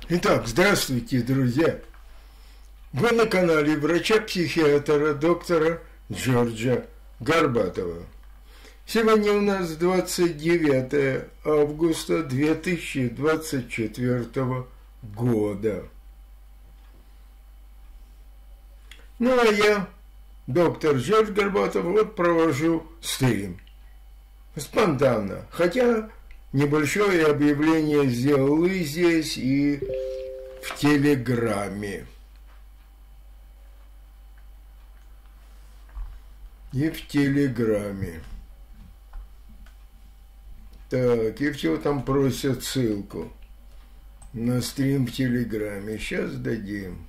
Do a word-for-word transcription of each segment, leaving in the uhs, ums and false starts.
Итак, здравствуйте, друзья! Вы на канале врача-психиатра доктора Джорджа Горбатова. Сегодня у нас двадцать девятое августа две тысячи двадцать четвёртого года. Ну а я, доктор Джордж Горбатов, вот провожу стрим. Спонтанно, хотя небольшое объявление сделал и здесь, и в Телеграме. И в Телеграме. Так, и все там просят ссылку на стрим в Телеграме. Сейчас дадим.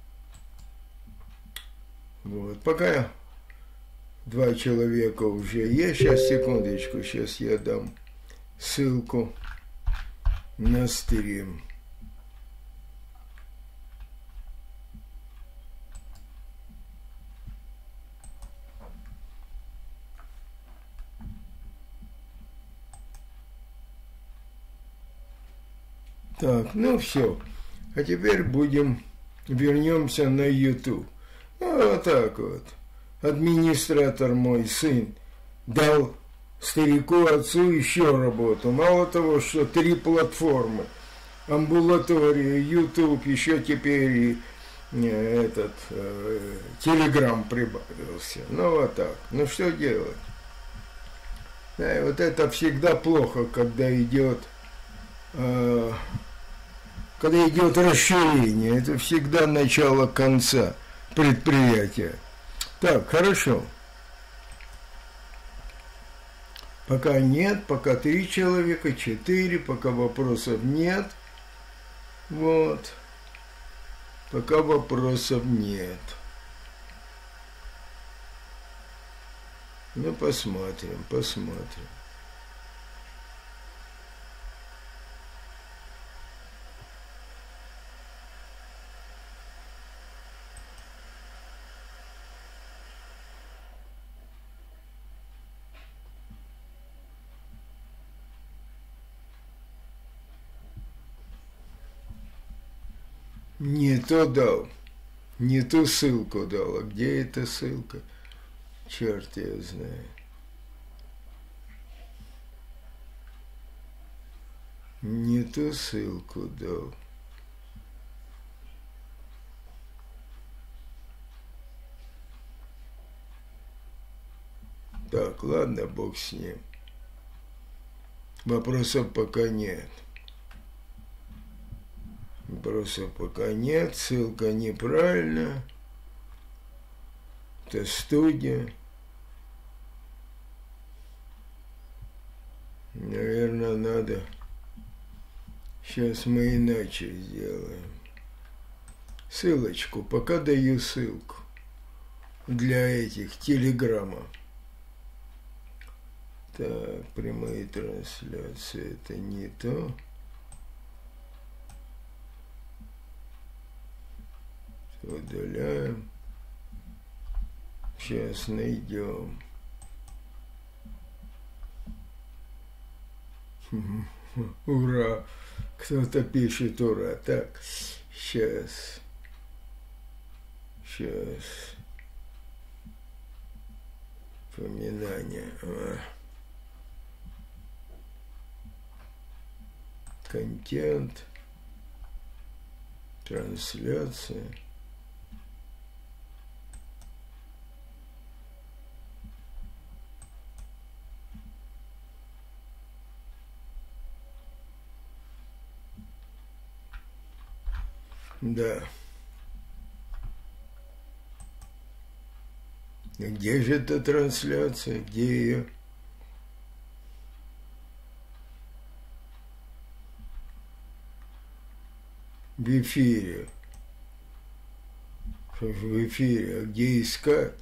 Вот, пока два человека уже есть. Сейчас, секундочку, сейчас я дам ссылку на стрим. Так, ну все. А теперь будем, вернемся на YouTube. Вот так вот. Администратор мой, сын, дал старику отцу еще работу. Мало того, что три платформы. Амбулатория, YouTube, еще теперь и этот э, Telegram прибавился. Ну вот так. Ну что делать? Да, и вот это всегда плохо, когда идет э, когда идет расширение. Это всегда начало конца предприятия. Так, хорошо. Пока нет, пока три человека, четыре, пока вопросов нет. Вот. Пока вопросов нет. Ну, посмотрим, посмотрим. Не то дал, не ту ссылку дал. А где эта ссылка? Черт ее знает. Не ту ссылку дал. Так, ладно, бог с ним. Вопросов пока нет. Вопросов пока нет, ссылка неправильная. Это студия. Наверное, надо. Сейчас мы иначе сделаем. Ссылочку, пока даю ссылку для этих телеграммов. Так, прямые трансляции, это не то. Удаляем. Сейчас найдем. Ура! Кто-то пишет ура. Так, сейчас. Сейчас. Поминание. А. Контент. Трансляция. Да. Где же эта трансляция? Где ее? В эфире. В эфире. А где искать?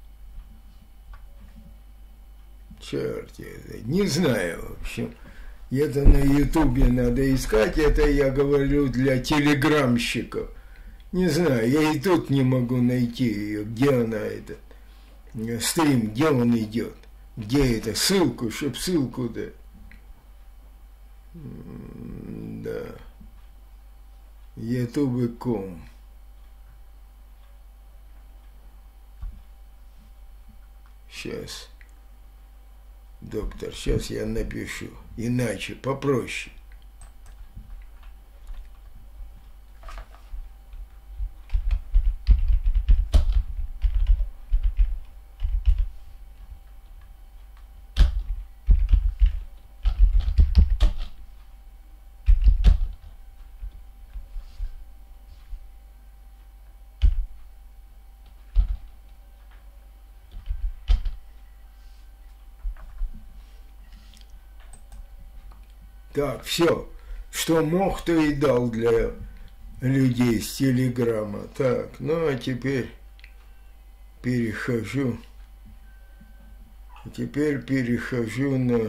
Черт, я не знаю, в общем. Это на Ютубе надо искать, это я говорю для телеграмщиков. Не знаю, я и тут не могу найти ее, где она, этот стрим, где он идет, где это, ссылку, чтоб ссылку дать. Да. ютуб точка ком. Сейчас, доктор, сейчас я напишу, иначе, попроще. Так, все, что мог, то и дал для людей с телеграмма. Так, ну а теперь перехожу. Теперь перехожу на...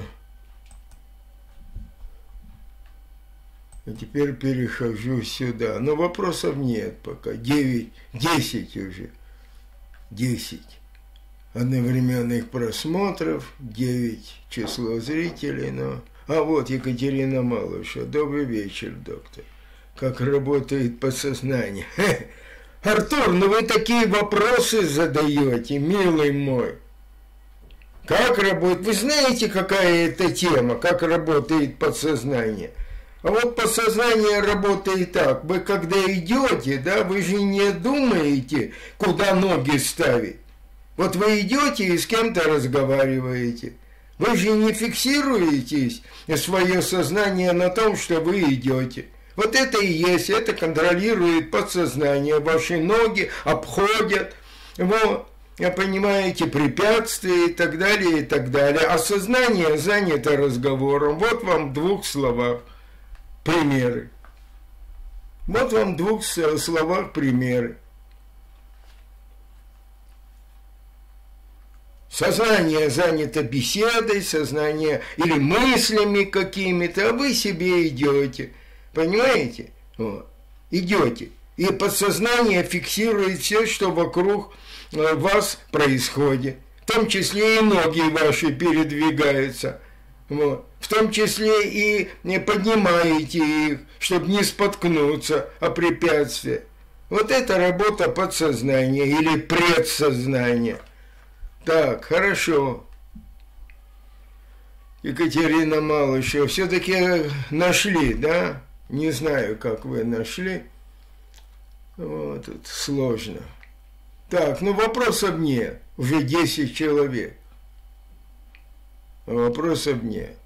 А теперь перехожу сюда. Но вопросов нет пока. девять, десять уже. десять одновременных просмотров, девять число зрителей, но... А вот Екатерина Малышева. Добрый вечер, доктор. Как работает подсознание? Артур, ну вы такие вопросы задаете, милый мой. Как работает? Вы знаете, какая это тема, как работает подсознание? А вот подсознание работает так. Вы когда идете, да, вы же не думаете, куда ноги ставить. Вот вы идете и с кем-то разговариваете. Вы же не фиксируетесь, свое сознание на том, что вы идете. Вот это и есть, это контролирует подсознание. Ваши ноги обходят, вот, понимаете, препятствия и так далее, и так далее. А сознание занято разговором. Вот вам в двух словах примеры. Вот вам в двух словах примеры. Сознание занято беседой, сознание или мыслями какими-то, а вы себе идете. Понимаете? Вот. Идете. И подсознание фиксирует все, что вокруг вас происходит. В том числе и ноги ваши передвигаются. Вот. В том числе и поднимаете их, чтобы не споткнуться о препятствии. Вот это работа подсознания или предсознания. Так, хорошо. Екатерина Малышева, все-таки нашли, да? Не знаю, как вы нашли. Вот, тут сложно. Так, ну вопросов нет. Уже десять человек. Вопросов нет.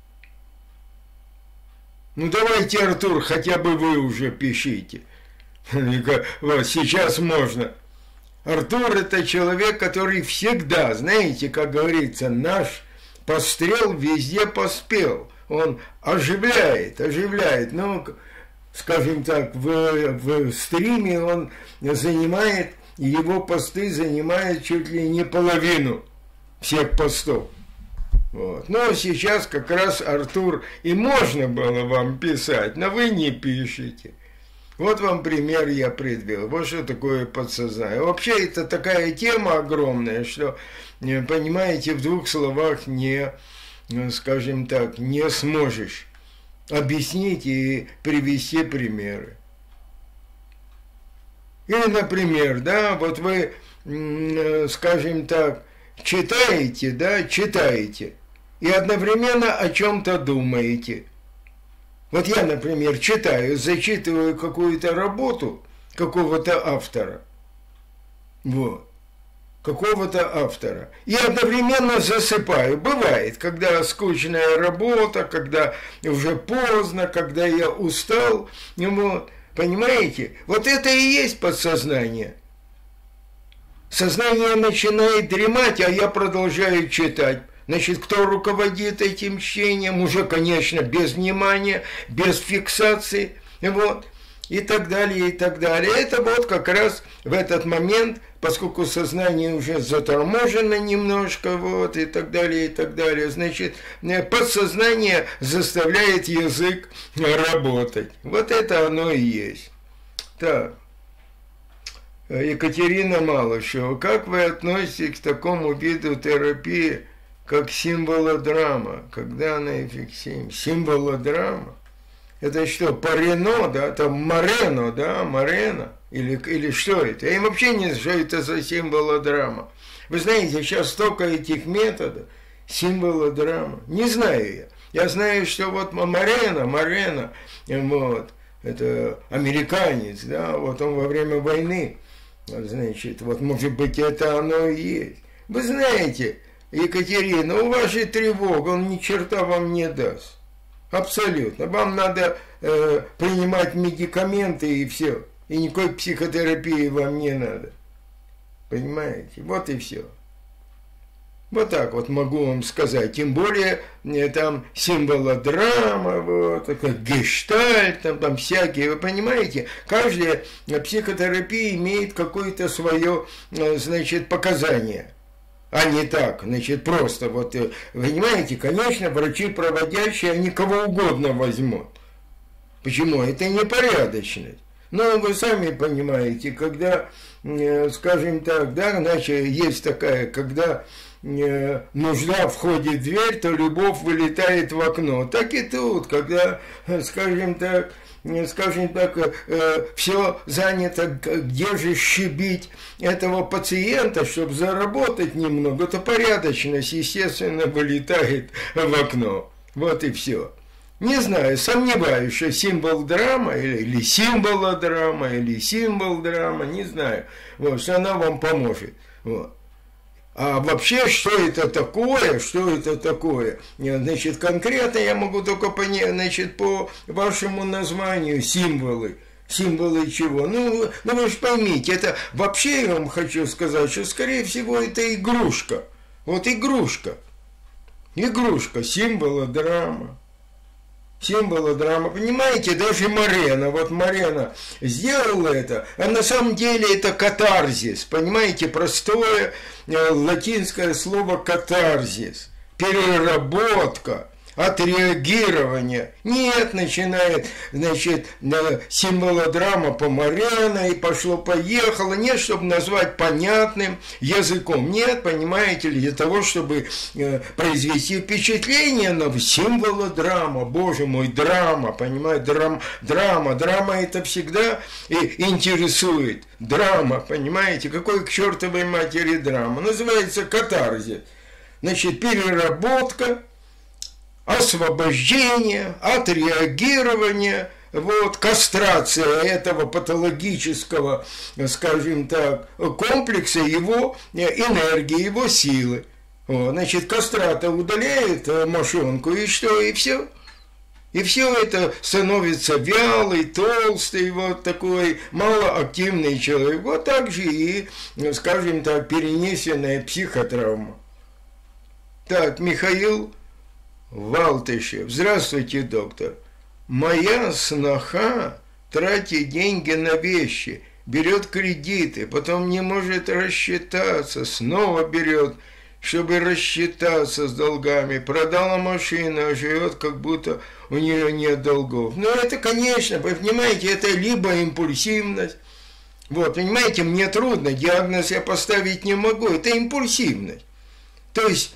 Ну давайте, Артур, хотя бы вы уже пишите. Вот, сейчас можно. Артур – это человек, который всегда, знаете, как говорится, наш пострел везде поспел. Он оживляет, оживляет. Ну, скажем так, в, в стриме он занимает, его посты занимают чуть ли не половину всех постов. Вот. Но сейчас как раз, Артур, и можно было вам писать, но вы не пишете. Вот вам пример я привел. Вот что такое подсознание. Вообще это такая тема огромная, что, понимаете, в двух словах не, скажем так, не сможешь объяснить и привести примеры. Или, например, да, вот вы, скажем так, читаете, да, читаете, и одновременно о чем-то думаете. Вот я, например, читаю, зачитываю какую-то работу какого-то автора, вот, какого-то автора, и одновременно засыпаю. Бывает, когда скучная работа, когда уже поздно, когда я устал, вот, понимаете, вот это и есть подсознание. Сознание начинает дремать, а я продолжаю читать. Значит, кто руководит этим чтением, уже, конечно, без внимания, без фиксации, вот, и так далее, и так далее. Это вот как раз в этот момент, поскольку сознание уже заторможено немножко, вот, и так далее, и так далее, значит, подсознание заставляет язык работать. Вот это оно и есть. Так. Екатерина Малышева, как вы относитесь к такому виду терапии, как символодрама, когда она эффективна? Символодрама? Это что, Парено, да? Там Морено, да? Морено? Или, или что это? Я вообще не знаю, что это за символодрама. Вы знаете, сейчас столько этих методов, символодрама. Не знаю я. Я знаю, что вот Морено, Морено, вот, это американец, да, вот он во время войны, значит, вот может быть это оно и есть. Вы знаете, Екатерина, у вас же тревога, он ни черта вам не даст. Абсолютно. Вам надо э, принимать медикаменты и все. И никакой психотерапии вам не надо. Понимаете? Вот и все. Вот так вот могу вам сказать. Тем более, там символодрама, вот, как гештальт, там, там всякие. Вы понимаете, каждая психотерапия имеет какое-то свое, значит, показание. А не так, значит, просто вот, понимаете, конечно, врачи проводящие, они кого угодно возьмут. Почему? Это непорядочность. Но вы сами понимаете, когда, скажем так, да, значит, есть такая, когда нужда входит в дверь, то любовь вылетает в окно. Так и тут, когда, скажем так, скажем так, все занято, где же щебить этого пациента, чтобы заработать немного, то порядочность, естественно, вылетает в окно. Вот и все. Не знаю, сомневаюсь, что символ драма, или, или символодрама, или символ драма, не знаю, вот, что она вам поможет. Вот. А вообще, что это такое, что это такое? Значит, конкретно я могу только понять, значит, по вашему названию символы. Символы чего? Ну, ну вы же поймите, это вообще я вам хочу сказать, что, скорее всего, это игрушка. Вот игрушка. Игрушка, символодрама. Символодрама, понимаете, даже Морено, вот Морено сделала это, а на самом деле это катарзис, понимаете, простое э, латинское слово катарзис, переработка, отреагирование. Нет, начинает, значит, символодрама по Морено и пошло-поехало. Нет, чтобы назвать понятным языком. Нет, понимаете ли, для того, чтобы э, произвести впечатление на символодрама. Боже мой, драма, понимаете, драм, драма. Драма это всегда и интересует. Драма, понимаете, какой к чертовой матери драма. Называется катарзис. Значит, переработка, освобождение, отреагирование, вот, кастрация этого патологического, скажем так, комплекса, его энергии, его силы. Вот, значит, кастрата удаляет мошонку, и что, и все. И все это становится вялый, толстый, вот такой малоактивный человек. Вот так же и, скажем так, перенесенная психотравма. Так, Михаил Валтышев. Здравствуйте, доктор. Моя сноха тратит деньги на вещи, берет кредиты, потом не может рассчитаться, снова берет, чтобы рассчитаться с долгами. Продала машину, а живет, как будто у нее нет долгов. Ну, это, конечно, вы понимаете, это либо импульсивность. Вот, понимаете, мне трудно, диагноз я поставить не могу, это импульсивность. То есть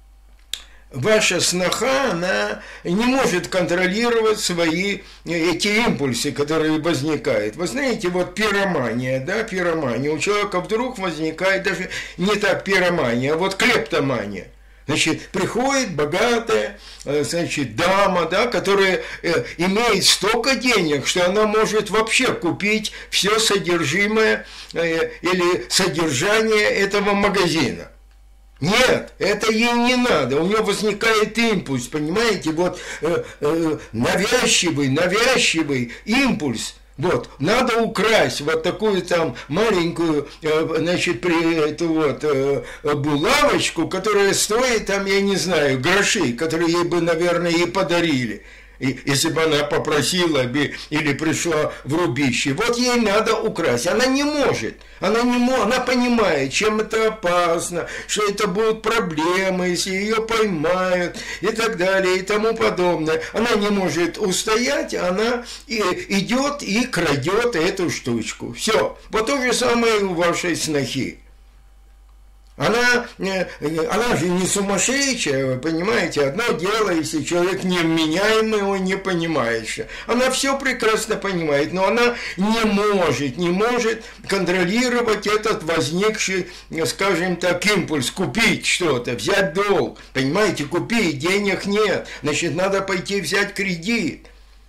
ваша сноха, она не может контролировать свои эти импульсы, которые возникают. Вы знаете, вот пиромания, да, пиромания. У человека вдруг возникает даже не так пиромания, а вот клептомания. Значит, приходит богатая, значит, дама, да, которая э, имеет столько денег, что она может вообще купить все содержимое э, или содержание этого магазина. Нет, это ей не надо, у нее возникает импульс, понимаете, вот э, э, навязчивый, навязчивый импульс, вот, надо украсть вот такую там маленькую, э, значит, при, эту вот э, булавочку, которая стоит там, я не знаю, гроши, которые ей бы, наверное, и подарили. И, если бы она попросила бы или пришла в рубище, вот ей надо украсть. Она не может. Она, не мо... она понимает, чем это опасно, что это будут проблемы, если ее поймают и так далее и тому подобное. Она не может устоять, она и идет и крадет эту штучку. Все. Вот то же самое и у вашей снохи. Она, она же не сумасшедшая, вы понимаете? Одно дело, если человек невменяемый, он не понимает, что она все прекрасно понимает, но она не может, не может контролировать этот возникший, скажем так, импульс, купить что-то, взять долг, понимаете, купить, денег нет, значит, надо пойти взять кредит.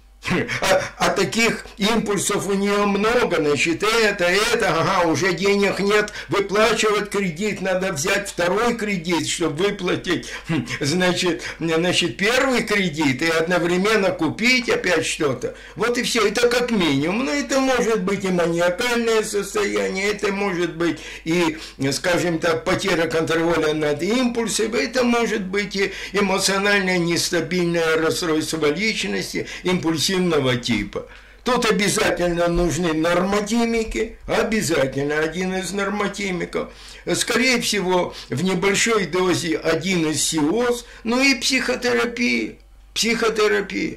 А, а таких импульсов у нее много, значит, это, это, ага, уже денег нет, выплачивать кредит, надо взять второй кредит, чтобы выплатить, значит, значит, первый кредит и одновременно купить опять что-то. Вот и все, это как минимум. Но это может быть и маниакальное состояние, это может быть и, скажем так, потеря контроля над импульсом, это может быть и эмоциональное нестабильное расстройство личности, импульсивность типа. Тут обязательно нужны нормотимики, обязательно один из нормотимиков, скорее всего, в небольшой дозе один из СИОС, ну и психотерапия, психотерапия,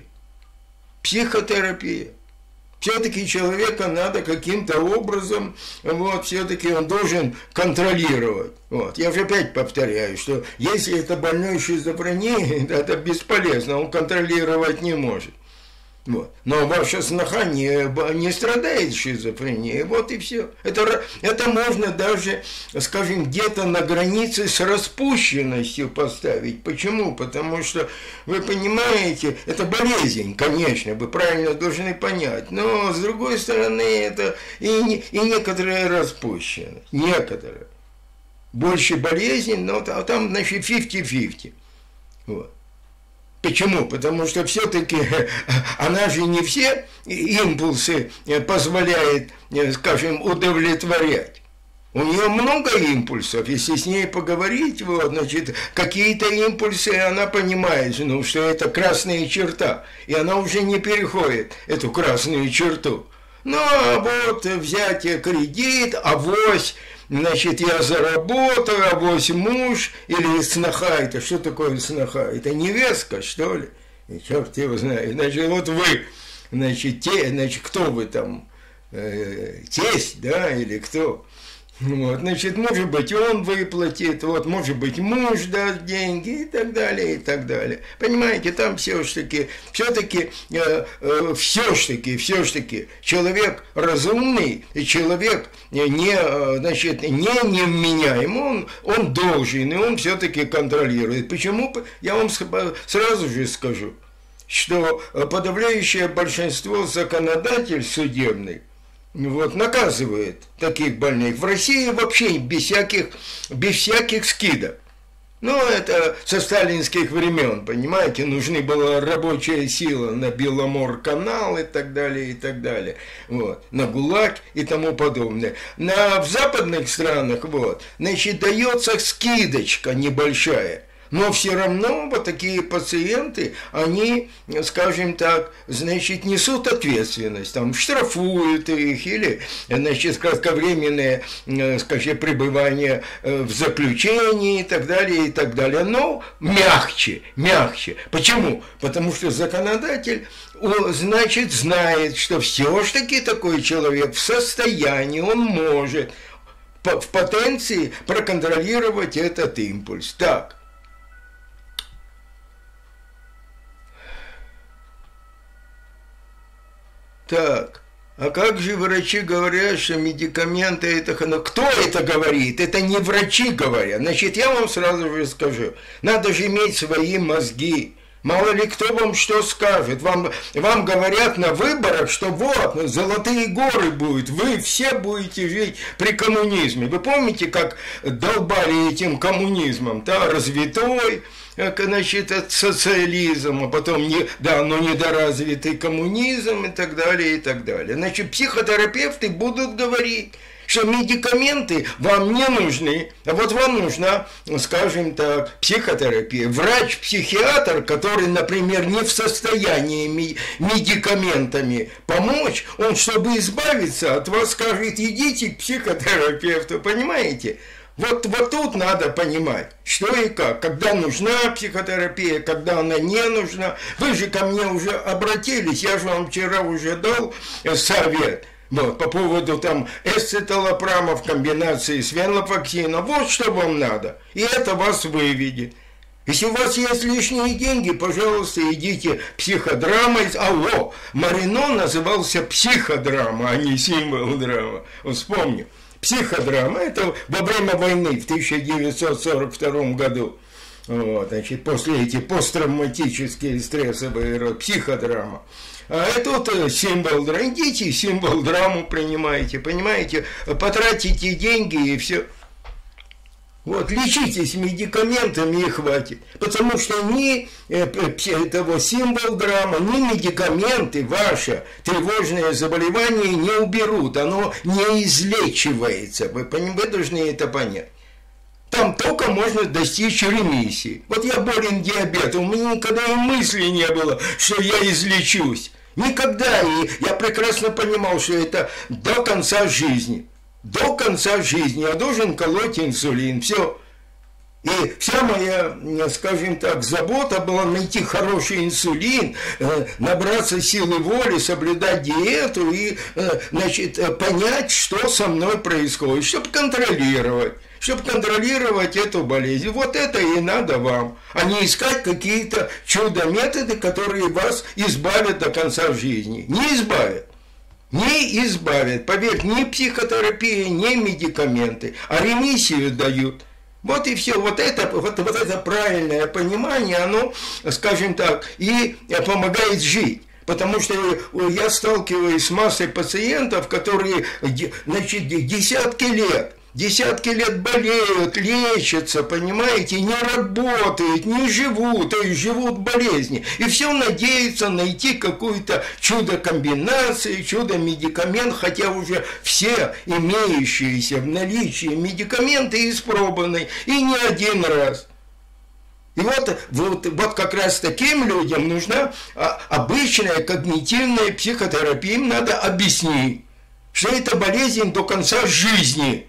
психотерапия. Все-таки человека надо каким-то образом, вот, все-таки он должен контролировать. Вот. Я же опять повторяю, что если это больной шизофренией, это бесполезно, он контролировать не может. Вот. Но ваша сноха не, не страдает шизофренией, вот и все. Это, это можно даже, скажем, где-то на границе с распущенностью поставить. Почему? Потому что, вы понимаете, это болезнь, конечно, вы правильно должны понять, но с другой стороны, это и, не, и некоторая распущенность, некоторая. Больше болезнь, но там, значит, пятьдесят на пятьдесят. Вот. Почему? Потому что все-таки она же не все импульсы позволяет, скажем, удовлетворять. У нее много импульсов, если с ней поговорить, вот, значит, какие-то импульсы она понимает, ну, что это красная черта, и она уже не переходит эту красную черту. Ну, а вот взять кредит, авось, значит, я заработаю, авось муж или сноха, это что такое сноха? Это невестка, что ли? И черт его знает. Значит, вот вы, значит, те, значит, кто вы там, э, тесть, да, или кто? Вот, значит, может быть, он выплатит, вот, может быть, муж даст деньги и так далее, и так далее. Понимаете, там все-таки, все-таки, э, э, все-таки, все-таки человек разумный, и человек не, значит, не невменяемый, он, он должен, и он все-таки контролирует. Почему? Я вам сразу же скажу, что подавляющее большинство законодательств судебных, вот, наказывает таких больных. В России вообще без всяких, без всяких скидок. Ну, это со сталинских времен, понимаете, нужны была рабочая сила на Беломор-канал и так далее, и так далее. Вот, на ГУЛАГ и тому подобное. На, в западных странах, вот, значит, дается скидочка небольшая. Но все равно вот такие пациенты, они, скажем так, значит, несут ответственность, там, штрафуют их или, значит, кратковременное, скажем, пребывание в заключении и так далее, и так далее. Но мягче, мягче. Почему? Потому что законодатель, значит, знает, что все-таки такой человек в состоянии, он может в потенции проконтролировать этот импульс. Так. Так, а как же врачи говорят, что медикаменты это... Ну, кто это говорит? Это не врачи говорят. Значит, я вам сразу же скажу. Надо же иметь свои мозги. Мало ли кто вам что скажет. Вам, вам говорят на выборах, что вот, золотые горы будут, вы все будете жить при коммунизме. Вы помните, как долбали этим коммунизмом? Да, развитой, значит, социализм, а потом, не, да, но недоразвитый коммунизм и так далее, и так далее. Значит, психотерапевты будут говорить, что медикаменты вам не нужны, а вот вам нужна, скажем так, психотерапия. Врач-психиатр, который, например, не в состоянии медикаментами помочь, он, чтобы избавиться от вас, скажет, идите к психотерапевту, понимаете? Вот, вот тут надо понимать, что и как, когда нужна психотерапия, когда она не нужна. Вы же ко мне уже обратились, я же вам вчера уже дал совет. Вот, по поводу там эсциталопрама в комбинации с венлофоксином. Вот что вам надо. И это вас выведет. Если у вас есть лишние деньги, пожалуйста, идите психодрамой. Алло, Марино назывался психодрама, а не символ драма. Вспомню. Психодрама – это во время войны в тысяча девятьсот сорок втором году. Вот, значит, после этих посттравматические стрессовые психодрама. А это вот символ драмы. Идите, символ драму принимаете, понимаете? Потратите деньги и все. Вот, лечитесь медикаментами и хватит. Потому что ни этого символ драма, ни медикаменты ваше тревожное заболевание не уберут. Оно не излечивается. Вы, вы должны это понять. Там только можно достичь ремиссии. Вот я болен диабетом, у меня никогда и мысли не было, что я излечусь. Никогда. И я прекрасно понимал, что это до конца жизни. До конца жизни я должен колоть инсулин. Все. И вся моя, скажем так, забота была найти хороший инсулин, набраться силы воли, соблюдать диету и, значит, понять, что со мной происходит, чтобы контролировать. Чтобы контролировать эту болезнь. Вот это и надо вам, а не искать какие-то чудо-методы, которые вас избавят до конца жизни. Не избавят. Не избавят. Поверь, ни психотерапия, ни медикаменты, а ремиссию дают. Вот и все. Вот это, вот, вот это правильное понимание, оно, скажем так, и помогает жить. Потому что я сталкиваюсь с массой пациентов, которые, значит, десятки лет, десятки лет болеют, лечатся, понимаете, не работают, не живут, то есть живут в болезни. И все надеются найти какую-то чудо-комбинацию, чудо-медикамент, хотя уже все имеющиеся в наличии медикаменты испробованы, и не один раз. И вот, вот, вот как раз таким людям нужна обычная когнитивная психотерапия. Им надо объяснить, что это болезнь до конца жизни.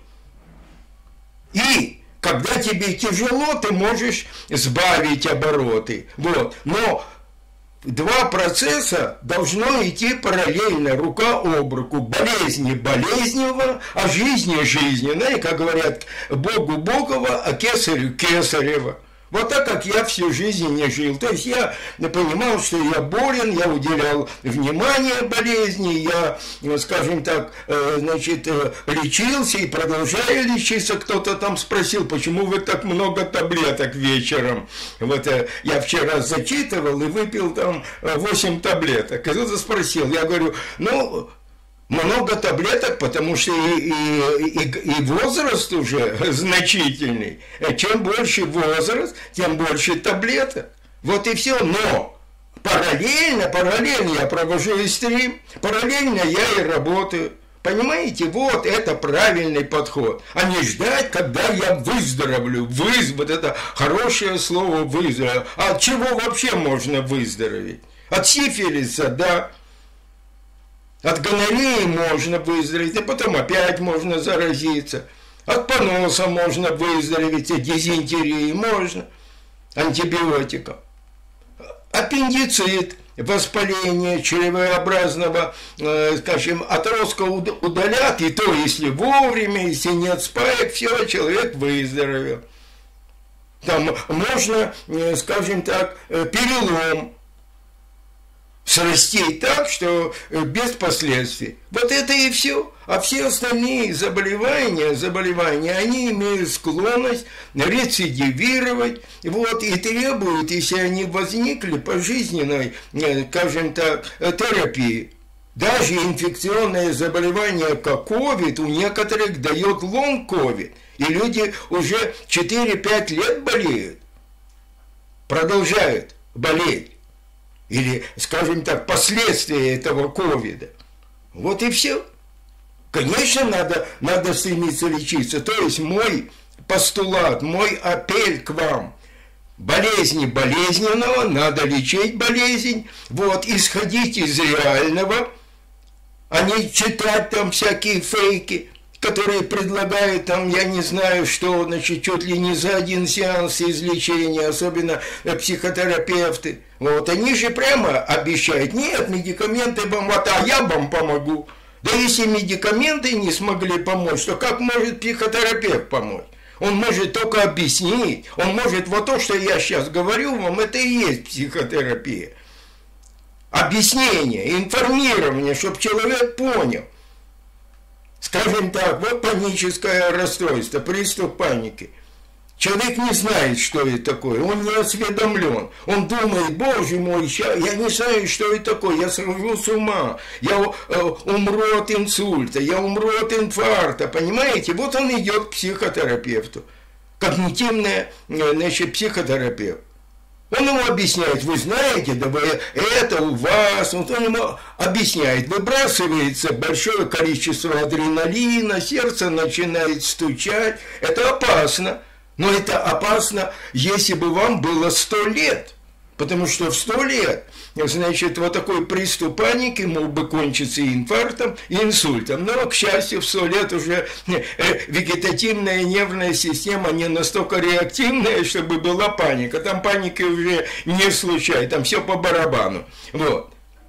И когда тебе тяжело, ты можешь сбавить обороты. Вот. Но два процесса должно идти параллельно, рука об руку. Болезни болезненного, а жизни жизненной. Как говорят, Богу Богова, а кесарю кесарева. Вот так, как я всю жизнь не жил. То есть я понимал, что я болен, я уделял внимание болезни, я, скажем так, значит, лечился и продолжаю лечиться. Кто-то там спросил, почему вы так много таблеток вечером. Вот я вчера зачитывал и выпил там восемь таблеток. И кто-то спросил, я говорю, ну... много таблеток, потому что и, и, и, и возраст уже значительный. Чем больше возраст, тем больше таблеток. Вот и все. Но параллельно, параллельно я провожу и стрим, параллельно я и работаю. Понимаете, вот это правильный подход. А не ждать, когда я выздоровлю. Выз... Вот это хорошее слово выздоровлю. А от чего вообще можно выздороветь? От сифилиса, да. От гонореи можно выздороветь, а потом опять можно заразиться. От поноса можно выздороветь, от дизентерии можно, антибиотиков. Аппендицит, воспаление чревообразного, э, скажем, отростка удалят, и то, если вовремя, если нет спаек, все, человек выздоровел. Там можно, э, скажем так, перелом срастить так, что без последствий. Вот это и все. А все остальные заболевания, заболевания, они имеют склонность рецидивировать, вот, и требуют, если они возникли, пожизненной, скажем так, терапии. Даже инфекционное заболевание, как ковид, у некоторых дает лонг-ковид. И люди уже четыре-пять лет болеют, продолжают болеть. Или, скажем так, последствия этого ковида. Вот и все. Конечно, надо, надо стремиться лечиться. То есть мой постулат, мой апель к вам. Болезни болезненного, надо лечить болезнь. Вот, исходить из реального, а не читать там всякие фейки, которые предлагают там, я не знаю что, значит, чуть ли не за один сеанс излечения, особенно психотерапевты. Вот, они же прямо обещают, нет, медикаменты вам, а я вам помогу. Да если медикаменты не смогли помочь, то как может психотерапевт помочь? Он может только объяснить, он может, вот то, что я сейчас говорю вам, это и есть психотерапия. Объяснение, информирование, чтобы человек понял. Скажем так, вот паническое расстройство, приступ паники. Человек не знает, что это такое, он не осведомлен. Он думает, боже мой, я не знаю, что это такое, я схожу с ума, я умру от инсульта, я умру от инфаркта, понимаете? Вот он идет к психотерапевту, когнитивный, значит, психотерапевт. Он ему объясняет, вы знаете, да вы, это у вас, он ему объясняет, выбрасывается большое количество адреналина, сердце начинает стучать, это опасно. Но это опасно, если бы вам было сто лет. Потому что в сто лет, значит, вот такой приступ паники мог бы кончиться и инфарктом, и инсультом. Но, к счастью, в сто лет уже вегетативная нервная система не настолько реактивная, чтобы была паника. Там паники уже не случайно, там все по барабану. Вот.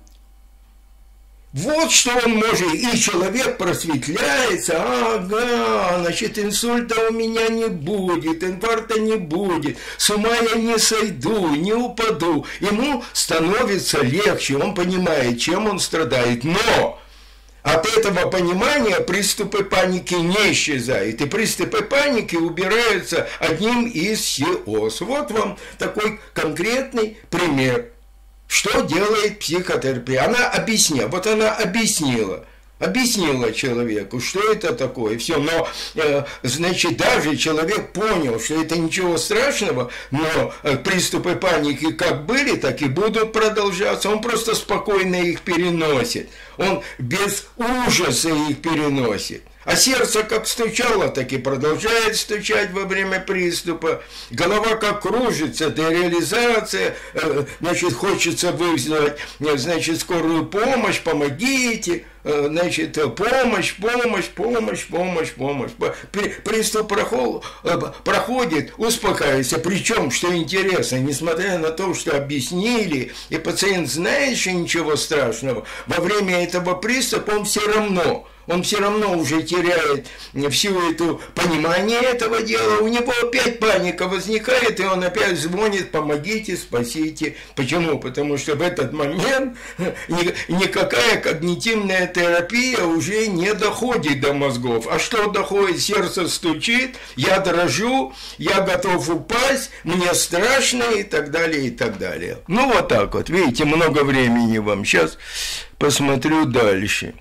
Вот что он может, и человек просветляется, ага, значит, инсульта у меня не будет, инфаркта не будет, с ума я не сойду, не упаду. Ему становится легче, он понимает, чем он страдает, но от этого понимания приступы паники не исчезают, и приступы паники убираются одним из СИОС. Вот вам такой конкретный пример. Что делает психотерапия? Она объясняет, вот она объяснила, объяснила человеку, что это такое, все, но, э, значит, даже человек понял, что это ничего страшного, но э, приступы паники как были, так и будут продолжаться, он просто спокойно их переносит, он без ужаса их переносит. А сердце как стучало, так и продолжает стучать во время приступа. Голова как кружится, дереализация, значит, хочется вызвать, значит, скорую помощь, помогите, значит, помощь, помощь, помощь, помощь, помощь. Приступ проходит, успокаивается. Причем, что интересно, несмотря на то, что объяснили, и пациент знает, что ничего страшного, во время этого приступа он все равно... Он все равно уже теряет всю эту понимание этого дела, у него опять паника возникает, и он опять звонит, помогите, спасите. Почему? Потому что в этот момент никакая когнитивная терапия уже не доходит до мозгов. А что доходит? Сердце стучит, я дрожу, я готов упасть, мне страшно и так далее, и так далее. Ну вот так вот, видите, много времени вам. Сейчас посмотрю дальше.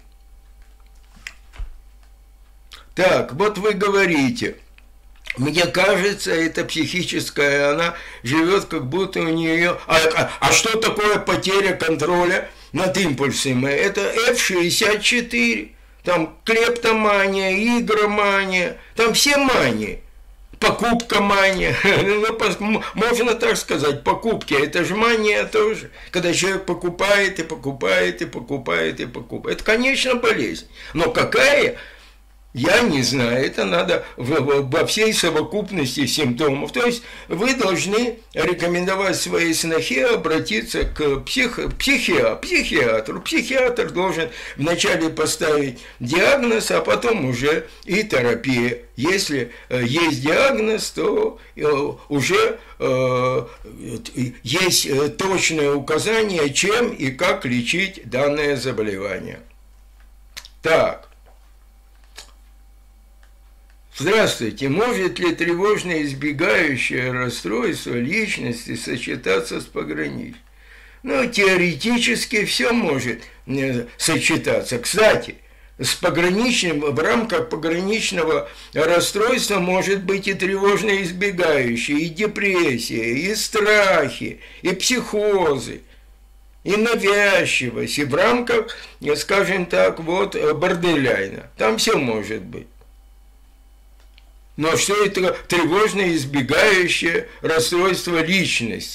Так, вот вы говорите, мне кажется, это психическая, она живет, как будто у нее... А, а, а что такое потеря контроля над импульсами? Это эф шестьдесят четыре, там клептомания, игромания, там все мании. Покупка мания, можно так сказать, покупки, это же мания тоже, когда человек покупает и покупает и покупает и покупает. Это, конечно, болезнь, но какая... Я не знаю, это надо во всей совокупности симптомов. То есть вы должны рекомендовать своей снохе обратиться к псих, психиатру. психиатру. Психиатр должен вначале поставить диагноз, а потом уже и терапия. Если есть диагноз, то уже есть точное указание, чем и как лечить данное заболевание. Так. Здравствуйте, может ли тревожное избегающее расстройство личности сочетаться с пограничным? Ну, теоретически все может сочетаться. Кстати, с пограничным, в рамках пограничного расстройства может быть и тревожное избегающее, и депрессия, и страхи, и психозы, и навязчивость, и в рамках, скажем так, вот, бордерляйна. Там все может быть. Но что это тревожное избегающее расстройство личности?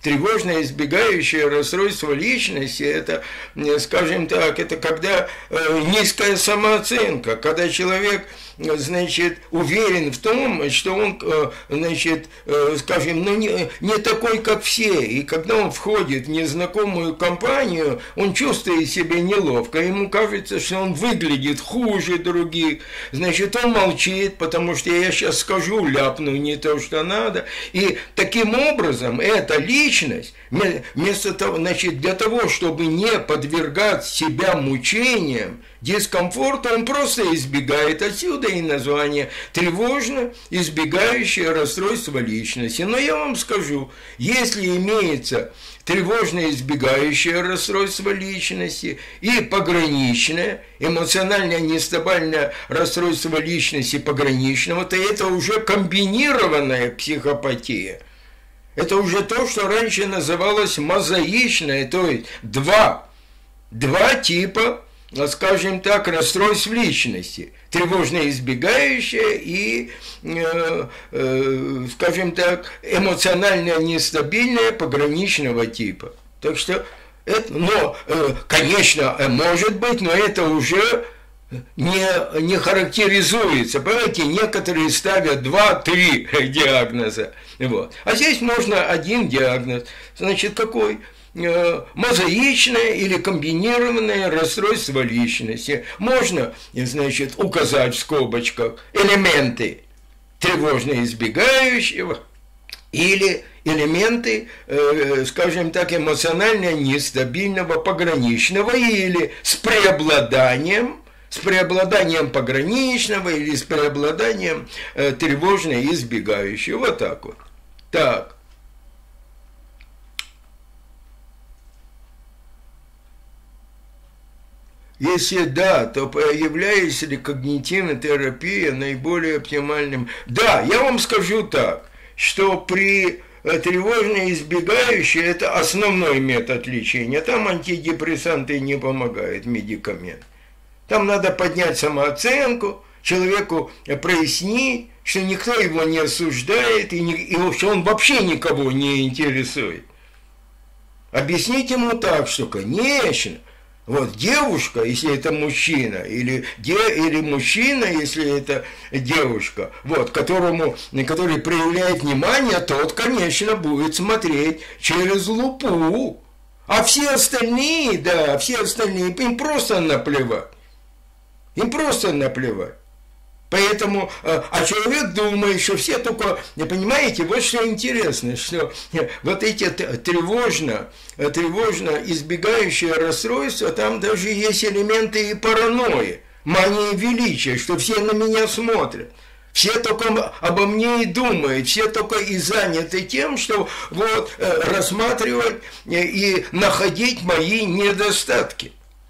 Тревожное избегающее расстройство личности, это, скажем так, это когда низкая самооценка, когда человек, значит, уверен в том, что он, значит, скажем, ну, не, не такой, как все, и когда он входит в незнакомую компанию, он чувствует себя неловко, ему кажется, что он выглядит хуже других, значит, он молчит, потому что я сейчас скажу, ляпну не то, что надо, и таким образом эта личность, вместо того, значит, для того, чтобы не подвергать себя мучениям, дискомфорту, он просто избегает. Отсюда и название тревожно избегающее расстройство личности. Но я вам скажу, если имеется тревожно избегающее расстройство личности и пограничное, эмоционально нестабильное расстройство личности пограничного, то это уже комбинированная психопатия. Это уже то, что раньше называлось мозаичное, то есть два, два типа, скажем так, расстройств личности. Тревожно избегающее и, э, э, скажем так, эмоционально нестабильное пограничного типа. Так что, это, но, э, конечно, может быть, но это уже не, не характеризуется. Понимаете, некоторые ставят два-три диагноза. Вот. А здесь можно один диагноз. Значит, какой? Мозаичное или комбинированное расстройство личности. Можно, значит, указать в скобочках элементы тревожно избегающего или элементы, скажем так, эмоционально нестабильного пограничного или с преобладанием с преобладанием пограничного или с преобладанием э, тревожно избегающего. Вот так вот. Так. Если да, то появляется ли когнитивная терапия наиболее оптимальным? Да, я вам скажу так, что при тревожно избегающее это основной метод лечения. Там антидепрессанты не помогают, медикамент. Там надо поднять самооценку, человеку прояснить, что никто его не осуждает, и, не, и что он вообще никого не интересует. Объяснить ему так, что, конечно, вот девушка, если это мужчина, или, де, или мужчина, если это девушка, вот, которому, который проявляет внимание, тот, конечно, будет смотреть через лупу. А все остальные, да, все остальные, им просто наплевать. Им просто наплевать. Поэтому, а человек думает, что все только, понимаете, вот что интересно, что вот эти тревожно, тревожно избегающие расстройства, там даже есть элементы и паранойи, мании величия, что все на меня смотрят. Все только обо мне и думают, все только и заняты тем, что вот рассматривать и находить мои недостатки.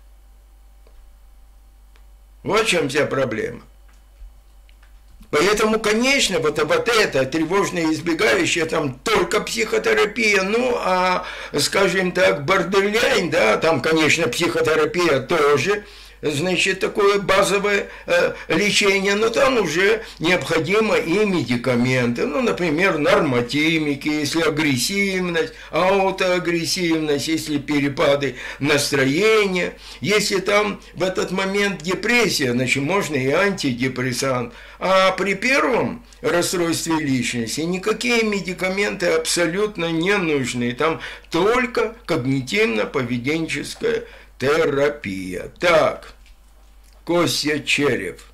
Вот в чем вся проблема. Поэтому, конечно, вот, вот это тревожное избегающее, там только психотерапия, ну, а, скажем так, бордерляйн, да, там, конечно, психотерапия тоже, значит, такое базовое э, лечение, но там уже необходимо и медикаменты, ну, например, нормотимики, если агрессивность, аутоагрессивность, если перепады настроения, если там в этот момент депрессия, значит, можно и антидепрессант. А при первом расстройстве личности никакие медикаменты абсолютно не нужны, там только когнитивно-поведенческая терапия. Так, Костя Черев.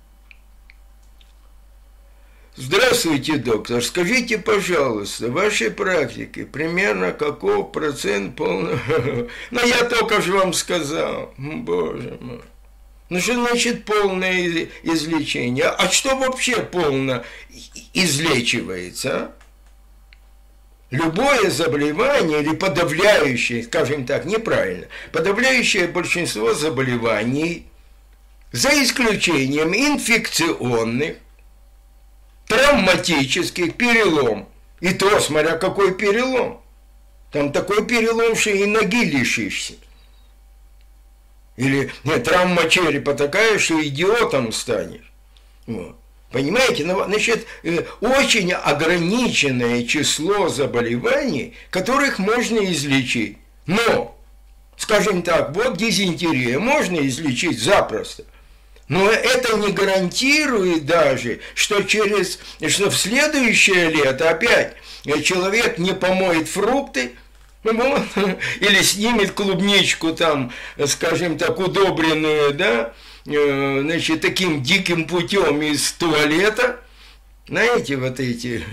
Здравствуйте, доктор. Скажите, пожалуйста, в вашей практике примерно каков процент полного... Ну, я только же вам сказал. Боже мой. Ну, что значит полное излечение? А что вообще полно излечивается, а? Любое заболевание или подавляющее, скажем так, неправильно, подавляющее большинство заболеваний, за исключением инфекционных, травматических, перелом. И то, смотря какой перелом. Там такой перелом, что и ноги лишишься. Или нет, травма черепа такая, что идиотом станешь. Вот. Понимаете? Значит, очень ограниченное число заболеваний, которых можно излечить. Но, скажем так, вот дизентерия можно излечить запросто. Но это не гарантирует даже, что через, что в следующее лето опять человек не помоет фрукты, вот, или снимет клубничку там, скажем так, удобренную, да, значит, таким диким путем из туалета. Знаете, вот эти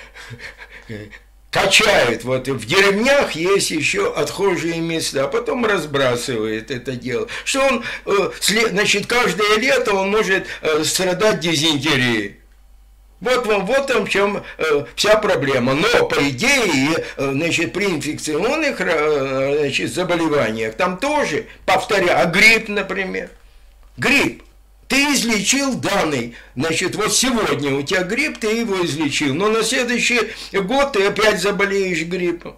качают, вот в деревнях есть еще отхожие места, а потом разбрасывает это дело. Что он, значит, каждое лето он может страдать дизентерией. Вот вам, вот там в чем вся проблема. Но, по идее, значит, при инфекционных, значит, заболеваниях, там тоже, повторяю, а грипп, например, грипп. Ты излечил данный, значит, вот сегодня у тебя грипп, ты его излечил, но на следующий год ты опять заболеешь гриппом.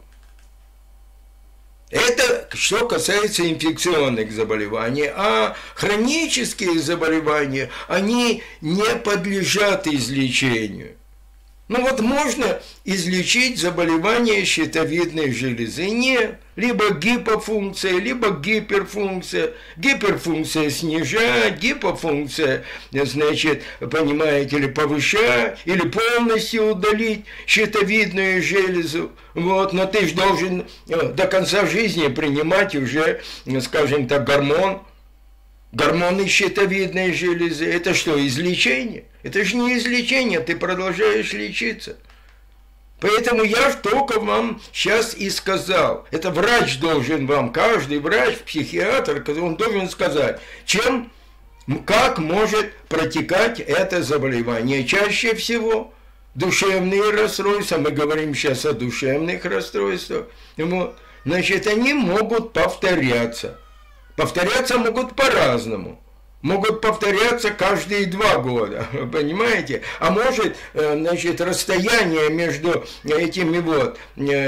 Это что касается инфекционных заболеваний, а хронические заболевания, они не подлежат излечению. Ну вот можно излечить заболевание щитовидной железы? Нет. Либо гипофункция, либо гиперфункция. Гиперфункция снижать, гипофункция, значит, понимаете ли, повышать, или полностью удалить щитовидную железу. Вот, но ты же должен до конца жизни принимать уже, скажем так, гормон. Гормоны щитовидной железы. Это что, излечение? Это же не излечение, ты продолжаешь лечиться. Поэтому я только вам сейчас и сказал. Это врач должен вам, каждый врач, психиатр, он должен сказать, чем, как может протекать это заболевание. Чаще всего душевные расстройства, мы говорим сейчас о душевных расстройствах, значит, они могут повторяться. Повторяться могут по-разному. Могут повторяться каждые два года, понимаете? А может, значит, расстояние между этими вот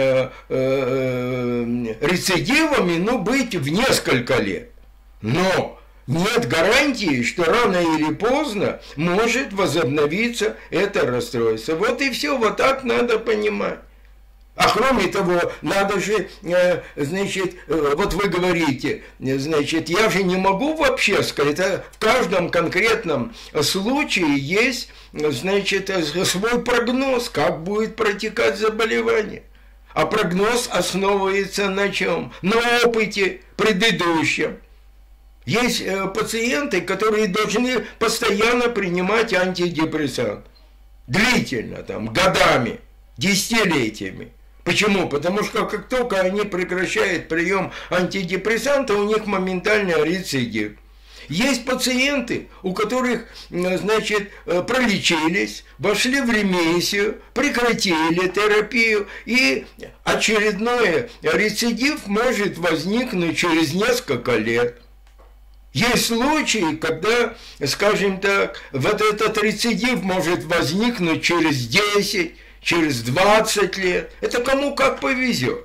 рецидивами, ну, быть в несколько лет. Но нет гарантии, что рано или поздно может возобновиться это расстройство. Вот и все, вот так надо понимать. А кроме того, надо же, значит, вот вы говорите, значит, я же не могу вообще сказать, это в каждом конкретном случае есть, значит, свой прогноз, как будет протекать заболевание. А прогноз основывается на чем? На опыте предыдущем. Есть пациенты, которые должны постоянно принимать антидепрессант. Длительно, там, годами, десятилетиями. Почему? Потому что как только они прекращают прием антидепрессанта, у них моментально рецидив. Есть пациенты, у которых, значит, пролечились, вошли в ремиссию, прекратили терапию, и очередной рецидив может возникнуть через несколько лет. Есть случаи, когда, скажем так, вот этот рецидив может возникнуть через десять, через двадцать лет. Это кому как повезет.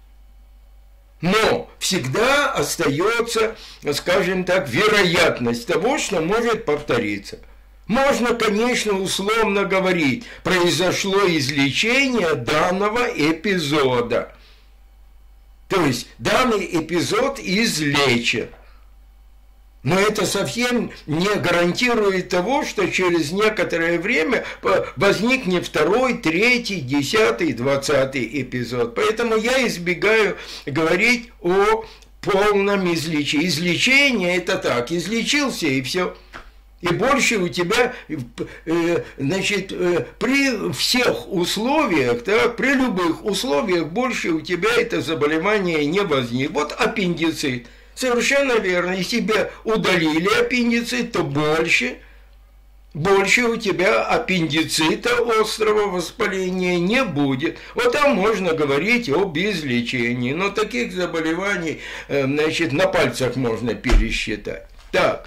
Но всегда остается, скажем так, вероятность того, что может повториться. Можно, конечно, условно говорить, произошло излечение данного эпизода. То есть данный эпизод излечен. Но это совсем не гарантирует того, что через некоторое время возникнет второй, третий, десятый, двадцатый эпизод. Поэтому я избегаю говорить о полном излечении. Излечение – это так, излечился и все. И больше у тебя, значит, при всех условиях, да, при любых условиях больше у тебя это заболевание не возникнет. Вот аппендицит. Совершенно верно. Если тебя удалили аппендицит, то больше, больше у тебя аппендицита, острого воспаления не будет. Вот там можно говорить об излечении. Но таких заболеваний, значит, на пальцах можно пересчитать. Так.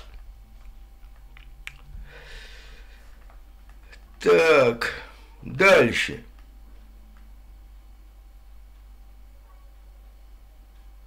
Так. Дальше.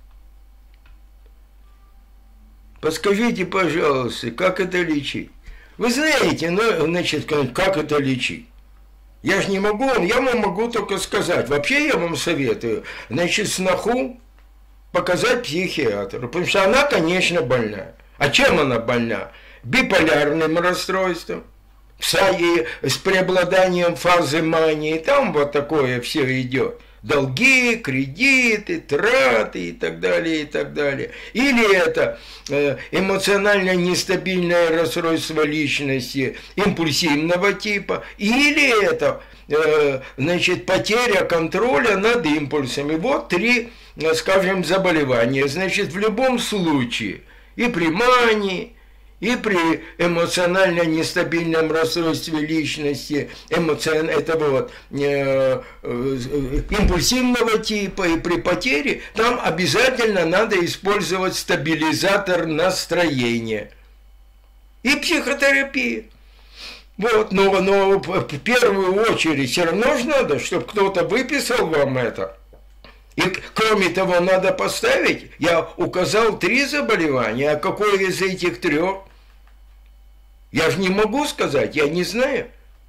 Подскажите, пожалуйста, как это лечить? Вы знаете, ну, значит, как это лечить? Я же не могу, я вам могу только сказать. Вообще я вам советую, значит, сноху показать психиатру, потому что она, конечно, больна. А чем она больна? Биполярным расстройством, с преобладанием фазы мании, там вот такое все идет. Долги, кредиты, траты и так далее, и так далее. Или это эмоционально нестабильное расстройство личности импульсивного типа, или это, значит, потеря контроля над импульсами. Вот три, скажем, заболевания. Значит, в любом случае, и при мании, и при эмоционально нестабильном расстройстве личности, эмоцион, это вот, э, э, импульсивного типа, и при потере, там обязательно надо использовать стабилизатор настроения. И психотерапия. Вот, но, но в первую очередь все равно же надо, чтобы кто-то выписал вам это. И кроме того, надо поставить, я указал три заболевания, а какое из этих трех? Я же не могу сказать, я не знаю.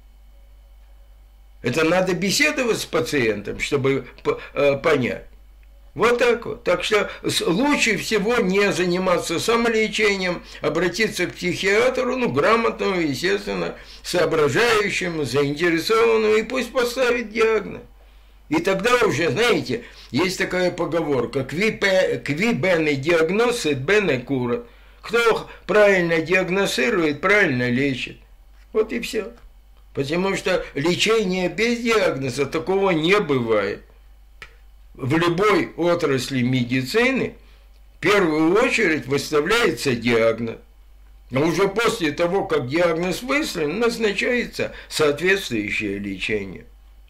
Это надо беседовать с пациентом, чтобы понять. Вот так вот. Так что лучше всего не заниматься самолечением, обратиться к психиатру, ну, грамотному, естественно, соображающему, заинтересованному, и пусть поставит диагноз. И тогда уже, знаете, есть такая поговорка: «Кви бене диагноз, эт бене кура». Кто правильно диагностирует, правильно лечит. Вот и все. Потому что лечение без диагноза такого не бывает. В любой отрасли медицины в первую очередь выставляется диагноз. А уже после того, как диагноз выставлен, назначается соответствующее лечение.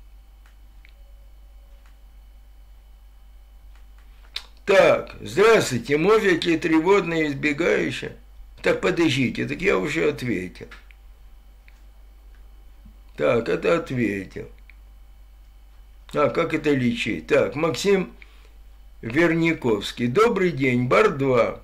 Так, здравствуйте, может ли тревожное избегающее? Так, подождите, так я уже ответил. Так, это ответил. А, как это лечить? Так, Максим Верниковский. Добрый день, бар два.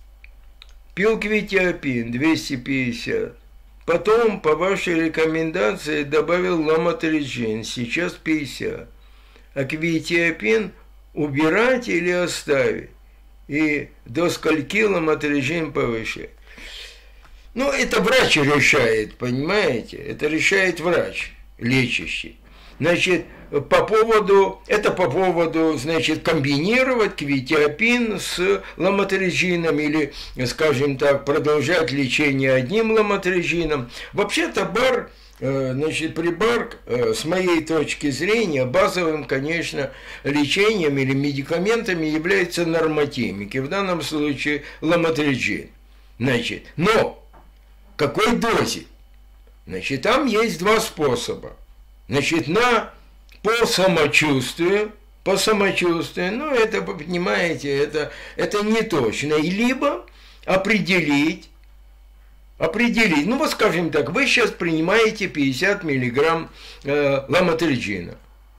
Пил квитиапин двести пятьдесят. Потом, по вашей рекомендации, добавил ламотригин, сейчас пятьдесят. А квитиапин убирать или оставить? И до скольки ламотригин повышать? Ну, это врач решает, понимаете? Это решает врач, лечащий. Значит, по поводу, это по поводу, значит, комбинировать квитиапин с ламотригином или, скажем так, продолжать лечение одним ламотригином. Вообще-то бар, значит, прибар, с моей точки зрения, базовым, конечно, лечением или медикаментами является нормотимики, в данном случае ламотригин. Значит, но в какой дозе? Значит, там есть два способа. Значит, на, по самочувствию, по самочувствию, ну, это, понимаете, это, это не точно. И либо определить, определить, ну, вот скажем так, вы сейчас принимаете пятьдесят миллиграмм э, ламотригина.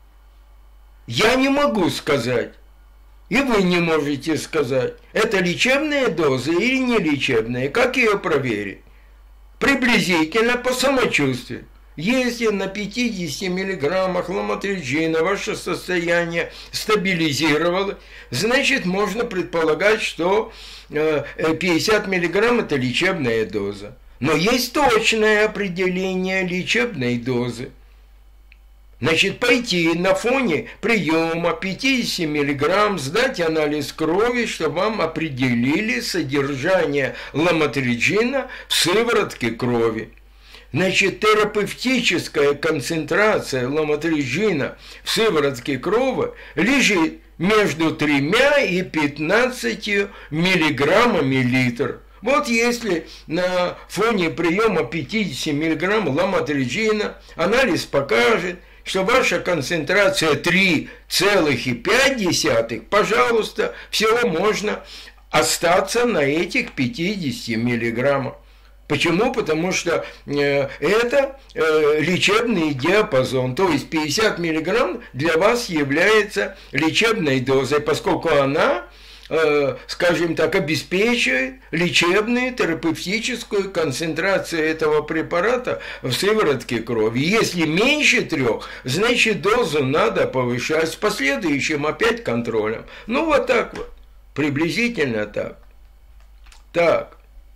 Я не могу сказать, и вы не можете сказать, это лечебная доза или не лечебная, как ее проверить? Приблизительно по самочувствию. Если на пятидесяти миллиграммах ламотригина ваше состояние стабилизировалось, значит, можно предполагать, что пятьдесят миллиграмм – это лечебная доза. Но есть точное определение лечебной дозы. Значит, пойти на фоне приема пятидесяти миллиграмм, сдать анализ крови, чтобы вам определили содержание ламотригина в сыворотке крови. Значит, терапевтическая концентрация ламотригина в сыворотке крови лежит между тремя и пятнадцатью миллиграммами литр. Вот если на фоне приема пятидесяти миллиграмм ламотригина анализ покажет, что ваша концентрация три целых пять десятых, пожалуйста, всего можно остаться на этих пятидесяти миллиграммах. Почему? Потому что это лечебный диапазон, то есть пятьдесят миллиграмм для вас является лечебной дозой, поскольку она скажем так, обеспечивает лечебную, терапевтическую концентрацию этого препарата в сыворотке крови. Если меньше трех, значит дозу надо повышать с последующим опять контролем. Ну вот так вот, приблизительно так. Так.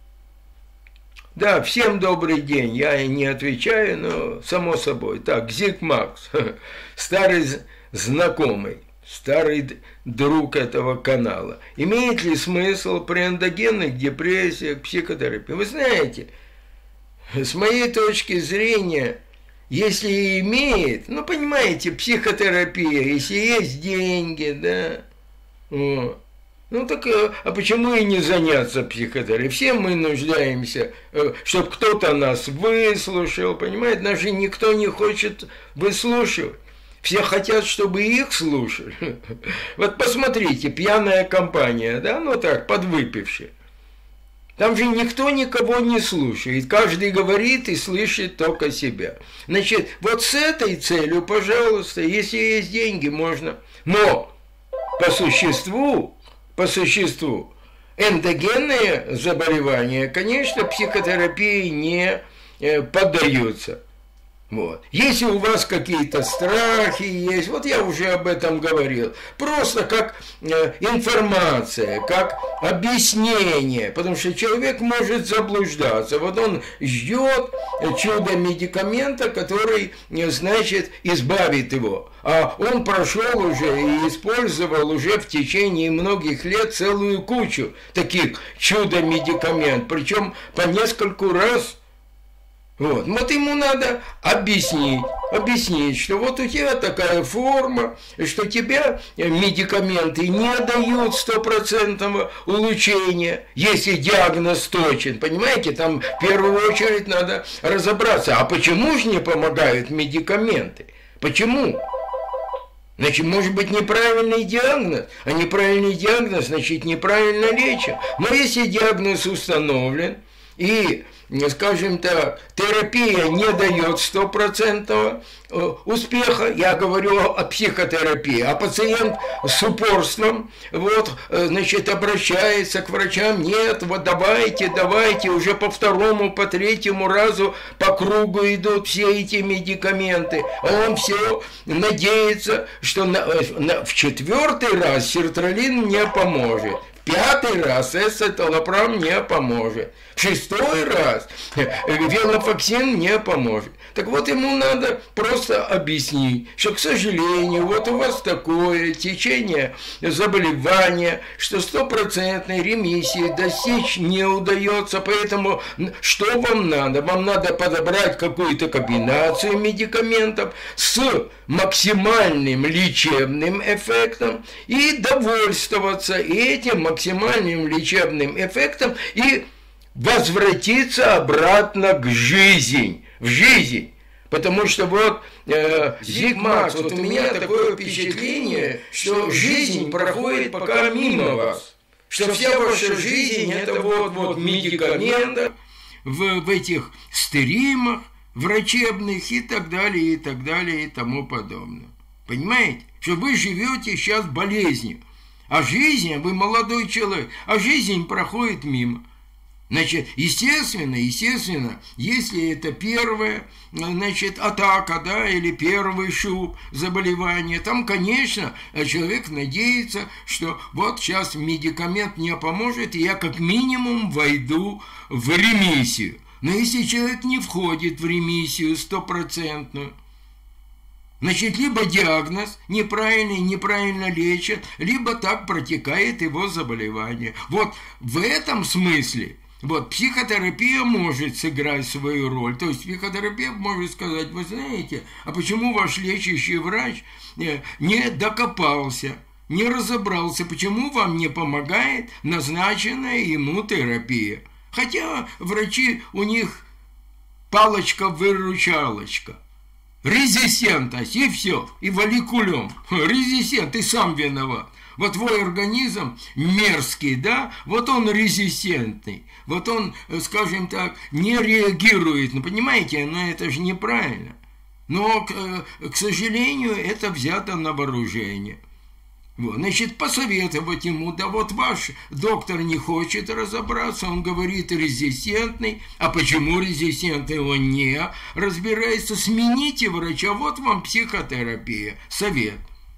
Да, всем добрый день, я не отвечаю, но само собой. Так, Зиг Макс, старый знакомый. Старый друг этого канала. Имеет ли смысл при эндогенных депрессиях, психотерапии? Вы знаете, с моей точки зрения, если и имеет, ну, понимаете, психотерапия, если есть деньги, да, вот. Ну, так, а почему и не заняться психотерапией? Все мы нуждаемся, чтобы кто-то нас выслушал, понимаете? Нас же никто не хочет выслушивать. Все хотят, чтобы их слушали. Вот посмотрите, пьяная компания, да, ну так, подвыпившая. Там же никто никого не слушает. Каждый говорит и слышит только себя. Значит, вот с этой целью, пожалуйста, если есть деньги, можно. Но по существу, по существу, эндогенные заболевания, конечно, психотерапии не поддаются. Вот. Если у вас какие-то страхи есть, вот я уже об этом говорил, просто как э, информация, как объяснение, потому что человек может заблуждаться. Вот он ждет чудо-медикамента, который, значит, избавит его. А он прошел уже и использовал уже в течение многих лет целую кучу таких чудо-медикаментов, причем по нескольку раз. Вот. вот ему надо объяснить, объяснить, что вот у тебя такая форма, что тебе медикаменты не дают стопроцентного улучшения, если диагноз точен. Понимаете, там в первую очередь надо разобраться, а почему же не помогают медикаменты? Почему? Значит, может быть неправильный диагноз, а неправильный диагноз, значит, неправильно лечим. Но если диагноз установлен и, скажем так, терапия не дает стопроцентного успеха, я говорю о психотерапии, а пациент с упорством, вот, значит, обращается к врачам, нет, вот давайте, давайте, уже по второму, по третьему разу по кругу идут все эти медикаменты, а он все надеется, что на, на, в четвертый раз сертралин не поможет. Пятый раз эсциtalopram не поможет. В шестой раз венлафоксин не поможет. Так вот, ему надо просто объяснить, что, к сожалению, вот у вас такое течение заболевания, что стопроцентной ремиссии достичь не удается, поэтому что вам надо? Вам надо подобрать какую-то комбинацию медикаментов с максимальным лечебным эффектом и довольствоваться этим максимальным лечебным эффектом и возвратиться обратно к жизни, в жизнь. Потому что вот, э, Зиг Макс, вот у меня такое впечатление, что жизнь проходит пока мимо вас. Что вся ваша жизнь это вот, вот медикаменты в, в этих стеримах врачебных и так далее, и так далее, и тому подобное. Понимаете? Что вы живете сейчас болезнью. А жизнь, вы молодой человек, а жизнь проходит мимо. Значит, естественно, естественно, если это первая, значит, атака, да, или первый шуб заболевания, там, конечно, человек надеется, что вот сейчас медикамент не поможет, и я как минимум войду в ремиссию. Но если человек не входит в ремиссию стопроцентную, значит, либо диагноз неправильный, неправильно лечат, либо так протекает его заболевание. Вот в этом смысле вот психотерапия может сыграть свою роль. То есть психотерапевт может сказать, вы знаете, а почему ваш лечащий врач не докопался, не разобрался, почему вам не помогает назначенная ему терапия? Хотя врачи, у них палочка-выручалочка. Резистентность, и все, и вали кулем. Резистент, ты сам виноват. Вот твой организм мерзкий, да, вот он резистентный, вот он, скажем так, не реагирует, ну, понимаете, но это же неправильно. Но, к, к сожалению, это взято на вооружение. Вот, значит, посоветовать ему, да вот ваш доктор не хочет разобраться, он говорит резистентный, а почему резистентный, он не разбирается, смените врача, вот вам психотерапия, совет.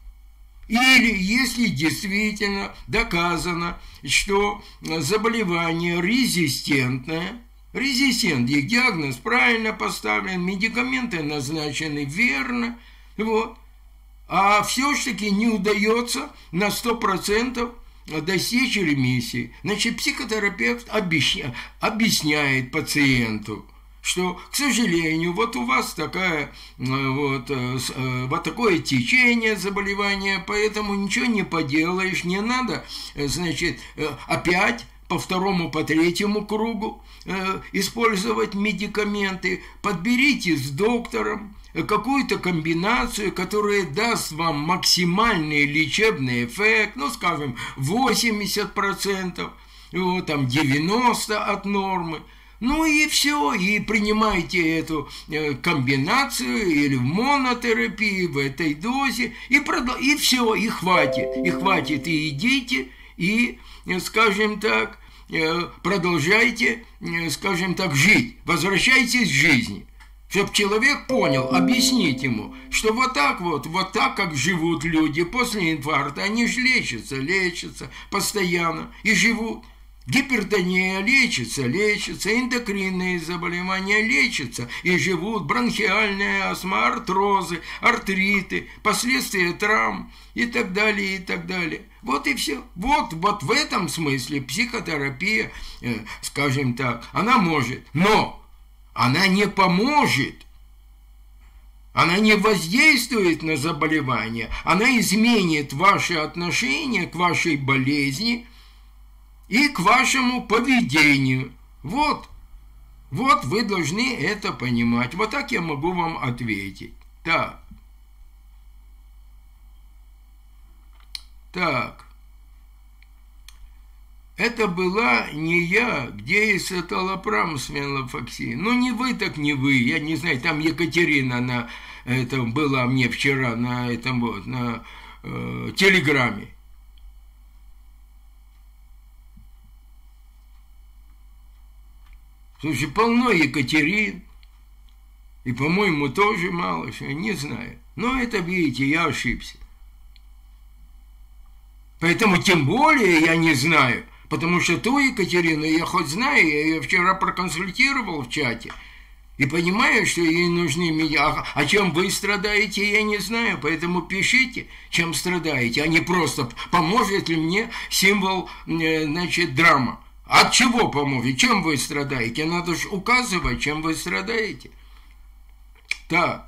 Или если действительно доказано, что заболевание резистентное, резистент, их диагноз правильно поставлен, медикаменты назначены верно, вот, а все-таки не удается на сто процентов достичь ремиссии. Значит, психотерапевт объясняет пациенту, что, к сожалению, вот у вас такая, вот, вот такое течение заболевания, поэтому ничего не поделаешь, не надо, значит, опять по второму, по третьему кругу использовать медикаменты, подберите с доктором какую-то комбинацию, которая даст вам максимальный лечебный эффект, ну, скажем, восемьдесят процентов, вот, там, девяносто процентов от нормы. Ну и все, и принимайте эту комбинацию или в монотерапии, в этой дозе, и, продол- и все, и хватит, и хватит, и идите, и, скажем так, продолжайте, скажем так, жить, возвращайтесь к жизни. Чтобы человек понял, объяснить ему, что вот так вот, вот так, как живут люди после инфаркта, они же лечатся, лечатся постоянно и живут. Гипертония лечится, лечится, эндокринные заболевания лечатся и живут, бронхиальная астма, артрозы, артриты, последствия травм и так далее, и так далее. Вот и все. Вот, вот в этом смысле психотерапия, э, скажем так, она может, но она не поможет, она не воздействует на заболевание, она изменит ваши отношения к вашей болезни и к вашему поведению. Вот, вот вы должны это понимать. Вот так я могу вам ответить. Так. Так. Это была не я, где эсциtalopram с venlafaxine. Ну, не вы, так не вы. Я не знаю, там Екатерина на этом была мне вчера на этом вот, на э, телеграмме. Слушай, полно Екатерин. И, по-моему, тоже мало, что не знаю. Но это, видите, я ошибся. Поэтому тем более я не знаю. Потому что ту Екатерину я хоть знаю, я ее вчера проконсультировал в чате, и понимаю, что ей нужны медиа. А чем вы страдаете, я не знаю, поэтому пишите, чем страдаете, а не просто поможет ли мне символ, значит, драма. От чего поможет? Чем вы страдаете? Надо же указывать, чем вы страдаете. Так.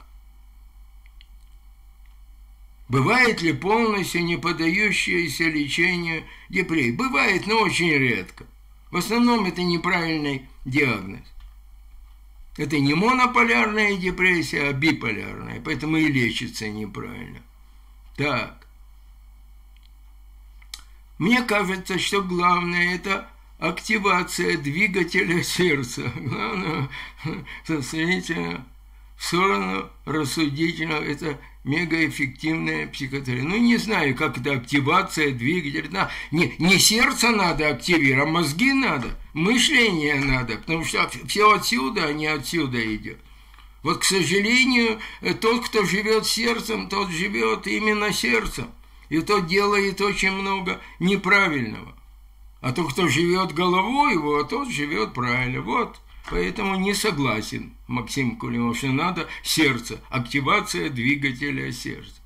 Бывает ли полностью не поддающееся лечению депрессии? Бывает, но очень редко. В основном это неправильный диагноз. Это не монополярная депрессия, а биполярная, поэтому и лечится неправильно. Так. Мне кажется, что главное – это активация двигателя сердца. Главное, смотрите, в сторону рассудительного – это мегаэффективная психотерапия. Ну, не знаю, как это активация двигателя. Да, не, не сердце надо активировать, а мозги надо, мышление надо, потому что все отсюда, а не отсюда идет. Вот, к сожалению, тот, кто живет сердцем, тот живет именно сердцем, и тот делает очень много неправильного. А тот, кто живет головой его, тот живет правильно. Вот. Поэтому не согласен Максим Кулимов, что надо сердце, активация двигателя сердца.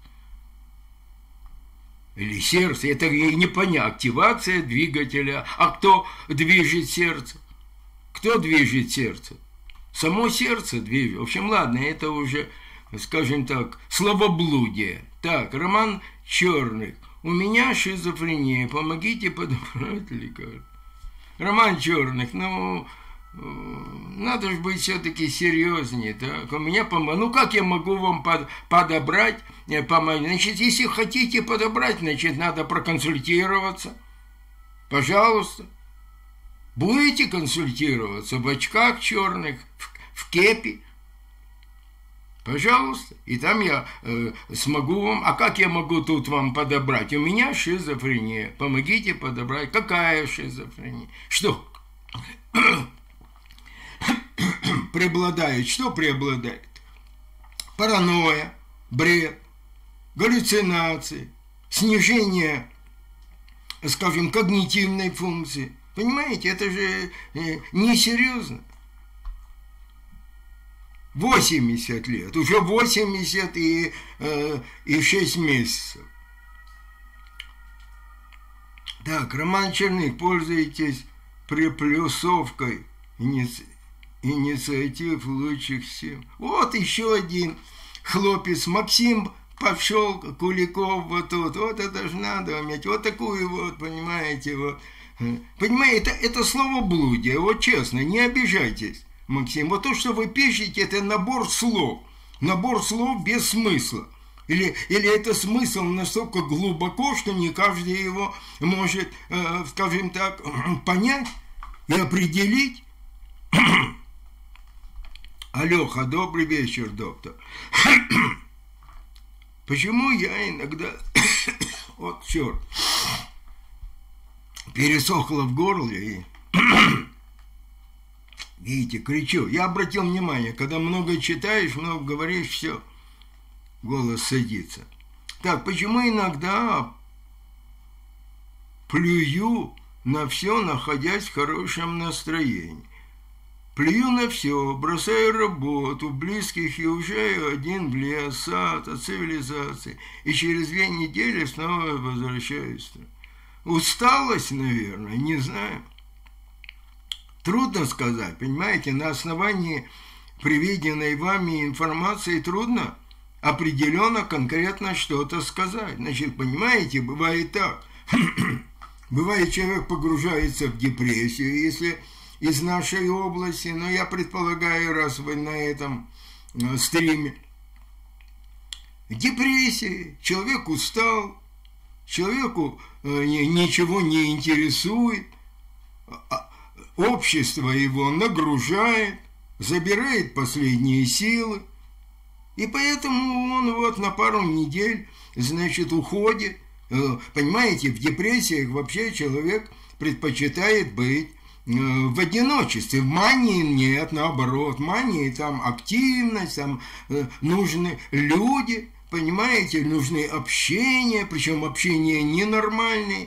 Или сердце, это не понятно, активация двигателя. А кто движет сердце? Кто движет сердце? Само сердце движет. В общем, ладно, это уже, скажем так, словоблудие. Так, Роман Черных. У меня шизофрения, помогите подобрать лекарство. Роман Черных, ну... Надо же быть все-таки серьезнее, так? У меня пом... Ну, как я могу вам под... подобрать, помочь? Значит, если хотите подобрать, значит, надо проконсультироваться. Пожалуйста. Будете консультироваться в очках черных, в, в кепи. Пожалуйста. И там я э, смогу вам... А как я могу тут вам подобрать? У меня шизофрения. Помогите подобрать. Какая шизофрения? Что? Преобладает. Что преобладает? Паранойя, бред, галлюцинации, снижение, скажем, когнитивной функции. Понимаете, это же э, несерьезно. восемьдесят лет, уже восемьдесят и, э, и шесть месяцев. Так, Роман Черных, пользуйтесь приплюсовкой иници... инициатив лучших сил. Вот еще один хлопец, Максим пошел, Куликов вот тут, вот это же надо уметь, вот такую вот, понимаете, вот. Понимаете, это, это словоблудие, вот честно, не обижайтесь. Максим, вот то, что вы пишете, это набор слов. Набор слов без смысла. Или, или это смысл настолько глубоко, что не каждый его может, э, скажем так, понять и определить. Алёха, добрый вечер, доктор. Почему я иногда... Вот черт. Пересохло в горле и... Видите, кричу. Я обратил внимание, когда много читаешь, много говоришь, все, голос садится. Так, почему иногда плюю на все, находясь в хорошем настроении? Плюю на все, бросаю работу, близких и уезжаю один в лес, сад, от цивилизации. И через две недели снова возвращаюсь. Усталость, наверное, не знаю. Трудно сказать, понимаете, на основании приведенной вами информации трудно определенно, конкретно что-то сказать. Значит, понимаете, бывает так. Бывает, человек погружается в депрессию, если из нашей области, но я предполагаю, раз вы на этом стриме. Депрессия, человек устал, человеку ничего не интересует, общество его нагружает, забирает последние силы, и поэтому он вот на пару недель, значит, уходит. Понимаете, в депрессиях вообще человек предпочитает быть в одиночестве. В мании нет, наоборот. В мании там активность, там нужны люди, понимаете, нужны общения, причем общение ненормальное.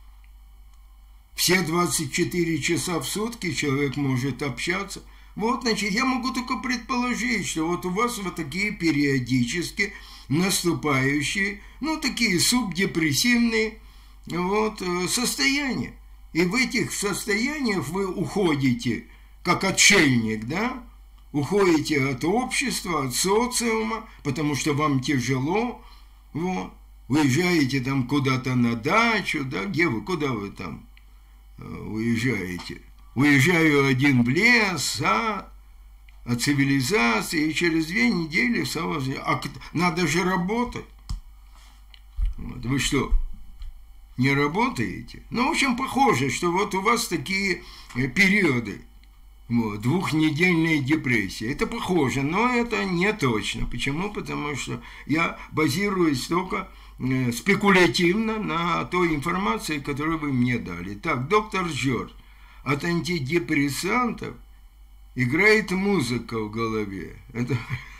Все двадцать четыре часа в сутки человек может общаться. Вот, значит, я могу только предположить, что вот у вас вот такие периодически наступающие, ну, такие субдепрессивные вот, состояния. И в этих состояниях вы уходите, как отшельник, да? Уходите от общества, от социума, потому что вам тяжело, вот. Уезжаете там куда-то на дачу, да? Где вы, куда вы там уезжаете? Уезжаю один в лес, сад, от цивилизации, и через две недели снова... А надо же работать. Вот. Вы что, не работаете? Ну, в общем, похоже, что вот у вас такие периоды, вот, двухнедельная депрессия. Это похоже, но это не точно. Почему? Потому что я базируюсь только спекулятивно на той информации, которую вы мне дали. Так, доктор Джордж, от антидепрессантов играет музыка в голове. Это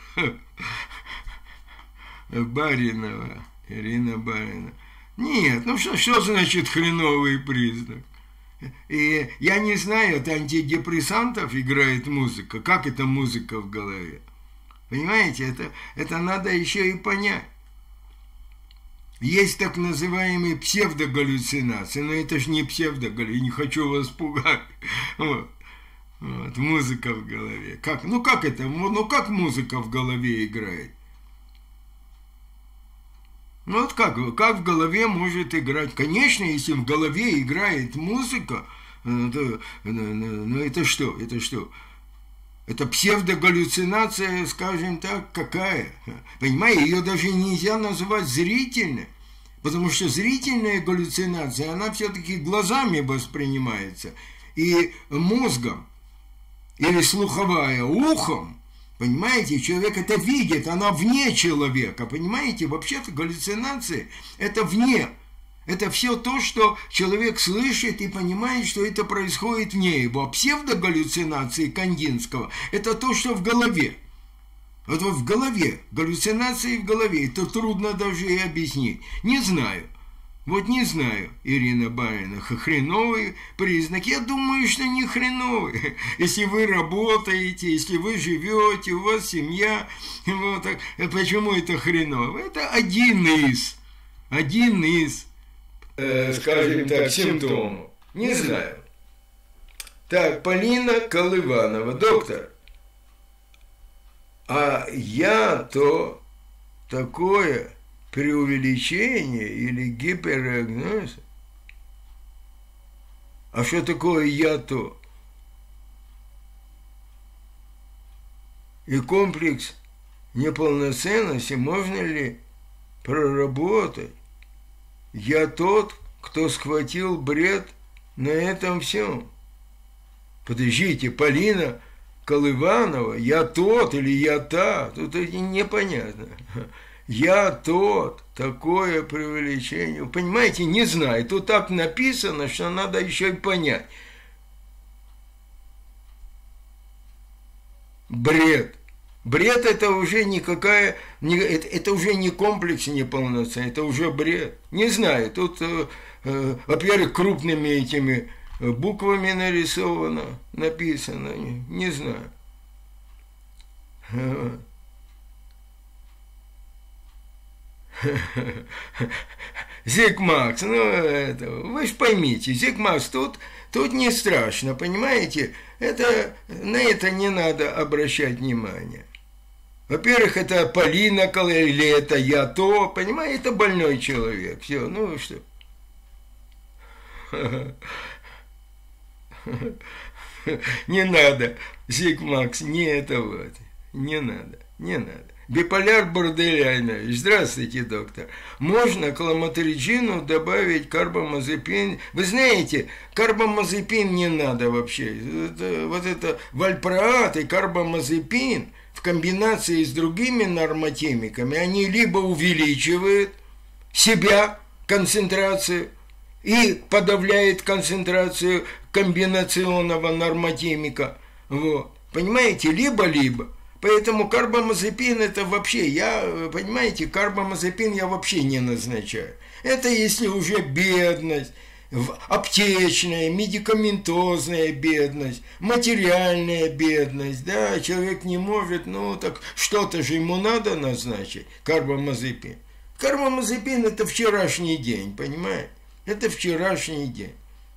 Баринова, Ирина Баринова. Нет, ну что, что значит хреновый признак? И я не знаю, от антидепрессантов играет музыка. Как это музыка в голове? Понимаете, это, это надо еще и понять. Есть так называемые псевдогаллюцинации, но это же не псевдогаллюцинации, не хочу вас пугать. Вот. Вот, музыка в голове. Как? Ну как это? Ну как музыка в голове играет? Ну вот как? Как в голове может играть? Конечно, если в голове играет музыка, то, ну это что? Это что? Это псевдогаллюцинация, скажем так, какая? Понимаете, ее даже нельзя назвать зрительной, потому что зрительная галлюцинация, она все-таки глазами воспринимается и мозгом, или слуховая ухом, Понимаете, человек это видит, она вне человека, понимаете? Вообще-то галлюцинации это вне. Это все то, что человек слышит и понимает, что это происходит вне его. А псевдогаллюцинации Кандинского – это то, что в голове. Вот, вот в голове, галлюцинации в голове, это трудно даже и объяснить. Не знаю. Вот не знаю, Ирина Барина, хреновый признак. Я думаю, что не хреновый. Если вы работаете, если вы живете, у вас семья, вот, почему это хреново? Это один из, один из, э, скажем так, симптомов. Не знаю. Так, Полина Колыванова, доктор. А я-то такое... преувеличение или гиперагноз. А что такое я-то? И комплекс неполноценности можно ли проработать? Я тот, кто схватил бред на этом всем. Подождите, Полина Колыванова, я тот или я та? Тут непонятно. Я тот, такое преувеличение. Понимаете, не знаю. Тут так написано, что надо еще и понять. Бред. Бред это уже никакая, не, это, это уже не комплекс неполноценный, это уже бред. Не знаю, тут, э, э, во-первых, крупными этими буквами нарисовано, написано, не, не знаю. Зиг Макс, ну это, вы же поймите, Зиг Макс, тут, тут не страшно, понимаете? Это, на это не надо обращать внимание. Во-первых, это Полина Колыванова, или это я то, понимаете, это больной человек. Все, ну что. Не надо, Зиг Макс, не это вот, не надо, не надо. Биполяр Борделяйнович, здравствуйте, доктор. Можно к ламотригину добавить карбамазепин? Вы знаете, карбамазепин не надо вообще. Это, вот это вальпроат и карбамазепин в комбинации с другими нормотемиками, они либо увеличивают себя, концентрацию, и подавляет концентрацию комбинационного нормотемика. Вот. Понимаете, либо-либо. Поэтому карбамазепин это вообще, я, понимаете, карбамазепин я вообще не назначаю. Это если уже бедность, аптечная, медикаментозная бедность, материальная бедность, да, человек не может, ну так что-то же ему надо назначить, карбамазепин. Карбамазепин это вчерашний день, понимаете, это вчерашний день.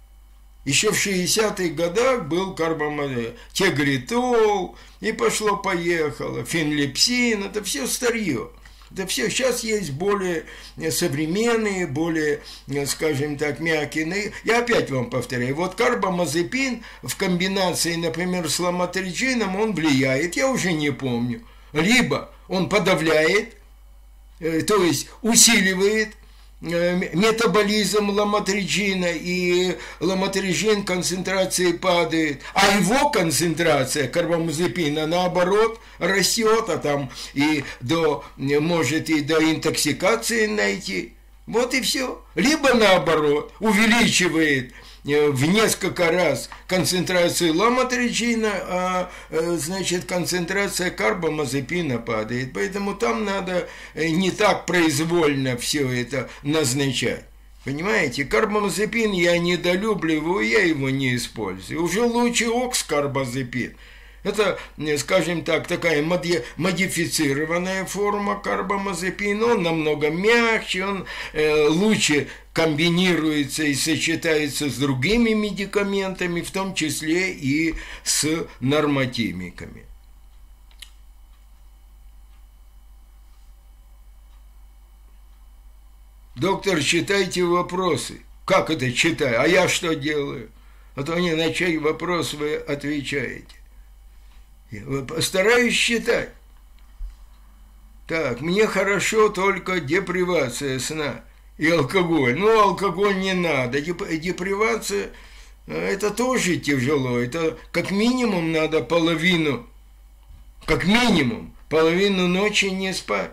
Еще в шестидесятых годах был карбамазепин, тегритол, и пошло-поехало, фенлепсин, это все старье. Это все, сейчас есть более современные, более, скажем так, мягкие. Я опять вам повторяю, вот карбамазепин в комбинации, например, с ламотригином, он влияет, я уже не помню. Либо он подавляет, то есть усиливает метаболизм ламотригина, и ламотригин концентрации падает, а его концентрация карбамазепина наоборот растет, а там и до, может и до интоксикации найти. Вот и все. Либо наоборот увеличивает в несколько раз концентрацию ламотригина, а значит концентрация карбамазепина падает. Поэтому там надо не так произвольно все это назначать. Понимаете, карбамазепин я недолюбливаю, я его не использую. Уже лучше окскарбазепин. Это, скажем так, такая модифицированная форма карбамазепина, он намного мягче, он э, лучше комбинируется и сочетается с другими медикаментами, в том числе и с нормотемиками. Доктор, читайте вопросы. Как это читаю? А я что делаю? А то не на чей вопрос вы отвечаете. Постараюсь считать. Так, мне хорошо только депривация сна и алкоголь. Ну, алкоголь не надо. Депривация, это тоже тяжело. Это как минимум надо половину как минимум половину ночи не спать.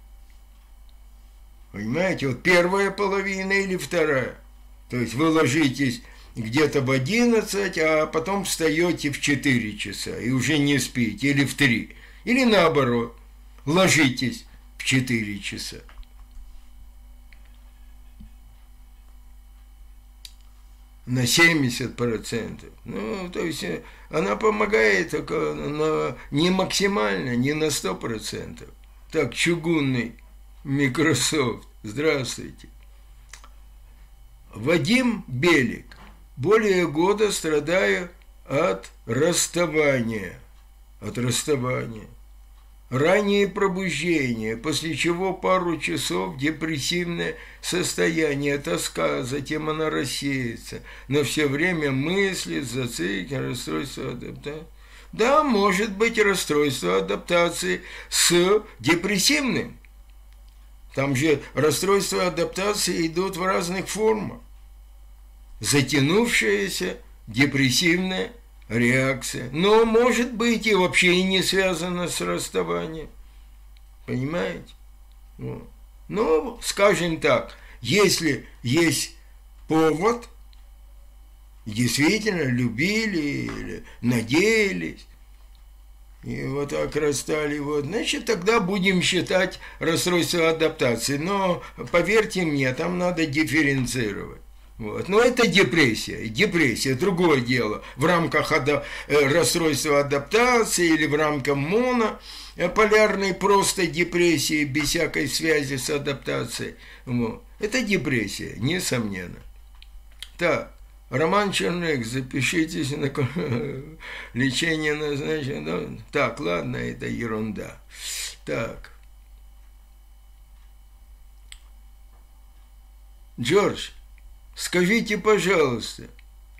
Понимаете, вот первая половина или вторая. То есть вы ложитесь где-то в одиннадцать, а потом встаете в четыре часа и уже не спите, или в три. Или наоборот, ложитесь в четыре часа. На семьдесят процентов. Ну, то есть она помогает только на, не максимально, не на сто процентов. Так, чугунный Microsoft. Здравствуйте. Вадим Белик. Более года страдаю от расставания. От расставания. Раннее пробуждение, после чего пару часов депрессивное состояние, тоска, затем она рассеется. Но все время мысли, зациклены, расстройство адаптации. Да, может быть расстройство адаптации с депрессивным. Там же расстройства адаптации идут в разных формах. Затянувшаяся депрессивная реакция. Но, может быть, и вообще и не связано с расставанием. Понимаете? Ну, ну, скажем так, если есть повод, действительно любили или надеялись, и вот так расстали, вот, значит, тогда будем считать расстройство адаптации. Но, поверьте мне, там надо дифференцировать. Вот. Но это депрессия. Депрессия, другое дело. В рамках ада- расстройства адаптации или в рамках монополярной просто депрессии без всякой связи с адаптацией. Вот. Это депрессия, несомненно. Так, Роман Черных, запишитесь на лечение назначено. Так, ладно, это ерунда. Так. Джордж, скажите, пожалуйста,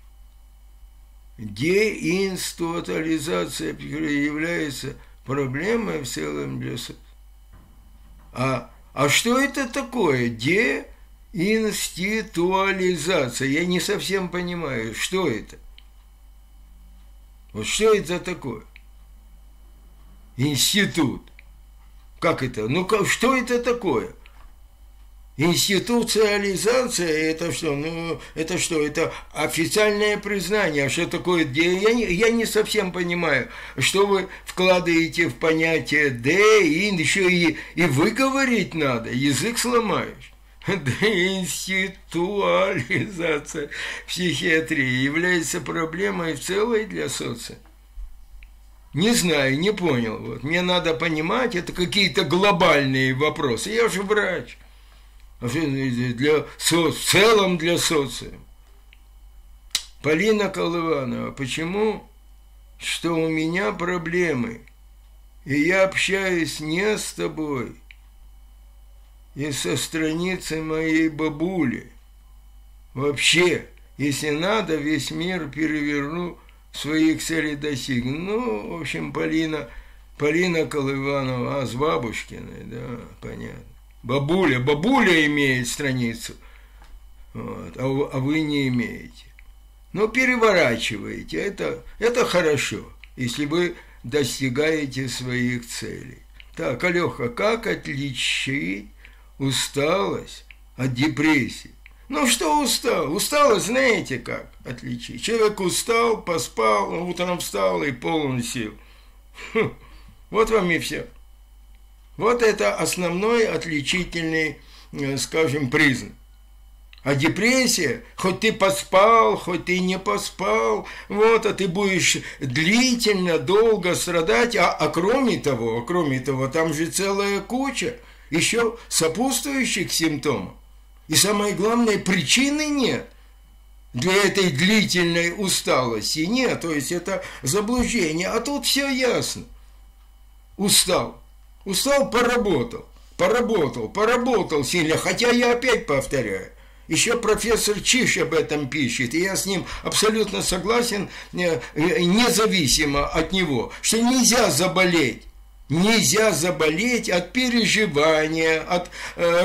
деинституализация является проблемой в целом для... А, а что это такое? Деинституализация. Я не совсем понимаю, что это? Вот что это такое? Институт. Как это? Ну, как, что это такое? Институциализация, это что? Ну, это что? Это официальное признание. А что такое? Я не, я не совсем понимаю, что вы вкладываете в понятие «де», и еще и, и выговорить надо, язык сломаешь. Деинституализация психиатрии является проблемой в целой для социума. Не знаю, не понял. Вот. Мне надо понимать, это какие-то глобальные вопросы. Я же врач. Для, в целом для социума. Полина Колыванова, почему? Что у меня проблемы, и я общаюсь не с тобой, и со страницы моей бабули. Вообще, если надо, весь мир переверну, своих целей достигну. Ну, в общем, Полина, Полина Колыванова, а с бабушкиной, да, понятно. Бабуля, бабуля имеет страницу, вот, а, а вы не имеете. Но переворачиваете, это, это хорошо, если вы достигаете своих целей. Так, Алёха, как отличить усталость от депрессии? Ну, что устал? Усталость, знаете как отличить? Человек устал, поспал, утром встал и полон сил. Хм, вот вам и все. Вот это основной отличительный, скажем, признак. А депрессия, хоть ты поспал, хоть ты не поспал, вот, а ты будешь длительно, долго страдать, а, а кроме того, а кроме того, там же целая куча еще сопутствующих симптомов. И самое главное, причины нет для этой длительной усталости. Нет, то есть это заблуждение. А тут все ясно. Устал. Устал, поработал, поработал, поработал сильно, хотя я опять повторяю, еще профессор Чиш об этом пишет, и я с ним абсолютно согласен, независимо от него, что нельзя заболеть, нельзя заболеть от переживания, от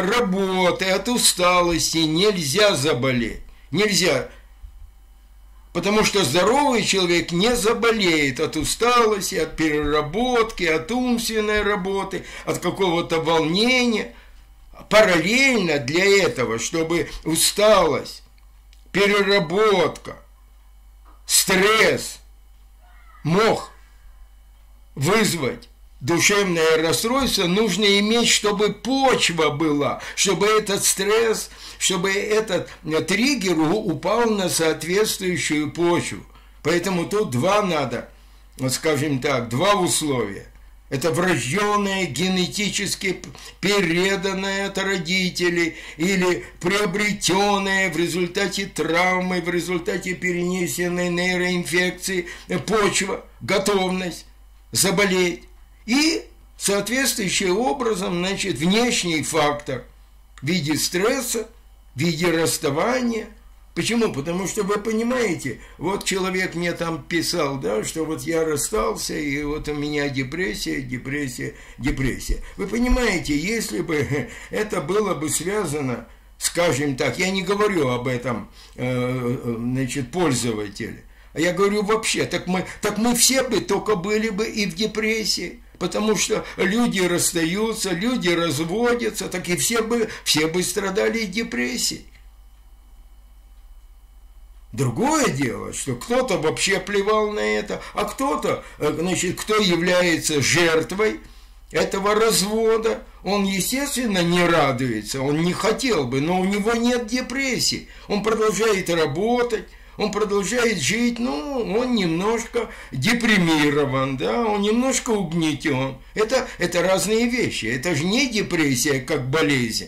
работы, от усталости, нельзя заболеть, нельзя. Потому что здоровый человек не заболеет от усталости, от переработки, от умственной работы, от какого-то волнения. Параллельно для этого, чтобы усталость, переработка, стресс мог вызвать душевное расстройство, нужно иметь, чтобы почва была, чтобы этот стресс, чтобы этот триггер упал на соответствующую почву. Поэтому тут два надо, скажем так, два условия. Это врожденное, генетически переданное от родителей или приобретенное в результате травмы, в результате перенесенной нейроинфекции почва, готовность заболеть. И соответствующим образом, значит, внешний фактор в виде стресса, в виде расставания. Почему? Потому что вы понимаете, вот человек мне там писал, да, что вот я расстался, и вот у меня депрессия, депрессия, депрессия. Вы понимаете, если бы это было бы связано, скажем так, я не говорю об этом, значит, пользователе, а я говорю вообще, так мы, так мы все бы только были бы и в депрессии. Потому что люди расстаются, люди разводятся, так и все бы, все бы страдали депрессией. Другое дело, что кто-то вообще плевал на это, а кто-то, значит, кто является жертвой этого развода, он, естественно, не радуется, он не хотел бы, но у него нет депрессии, он продолжает работать, он продолжает жить, ну, он немножко депримирован, да, он немножко угнетен. Это, это разные вещи, это же не депрессия как болезнь.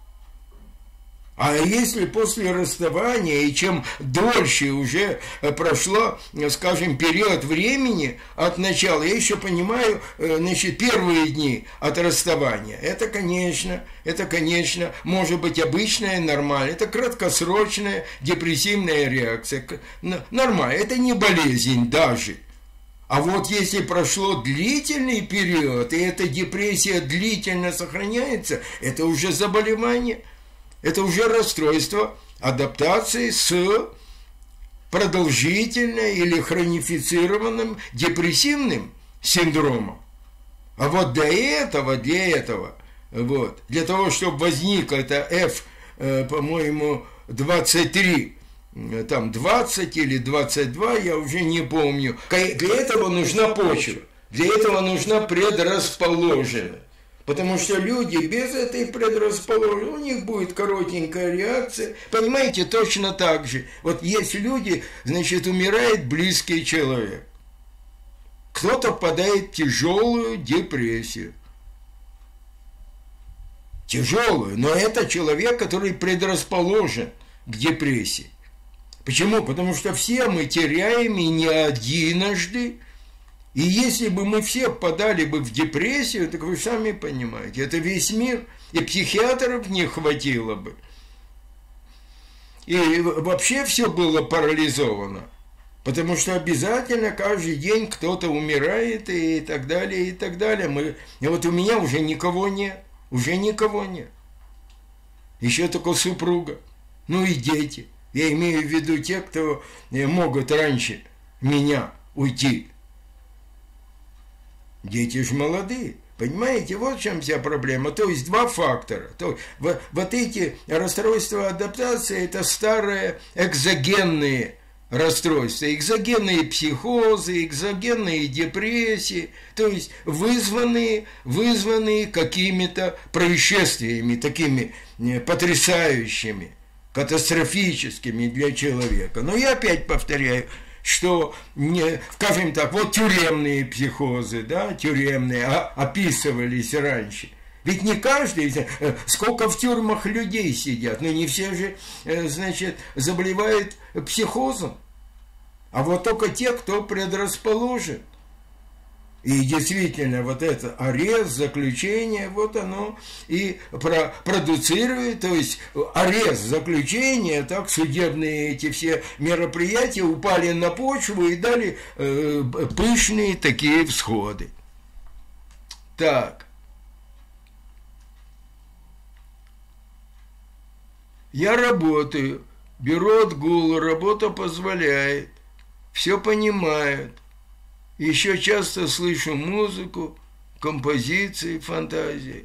А если после расставания, и чем дольше уже прошло, скажем, период времени от начала, я еще понимаю, значит, первые дни от расставания, это, конечно, это, конечно, может быть обычная, нормальная, это краткосрочная депрессивная реакция, нормально, это не болезнь даже. А вот если прошло длительный период, и эта депрессия длительно сохраняется, это уже заболевание. Это уже расстройство адаптации с продолжительным или хронифицированным депрессивным синдромом. А вот до этого, для этого, вот, для того, чтобы возник это F, э, по-моему, двадцать три, там двадцать или двадцать два, я уже не помню. Для этого нужна почва, для этого нужна предрасположенность. Потому что люди без этой предрасположенности, у них будет коротенькая реакция. Понимаете, точно так же. Вот есть люди, значит, умирает близкий человек. Кто-то впадает в тяжелую депрессию. Тяжелую, но это человек, который предрасположен к депрессии. Почему? Потому что все мы теряем и не единожды. И если бы мы все впадали бы в депрессию, так вы сами понимаете, это весь мир, и психиатров не хватило бы. И вообще все было парализовано, потому что обязательно каждый день кто-то умирает и так далее, и так далее. Мы, и вот у меня уже никого нет, уже никого нет. Еще только супруга, ну и дети. Я имею в виду те, кто могут раньше меня уйти. Дети же молодые, понимаете, вот в чем вся проблема. То есть два фактора. То, вот, вот эти расстройства адаптации, это старые экзогенные расстройства, экзогенные психозы, экзогенные депрессии, то есть вызванные, вызванные какими-то происшествиями, такими потрясающими, катастрофическими для человека. Но я опять повторяю, что, не, скажем так, вот тюремные психозы, да, тюремные, а, описывались раньше. Ведь не каждый, сколько в тюрьмах людей сидят, но не все же, значит, заболевают психозом, а вот только те, кто предрасположен. И действительно, вот это арест, заключение, вот оно и про, продуцирует, то есть арест, заключение, так, судебные эти все мероприятия упали на почву и дали э, пышные такие всходы. Так. Я работаю беру отгул, работа позволяет, все понимают. Еще часто слышу музыку, композиции, фантазии.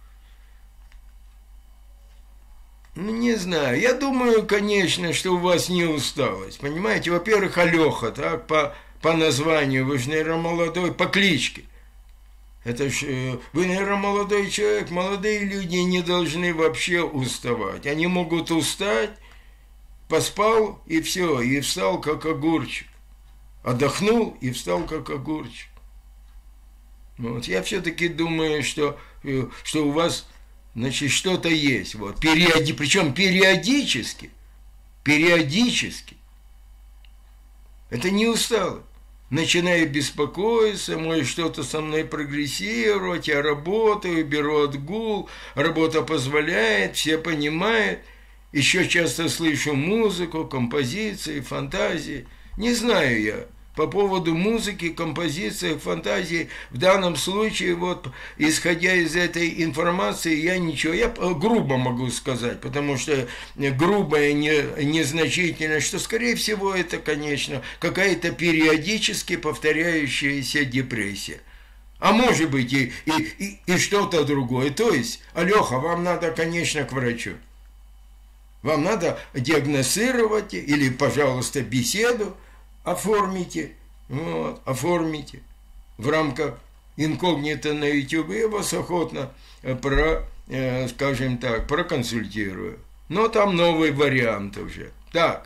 Ну, не знаю. Я думаю, конечно, что у вас не усталость. Понимаете, во-первых, Алёха, так, по, по названию, вы же, наверное, молодой, по кличке. Это ж, вы, наверное, молодой человек. Молодые люди не должны вообще уставать. Они могут устать, поспал и все, и встал как огурчик. Отдохнул и встал как огурчик. Вот. Я все-таки думаю, что, что у вас, значит, что-то есть. Вот. Периоди, причем периодически. Периодически. Это не устало. Начинаю беспокоиться, может что-то со мной прогрессировать, я работаю, беру отгул, работа позволяет, все понимают. Еще часто слышу музыку, композиции, фантазии. Не знаю я. По поводу музыки, композиции, фантазии, в данном случае, вот, исходя из этой информации, я ничего, я грубо могу сказать, потому что грубое, не, незначительное, что, скорее всего, это, конечно, какая-то периодически повторяющаяся депрессия. А может быть и, и, и, и что-то другое. То есть, Алёха, вам надо, конечно, к врачу. Вам надо диагностировать или, пожалуйста, беседу оформите, вот, оформите в рамках инкогнито на YouTube, я вас охотно про, э, скажем так, проконсультирую. Но там новый вариант уже. Так.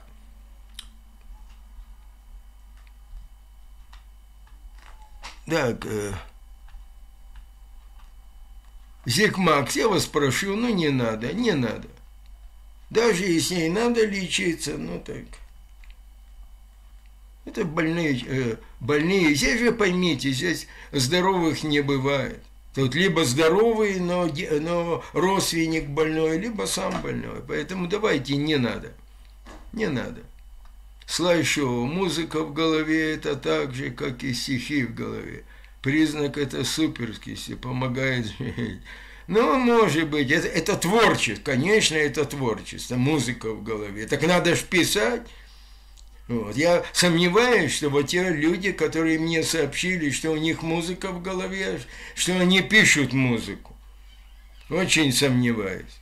Так. Э, Зикмакс, я вас прошу, ну не надо, не надо. Даже если ей надо лечиться, ну так. Это больные, э, больные. Здесь же поймите, здесь здоровых не бывает. Тут либо здоровый, но, но родственник больной, либо сам больной. Поэтому давайте не надо. Не надо. Слайд-шоу, музыка в голове – это так же, как и стихи в голове. Признак – это суперскости, помогает жить. Ну, может быть, это, это творчество, конечно, это творчество, музыка в голове. Так надо ж писать. Вот. Я сомневаюсь, что вот те люди, которые мне сообщили, что у них музыка в голове, что они пишут музыку. Очень сомневаюсь.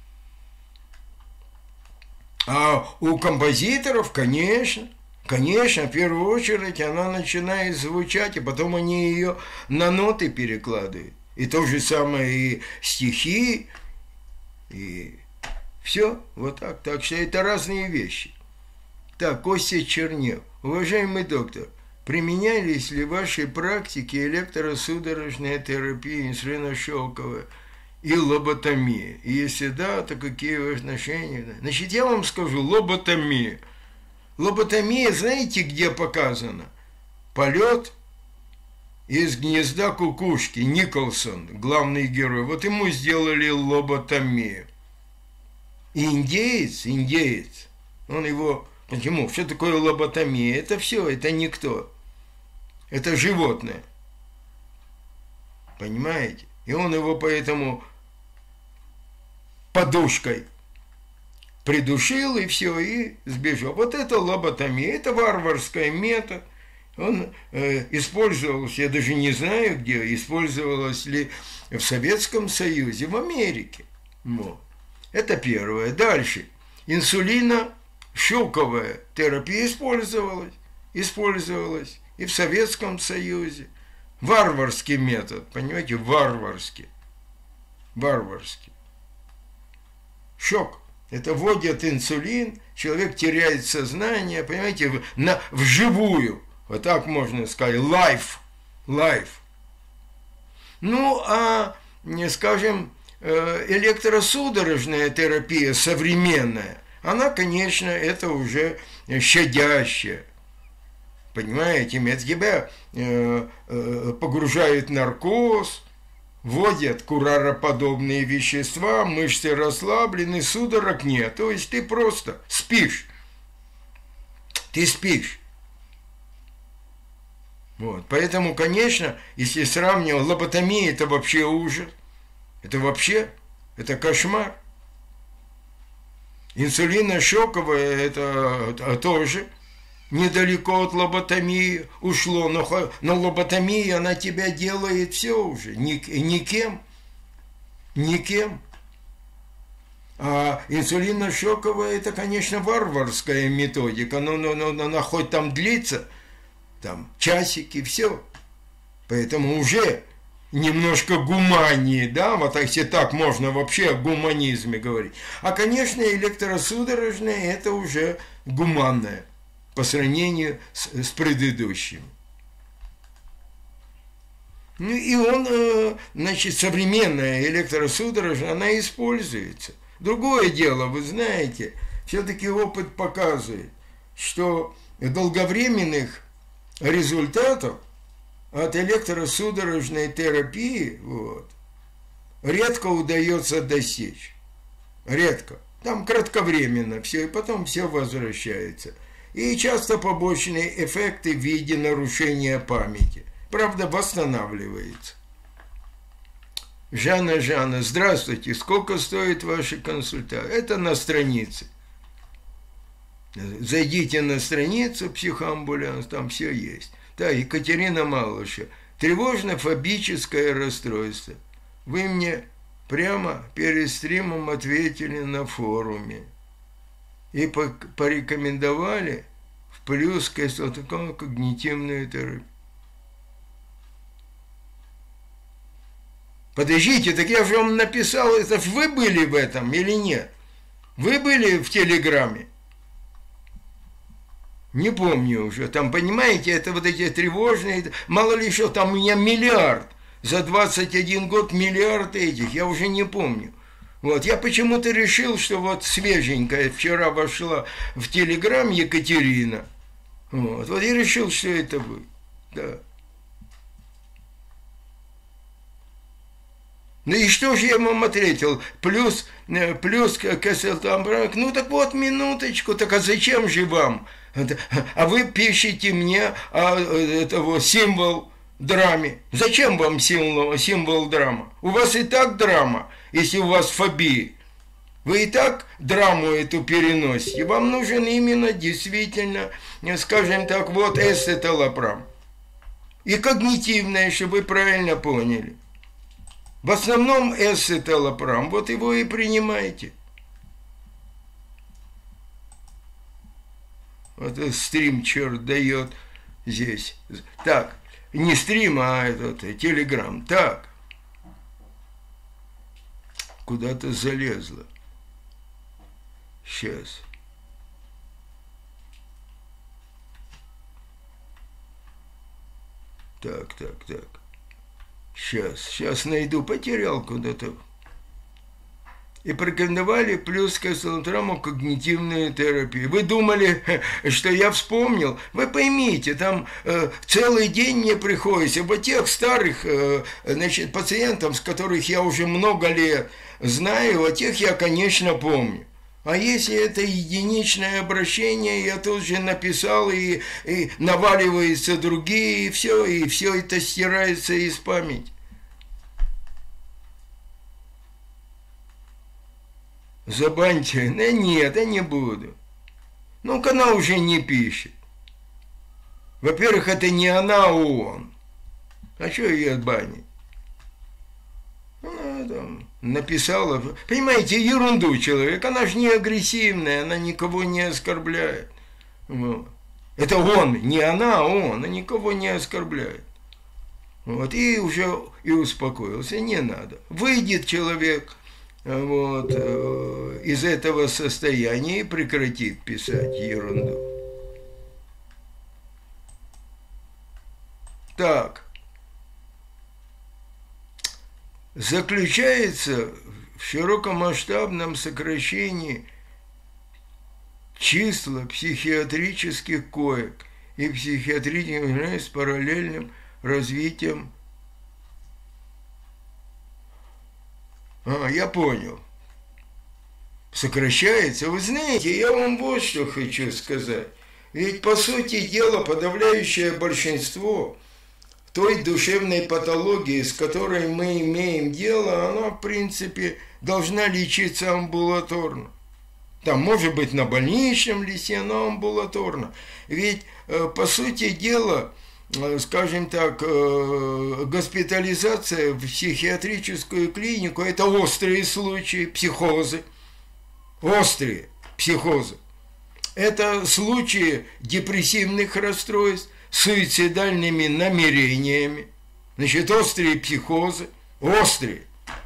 А у композиторов, конечно, конечно, в первую очередь она начинает звучать, и потом они ее на ноты перекладывают. И то же самое и стихи, и все, вот так. Так что это разные вещи. Так, Костя Чернев. Уважаемый доктор, применялись ли в вашей практике электросудорожная терапия, инсулино-шелковая и лоботомия? И если да, то какие вы отношения? Значит, я вам скажу, лоботомия. Лоботомия, знаете, где показана? Полет из гнезда кукушки. Николсон, главный герой. Вот ему сделали лоботомию. И индеец, индеец, он его... Почему? Что такое лоботомия? Это все, это никто. Это животное. Понимаете? И он его поэтому подушкой придушил, и все, и сбежал. Вот это лоботомия, это варварский метод. Он э, использовался, я даже не знаю где, использовалось ли в Советском Союзе, в Америке. Вот. Это первое. Дальше. Инсулина. Шелковая терапия использовалась, использовалась и в Советском Союзе. Варварский метод, понимаете, варварский. Варварский. Шок. Это вводят инсулин, человек теряет сознание, понимаете, на, вживую. Вот так можно сказать, life. Life. Ну, а, скажем, электросудорожная терапия современная, она, конечно, это уже щадящая. Понимаете, это тебя э, э, погружают в наркоз, вводят курароподобные вещества, мышцы расслаблены, судорог нет. То есть ты просто спишь. Ты спишь. Вот. Поэтому, конечно, если сравнивать, лоботомия – это вообще ужас. Это вообще, это кошмар. Инсулиношоковое это тоже недалеко от лоботомии ушло, но, но лоботомия, она тебя делает все уже, никем, никем. А инсулиношоковая это, конечно, варварская методика, но, но, но, но она хоть там длится, там часики, все. Поэтому уже немножко гуманнее, да, вот если так можно вообще о гуманизме говорить. А, конечно, электросудорожное это уже гуманное по сравнению с, с предыдущим. Ну и он, значит, современная электросудорожная, она используется. Другое дело, вы знаете, все-таки опыт показывает, что долговременных результатов от электросудорожной терапии вот, редко удается достичь. Редко. Там кратковременно все, и потом все возвращается. И часто побочные эффекты в виде нарушения памяти. Правда, восстанавливается. Жанна, Жанна, здравствуйте. Сколько стоит ваша консультация? Это на странице. Зайдите на страницу психоамбулянс, там все есть. Да, Екатерина Малыша. Тревожно-фобическое расстройство. Вы мне прямо перед стримом ответили на форуме. И порекомендовали в плюс когнитивную терапию. Подождите, так я же вам написал, это вы были в этом или нет? Вы были в Телеграме? Не помню уже. Там, понимаете, это вот эти тревожные, мало ли что, там у меня миллиард. За двадцать один год миллиард этих, я уже не помню. Вот, я почему-то решил, что вот свеженькая вчера вошла в Телеграм Екатерина. Вот, вот я решил, что это вы. Да. Ну и что же я вам ответил? Плюс, плюс Кэсселтамбрак. Ну так вот, минуточку, так а зачем же вам? А вы пишете мне а, этого символ драме. Зачем вам символ, символ драма? У вас и так драма, если у вас фобии. Вы и так драму эту переносите. Вам нужен именно действительно, скажем так, вот эсцеталопрам. И когнитивное, чтобы вы правильно поняли. В основном эсцеталопрам, вот его и принимайте. Вот этот стрим черт дает здесь. Так, не стрим, а этот телеграм. Так, куда-то залезла. Сейчас. Так, так, так. Сейчас, сейчас найду, потерял куда-то. И порекомендовали плюс кэсселтраму когнитивную терапию. Вы думали, что я вспомнил? Вы поймите, там э, целый день мне приходится. Вот тех старых э, значит, пациентов, с которых я уже много лет знаю, вот тех я, конечно, помню. А если это единичное обращение, я тут же написал, и, и наваливаются другие, и все, и все это стирается из памяти. Забаньте. Да нет, я не буду. Ну-ка, она уже не пишет. Во-первых, это не она, а он. А что ее банить? Она там написала, понимаете, ерунду человек. Она же не агрессивная, она никого не оскорбляет. Вот. Это он, не она, а он. Она никого не оскорбляет. Вот. И уже и успокоился. Не надо. Выйдет человек... Вот, э, из этого состояния и прекратит писать ерунду. Так. Заключается в широкомасштабном сокращении числа психиатрических коек и психиатрических с параллельным развитием. А, я понял. Сокращается. Вы знаете, я вам вот что хочу сказать. Ведь, по сути дела, подавляющее большинство той душевной патологии, с которой мы имеем дело, она, в принципе, должна лечиться амбулаторно. Там, может быть, на больничном листе, но амбулаторно. Ведь, по сути дела, скажем так, госпитализация в психиатрическую клинику – это острые случаи психозы. Острые психозы. Это случаи депрессивных расстройств с суицидальными намерениями. Значит, острые психозы, острые.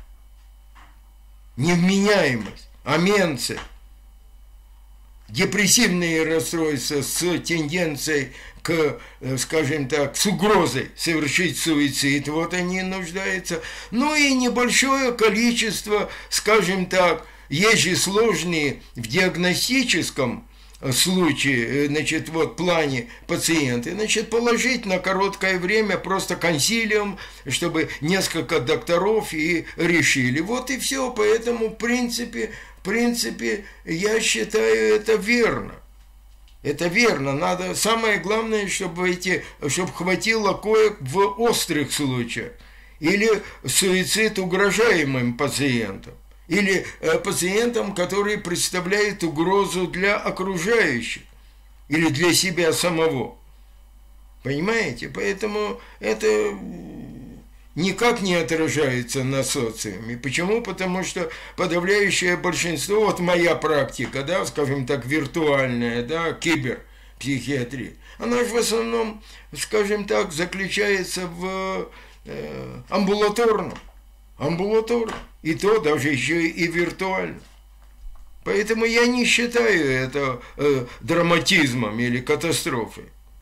Невменяемость, аменция. Депрессивные расстройства с тенденцией к, скажем так, с угрозой совершить суицид, вот они нуждаются. Ну и небольшое количество, скажем так, есть же сложные в диагностическом случае, значит, вот плане пациенты, значит, положить на короткое время просто консилиум, чтобы несколько докторов и решили. Вот и все, поэтому, в принципе, в принципе, я считаю, это верно. Это верно. Надо, самое главное, чтобы эти, чтобы хватило коек в острых случаях. Или суицид угрожаемым пациентам. Или э, пациентам, которые представляют угрозу для окружающих. Или для себя самого. Понимаете? Поэтому это никак не отражается на социуме. Почему? Потому что подавляющее большинство, вот моя практика, да, скажем так, виртуальная, да, киберпсихиатрия, она же в основном, скажем так, заключается в э, амбулаторном. Амбулаторно. И то даже еще и виртуально. Поэтому я не считаю это э, драматизмом или катастрофой.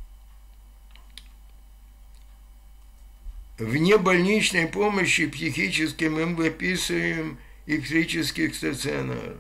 Вне больничной помощи психическим мы выписываем электрических стационаров.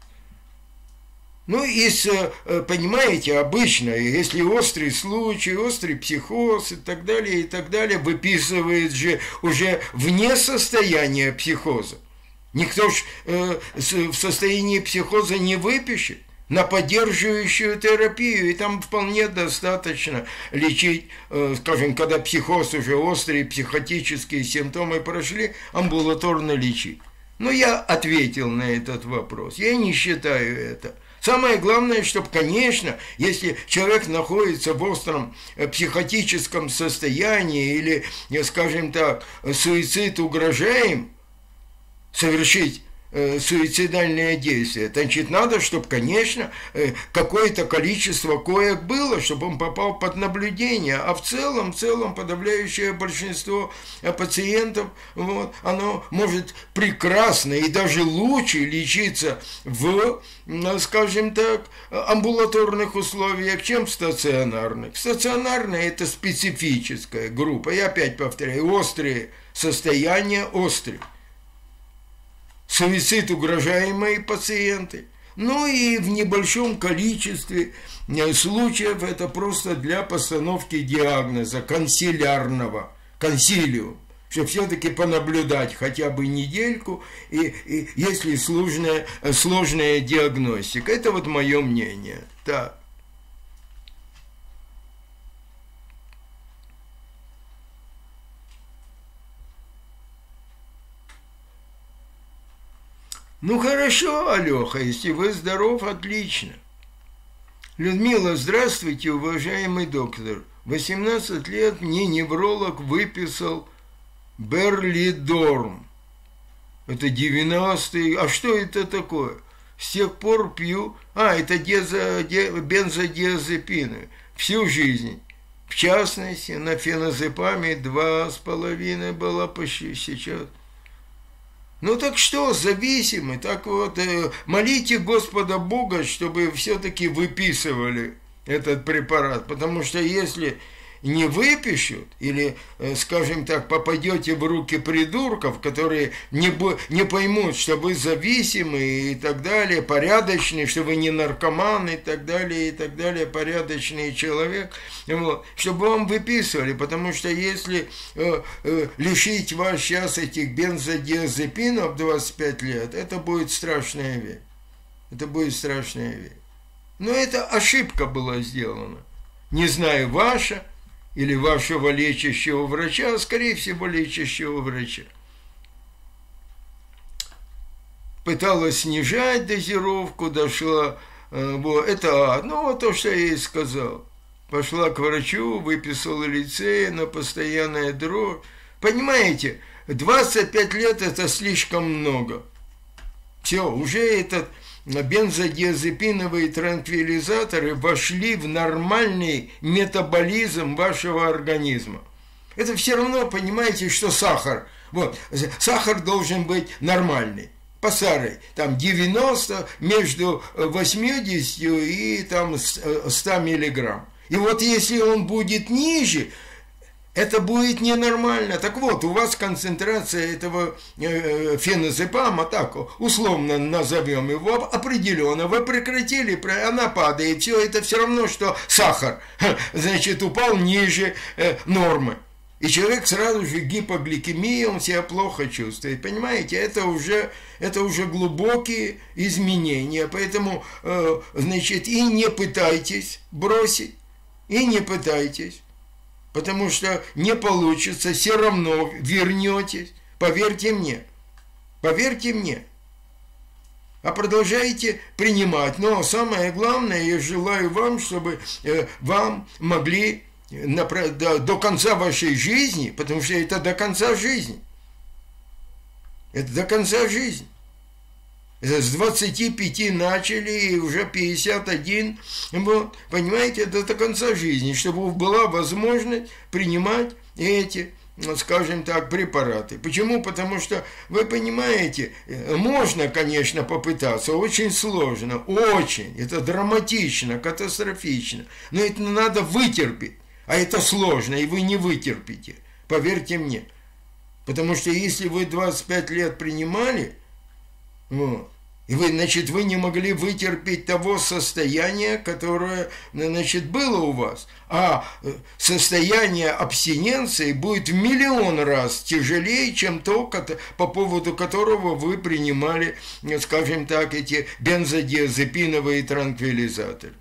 Ну, из, понимаете, обычно, если острый случай, острый психоз и так далее, и так далее, выписывает же уже вне состояния психоза. Никто ж э, в состоянии психоза не выпишет на поддерживающую терапию, и там вполне достаточно лечить, э, скажем, когда психоз уже острые психотические симптомы прошли, амбулаторно лечить. Но я ответил на этот вопрос, я не считаю это. Самое главное, чтобы, конечно, если человек находится в остром психотическом состоянии или, скажем так, суицид угрожаем совершить э, суицидальное действие, значит, надо, чтобы, конечно, э, какое-то количество коек было, чтобы он попал под наблюдение, а в целом, в целом подавляющее большинство пациентов, вот, оно может прекрасно и даже лучше лечиться в, скажем так, амбулаторных условиях, чем в стационарных. Стационарная – это специфическая группа, я опять повторяю, острые состояния, острые. Суицид угрожаемые пациенты. Ну и в небольшом количестве случаев это просто для постановки диагноза консилиарного, консилиум, чтобы все-таки понаблюдать хотя бы недельку, и, и если сложная, сложная диагностика. Это вот мое мнение. Так. Ну хорошо, Алёха, если вы здоров, отлично. Людмила, здравствуйте, уважаемый доктор. восемнадцать лет мне невролог выписал Берлидорм. Это девяностые. А что это такое? С тех пор пью... А, это дезо, де, бензодиазепины. Всю жизнь. В частности, на феназепаме два с половиной было почти сейчас. Ну так что, зависимы, так вот, э, молите Господа Бога, чтобы все-таки выписывали этот препарат, потому что если не выпишут, или, э, скажем так, попадете в руки придурков, которые не, не поймут, что вы зависимы и так далее, порядочный, что вы не наркоман и так далее, и так далее, порядочный человек, вот, чтобы вам выписывали, потому что если э, э, лишить вас сейчас этих бензодиазепинов двадцать пять лет, это будет страшная вещь. Это будет страшная вещь. Но это ошибка была сделана. Не знаю, ваша, или вашего лечащего врача, а скорее всего лечащего врача. пыталась снижать дозировку, дошла, вот, это, ну, вот то, что я ей сказал. Пошла к врачу, выписала лицей на постоянное дрожь. Понимаете, двадцать пять лет – это слишком много. Все, уже этот бензодиазепиновые транквилизаторы вошли в нормальный метаболизм вашего организма. Это все равно, понимаете, что сахар. Вот, сахар должен быть нормальный. По старой, там девяносто, между восьмидесятью и там ста миллиграмм. И вот если он будет ниже, это будет ненормально. Так вот, у вас концентрация этого феназепама, так условно назовем его, определенно, вы прекратили, она падает, все это все равно, что сахар, значит, упал ниже нормы. И человек сразу же гипогликемия, он себя плохо чувствует. Понимаете, это уже, это уже глубокие изменения. Поэтому, значит, и не пытайтесь бросить, и не пытайтесь. Потому что не получится, все равно вернетесь. Поверьте мне. Поверьте мне. А продолжайте принимать. Но самое главное, я желаю вам, чтобы вам могли до, до конца вашей жизни, потому что это до конца жизни. Это до конца жизни. Это с двадцати пяти начали, и уже пятьдесят один, вот, понимаете, это до конца жизни, чтобы была возможность принимать эти, скажем так, препараты. Почему? Потому что, вы понимаете, можно, конечно, попытаться, очень сложно, очень, это драматично, катастрофично, но это надо вытерпеть. А это сложно, и вы не вытерпите, поверьте мне. Потому что если вы двадцать пять лет принимали, вот, и вы, значит, вы не могли вытерпеть того состояния, которое, значит, было у вас. А состояние абстиненции будет в миллион раз тяжелее, чем то, по поводу которого вы принимали, скажем так, эти бензодиазепиновые транквилизаторы.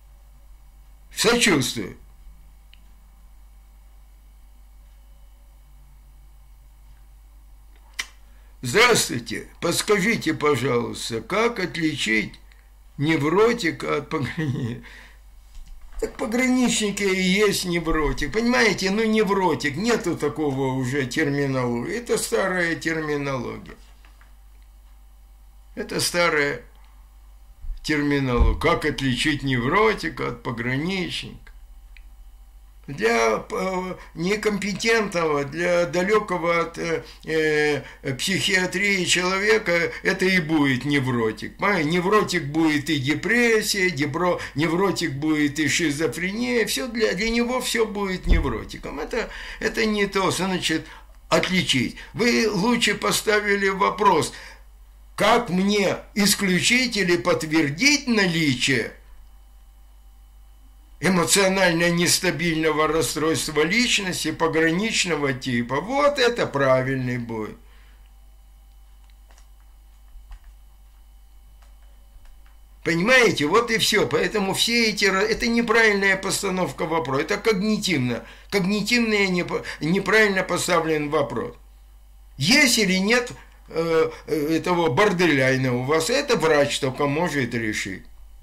Сочувствую. Здравствуйте, подскажите, пожалуйста, как отличить невротика от пограничника? Так пограничники и есть невротик, понимаете, ну невротик, нету такого уже терминологии, это старая терминология. Это старая терминология, как отличить невротика от пограничника. Для некомпетентного, для далекого от э, психиатрии человека это и будет невротик. Невротик будет и депрессия, депро, невротик будет и шизофрения, все для, для него все будет невротиком. Это, это не то, значит, отличить. Вы лучше поставили вопрос, как мне исключить или подтвердить наличие эмоционально нестабильного расстройства личности пограничного типа. Вот это правильный бой. Понимаете, вот и все. Поэтому все эти... Это неправильная постановка вопроса. Это когнитивно. Когнитивно неправильно поставлен вопрос. Есть или нет э, этого борderline у вас, это врач только может решить.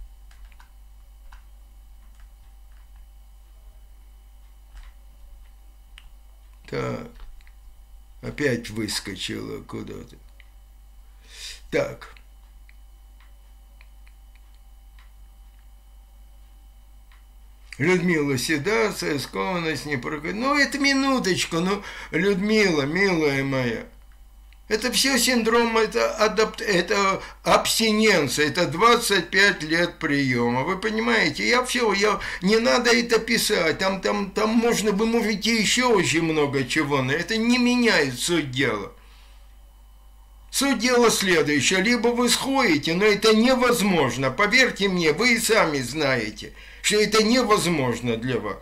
Так, опять выскочила куда-то. Так. Людмила, седация, скованность, не прокатит. Ну, это минуточку, ну, Людмила, милая моя. Это все синдром, это, адапт, это абстиненция, это двадцать пять лет приема. Вы понимаете, я все, я, не надо это писать, там, там, там можно, вы можете еще очень много чего, но это не меняет суть дела. Суть дела следующее, либо вы сходите, но это невозможно, поверьте мне, вы и сами знаете, что это невозможно для вас.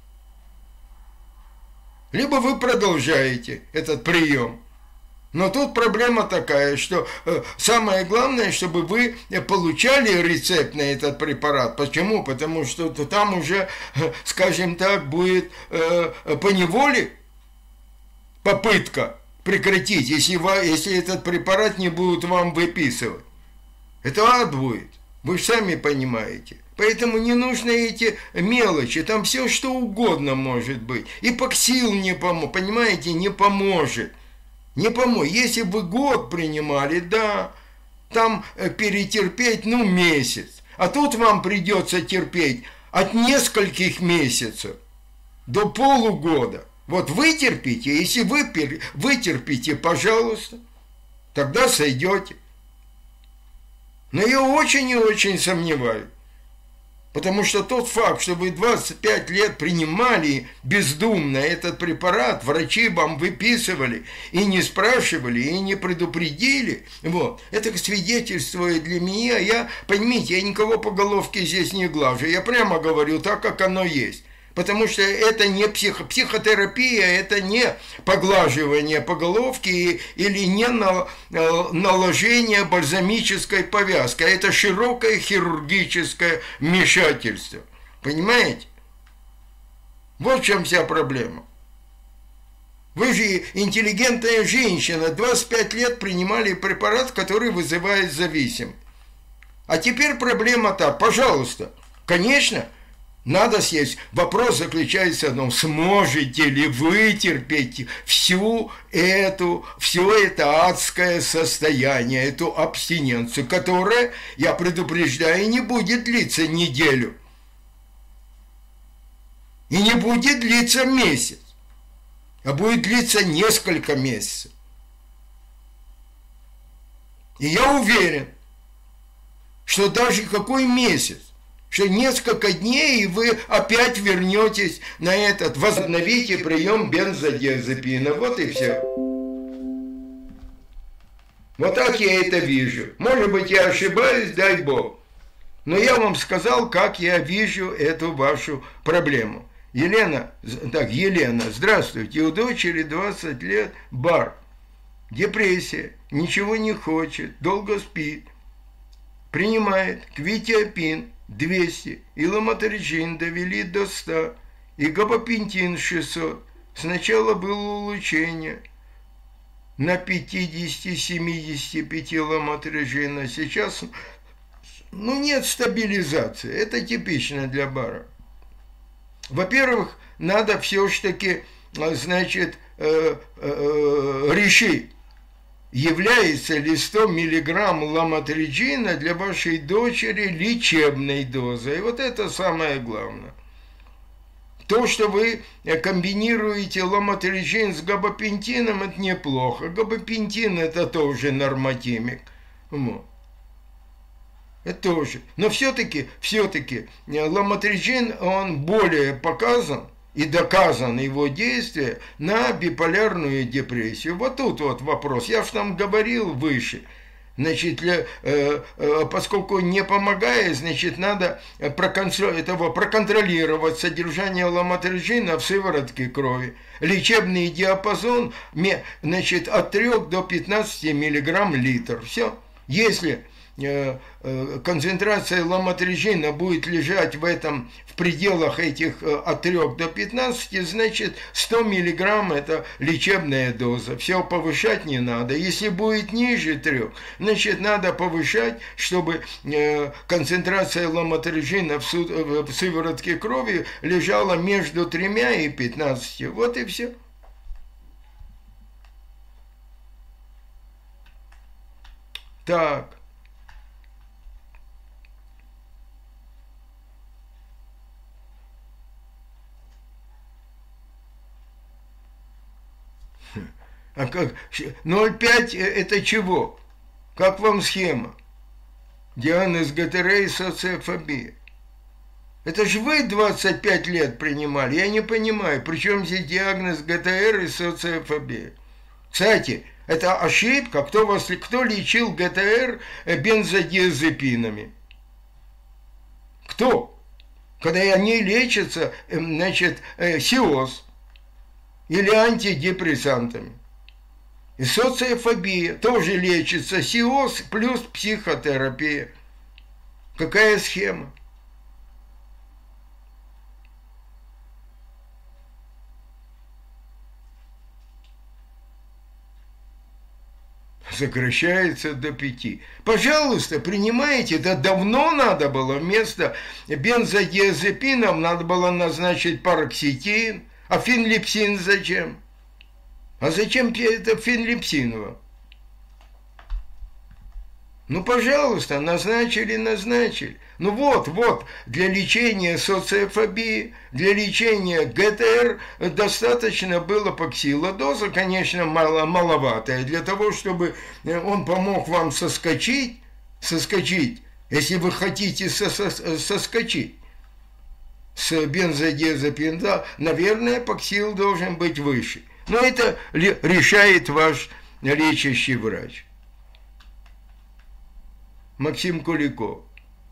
Либо вы продолжаете этот прием. Но тут проблема такая, что э, самое главное, чтобы вы получали рецепт на этот препарат. Почему? Потому что там уже, э, скажем так, будет э, поневоле попытка прекратить, если, если этот препарат не будут вам выписывать. Это ад будет. Вы же сами понимаете. Поэтому не нужно эти мелочи. Там все что угодно может быть. Эпоксил не поможет. Понимаете, не поможет. Не поможет. Если бы год принимали, да, там перетерпеть, ну, месяц. А тут вам придется терпеть от нескольких месяцев до полугода. Вот вытерпите, если вы вытерпите, пожалуйста, тогда сойдете. Но я очень и очень сомневаюсь. Потому что тот факт, что вы двадцать пять лет принимали бездумно этот препарат, врачи вам выписывали и не спрашивали, и не предупредили, вот, это свидетельствует для меня, я, поймите, я никого по головке здесь не глажу, я прямо говорю так, как оно есть. Потому что это не психо, психотерапия, это не поглаживание по головке или не наложение бальзамической повязки, а это широкое хирургическое вмешательство. Понимаете? Вот в чем вся проблема. Вы же интеллигентная женщина, двадцать пять лет принимали препарат, который вызывает зависимость. А теперь проблема-то, пожалуйста, конечно, надо съесть. Вопрос заключается в том, сможете ли вы терпеть всю эту, все это адское состояние, эту абстиненцию, которая, я предупреждаю, не будет длиться неделю. И не будет длиться месяц, а будет длиться несколько месяцев. И я уверен, что даже какой месяц, что несколько дней, и вы опять вернетесь на этот, возобновите прием бензодиазепина. Вот и все. Вот так я это вижу. Может быть, я ошибаюсь, дай Бог. Но я вам сказал, как я вижу эту вашу проблему. Елена, так, Елена, здравствуйте. У дочери двадцать лет, бар, депрессия, ничего не хочет, долго спит, принимает квитиапин двести, и ламотригин довели до ста, и габапентин шестьсот. Сначала было улучшение на пятьдесят-семьдесят пять ламотригина, сейчас, ну, нет стабилизации. Это типично для бара. Во-первых, надо все-таки, значит, э, э, решить, является ли сто миллиграмм ламотригина для вашей дочери лечебной дозой. И вот это самое главное. То, что вы комбинируете ламотригин с габапентином, это неплохо. Габапентин – это тоже норматимик. Вот. Это тоже. Но все-таки, все-таки ламотригин, он более показан, и доказано его действие на биполярную депрессию. Вот тут вот вопрос. Я же там говорил выше. Значит, для, э, э, поскольку не помогает, значит, надо проконтролировать, этого, проконтролировать содержание ламотригина в сыворотке крови. Лечебный диапазон, значит, от трёх до пятнадцати миллиграмм литр. Все. Если концентрация ламотригина будет лежать в этом, в пределах этих от трёх до пятнадцати, значит сто миллиграмм это лечебная доза. Все повышать не надо. Если будет ниже трёх, значит надо повышать, чтобы концентрация ламотригина в сыворотке крови лежала между тремя и пятнадцатью. Вот и все. Так. А как? ноль пять это чего? Как вам схема? Диагноз ГТР и социофобия. Это же вы двадцать пять лет принимали. Я не понимаю, при чем здесь диагноз ГТР и социофобия? Кстати, это ошибка. Кто, вас, кто лечил ГТР бензодиазепинами? Кто? Когда они лечатся, значит, сиоз или антидепрессантами. И социофобия тоже лечится сиоз плюс психотерапия. Какая схема? сокращается до пяти. Пожалуйста, принимайте. Это давно надо было. Вместо бензодиазепинов надо было назначить пароксетин. А фенлепсин зачем? А зачем это фенлепсин вам? Ну, пожалуйста, назначили, назначили. Ну вот, вот, для лечения социофобии, для лечения ГТР достаточно было паксила. Доза, конечно, мало, маловатая. Для того, чтобы он помог вам соскочить, соскочить, если вы хотите соскочить с бензодиазепина, наверное, паксил должен быть выше. Но это решает ваш лечащий врач. Максим Куликов.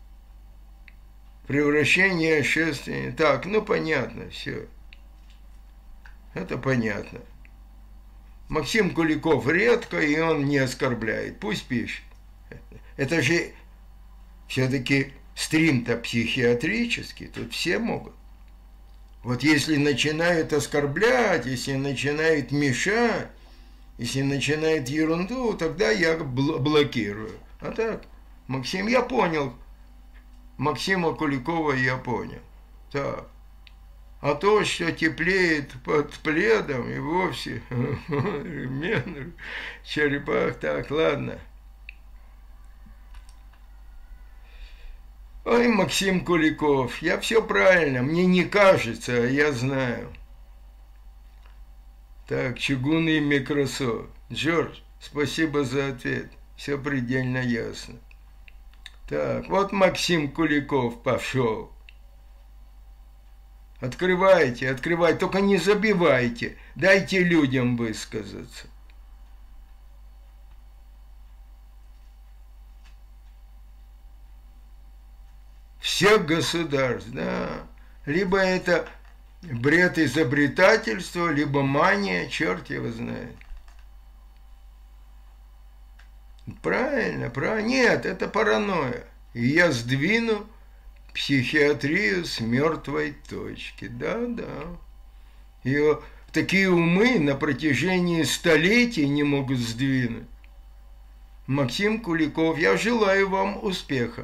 Превращение шествия. Так, ну понятно, все. Это понятно. Максим Куликов редко, и он не оскорбляет. Пусть пишет. Это же все-таки стрим-то психиатрический, тут все могут. Вот если начинают оскорблять, если начинают мешать, если начинают ерунду, тогда я блокирую. А так, Максим, я понял. Максима Куликова я понял. Так. А то, что теплеет под пледом, и вовсе черепах. Так, ладно. Ой, Максим Куликов, я все правильно, мне не кажется, а я знаю. Так, чугунный Microsoft. Джордж, спасибо за ответ. Все предельно ясно. Так, вот Максим Куликов пошел. Открывайте, открывайте, только не забивайте. Дайте людям высказаться. Всех государств, да. Либо это бред изобретательства, либо мания, черт его знает. Правильно, правильно. Нет, это паранойя. И я сдвину психиатрию с мертвой точки. Да, да. И такие умы на протяжении столетий не могут сдвинуть. Максим Куликов, я желаю вам успеха.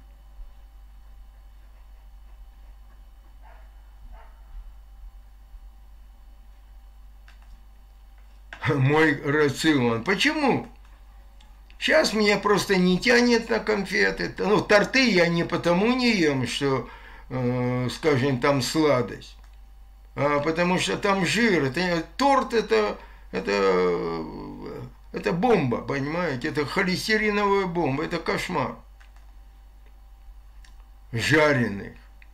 Мой рацион. Почему? Сейчас меня просто не тянет на конфеты. Ну, торты я не потому не ем, что, э, скажем, там сладость, а потому что там жир. Это, торт это, это, это бомба, понимаете? Это холестериновая бомба, это кошмар. Жареных.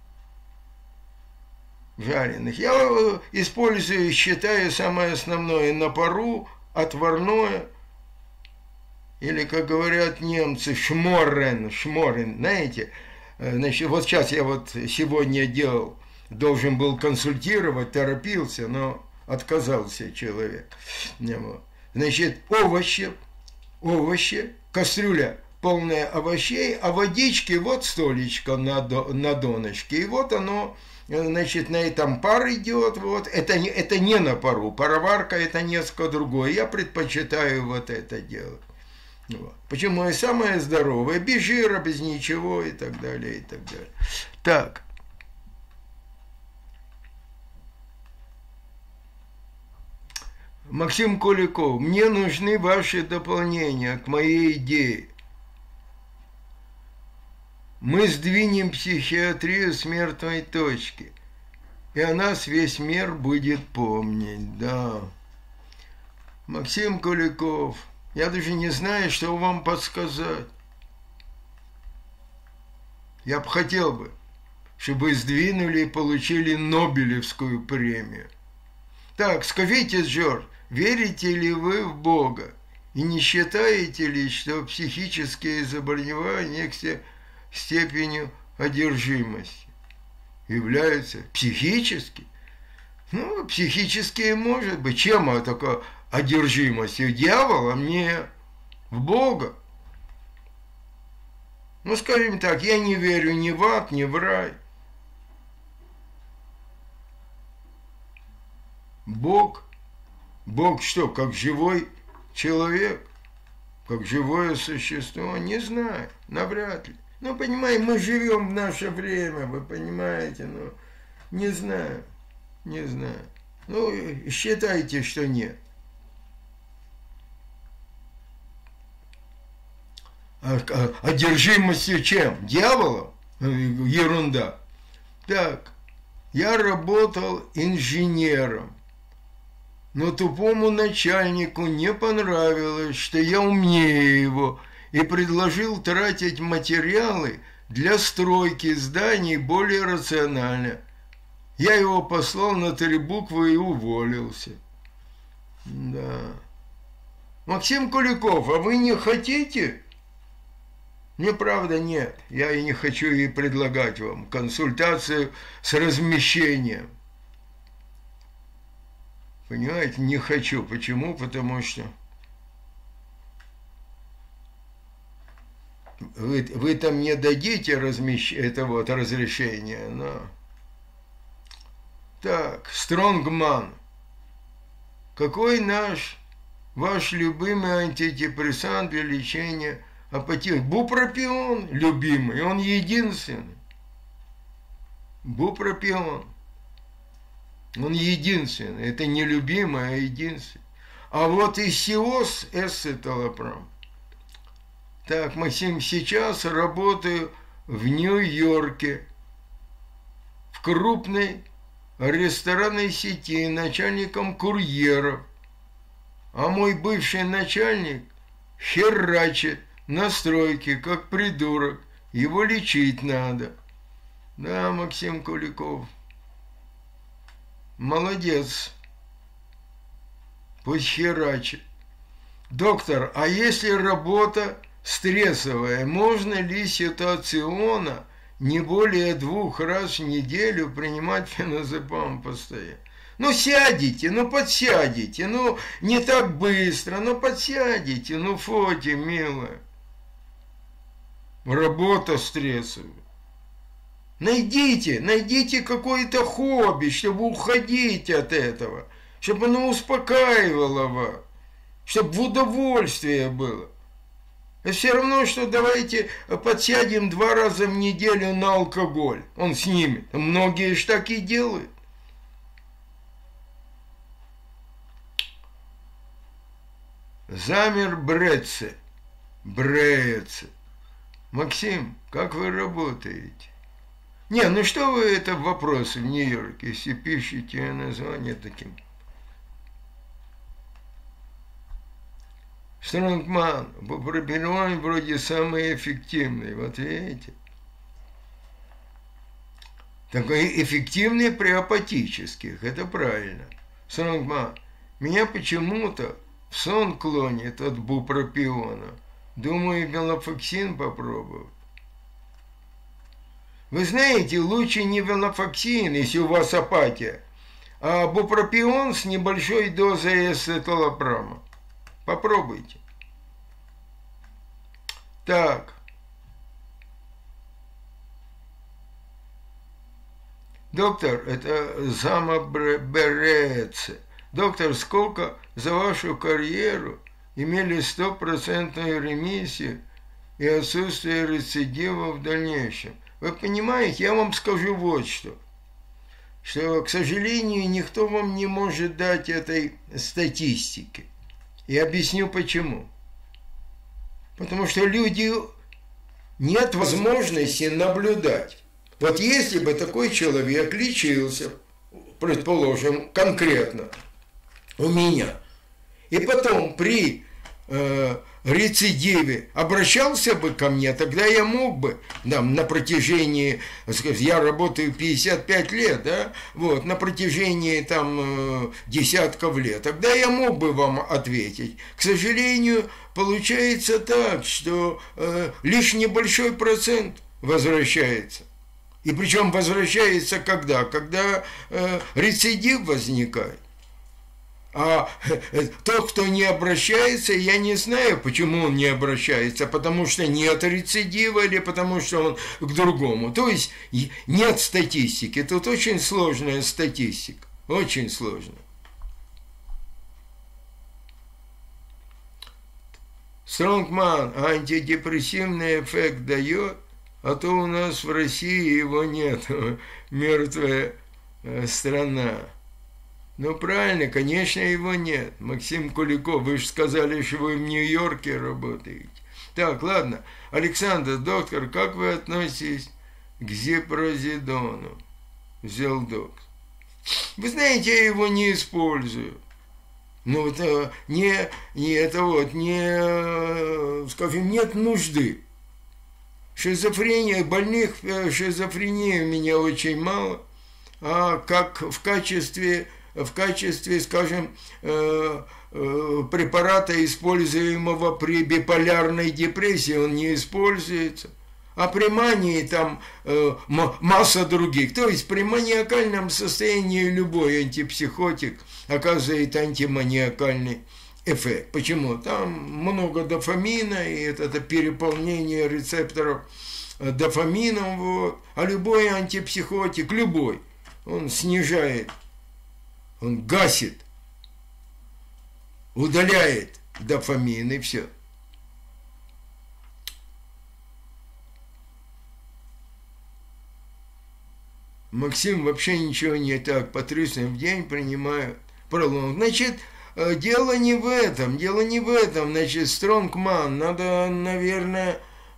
Жареных. Я использую, считаю, самое основное на пару, отварное. Или, как говорят немцы, шморрен, шморрен, знаете, значит, вот сейчас я вот сегодня делал, должен был консультировать, торопился, но отказался человек. Значит, овощи, овощи, кастрюля полная овощей, а водички вот столечко на, до, на донышке, и вот оно, значит, на этом пар идет, вот, это, это не на пару, пароварка это несколько другое, я предпочитаю вот это делать. Вот. Почему и самое здоровое, без жира, без ничего и так далее, и так далее. Так. Максим Куликов, мне нужны ваши дополнения к моей идее. Мы сдвинем психиатрию с мертвой точки, и о нас весь мир будет помнить, да. Максим Куликов, я даже не знаю, что вам подсказать. Я бы хотел бы, чтобы вы сдвинули и получили Нобелевскую премию. Так, скажите, Джордж, верите ли вы в Бога? И не считаете ли, что психические заболевания к степени одержимости являются психически? Ну, психические может быть. Чем это такое? Одержимостью дьявола? Мне в Бога. Ну, скажем так, я не верю ни в ад, ни в рай. Бог, Бог что, как живой человек? как живое существо, не знаю, навряд ли. Ну, понимаете, мы живем в наше время, вы понимаете, ну, не знаю, не знаю. Ну, считайте, что нет. А, а, одержимостью чем? Дьяволом? Ерунда. Так, я работал инженером, но тупому начальнику не понравилось, что я умнее его, и предложил тратить материалы для стройки зданий более рационально. Я его послал на три буквы и уволился. Да. Максим Куликов, а вы не хотите? Мне, правда, нет. Я и не хочу и предлагать вам консультацию с размещением. Понимаете, не хочу. Почему? Потому что вы, вы там не дадите размещ... это вот разрешение, но... Так, Стронгман. Какой наш, ваш любимый антидепрессант для лечения апатии? Бупропион, любимый, он единственный. Бупропион. Он единственный. Это не любимый, а единственный. А вот исиоз, эсцеталопром. Так, Максим, сейчас работаю в Нью-Йорке, в крупной ресторанной сети начальником курьеров. А мой бывший начальник херачит на стройке, как придурок. Его лечить надо. Да, Максим Куликов. Молодец. Пусть херачит. Доктор, а если работа стрессовая, можно ли ситуационно не более двух раз в неделю принимать феназепам постоянно? Ну, сядете, ну, подсядете, ну, не так быстро, ну, подсядете, ну, Фоти, милая. Работа стрессовая. Найдите, найдите какое-то хобби, чтобы уходить от этого, чтобы оно успокаивало вас, чтобы в удовольствие было. Это все равно, что давайте подсядем два раза в неделю на алкоголь. Он снимет. Многие ж так и делают. Замер Бреце. Бреце. Максим, как вы работаете? Не, ну что вы это вопросы в Нью-Йорке, если пишете название таким? Стронгман, бупропион вроде самый эффективный, вот видите? Такой эффективный при апатических, это правильно. Стронгман, меня почему-то в сон клонит от бупропиона. Думаю, велофоксин попробовать. Вы знаете, лучше не велофоксин, если у вас апатия, а бупропион с небольшой дозой эсцеталопрома. Попробуйте. Так. Доктор, это Зама Береце. Доктор, сколько за вашу карьеру имели стопроцентную ремиссию и отсутствие рецидива в дальнейшем? Вы понимаете, я вам скажу вот что. Что, к сожалению, никто вам не может дать этой статистики. И объясню почему. Потому что люди нет возможности наблюдать. Вот если бы такой человек лечился, предположим, конкретно у меня, и потом при э, рецидиве обращался бы ко мне, тогда я мог бы, да, на протяжении, сказать, я работаю пятьдесят пять лет, да, вот, на протяжении там э, десятков лет, тогда я мог бы вам ответить. К сожалению, получается так, что э, лишь небольшой процент возвращается. И причем возвращается когда? Когда э, рецидив возникает. А тот, кто не обращается, я не знаю, почему он не обращается, потому что нет рецидива или потому что он к другому. То есть нет статистики. Тут очень сложная статистика. Очень сложная. Стронгман антидепрессивный эффект дает, а то у нас в России его нет, мертвая страна. Ну, правильно, конечно, его нет. Максим Куликов, вы же сказали, что вы в Нью-Йорке работаете. Так, ладно. Александр, доктор, как вы относитесь к зипрозидону? Зелдокс. Вы знаете, я его не использую. Ну, это не, не это вот, не, скажем, нет нужды. Шизофрения, больных шизофренией у меня очень мало, а как в качестве, в качестве, скажем, препарата, используемого при биполярной депрессии, он не используется. А при мании там э, масса других. То есть при маниакальном состоянии любой антипсихотик оказывает антиманиакальный эффект. Почему? Там много дофамина, и это, это переполнение рецепторов дофамином. Вот. А любой антипсихотик, любой, он снижает, он гасит, удаляет дофамин, и все. Максим, вообще ничего не так, по тридцать в день принимаю пролонг. Значит, дело не в этом, дело не в этом, значит, Стронгман, надо, наверное,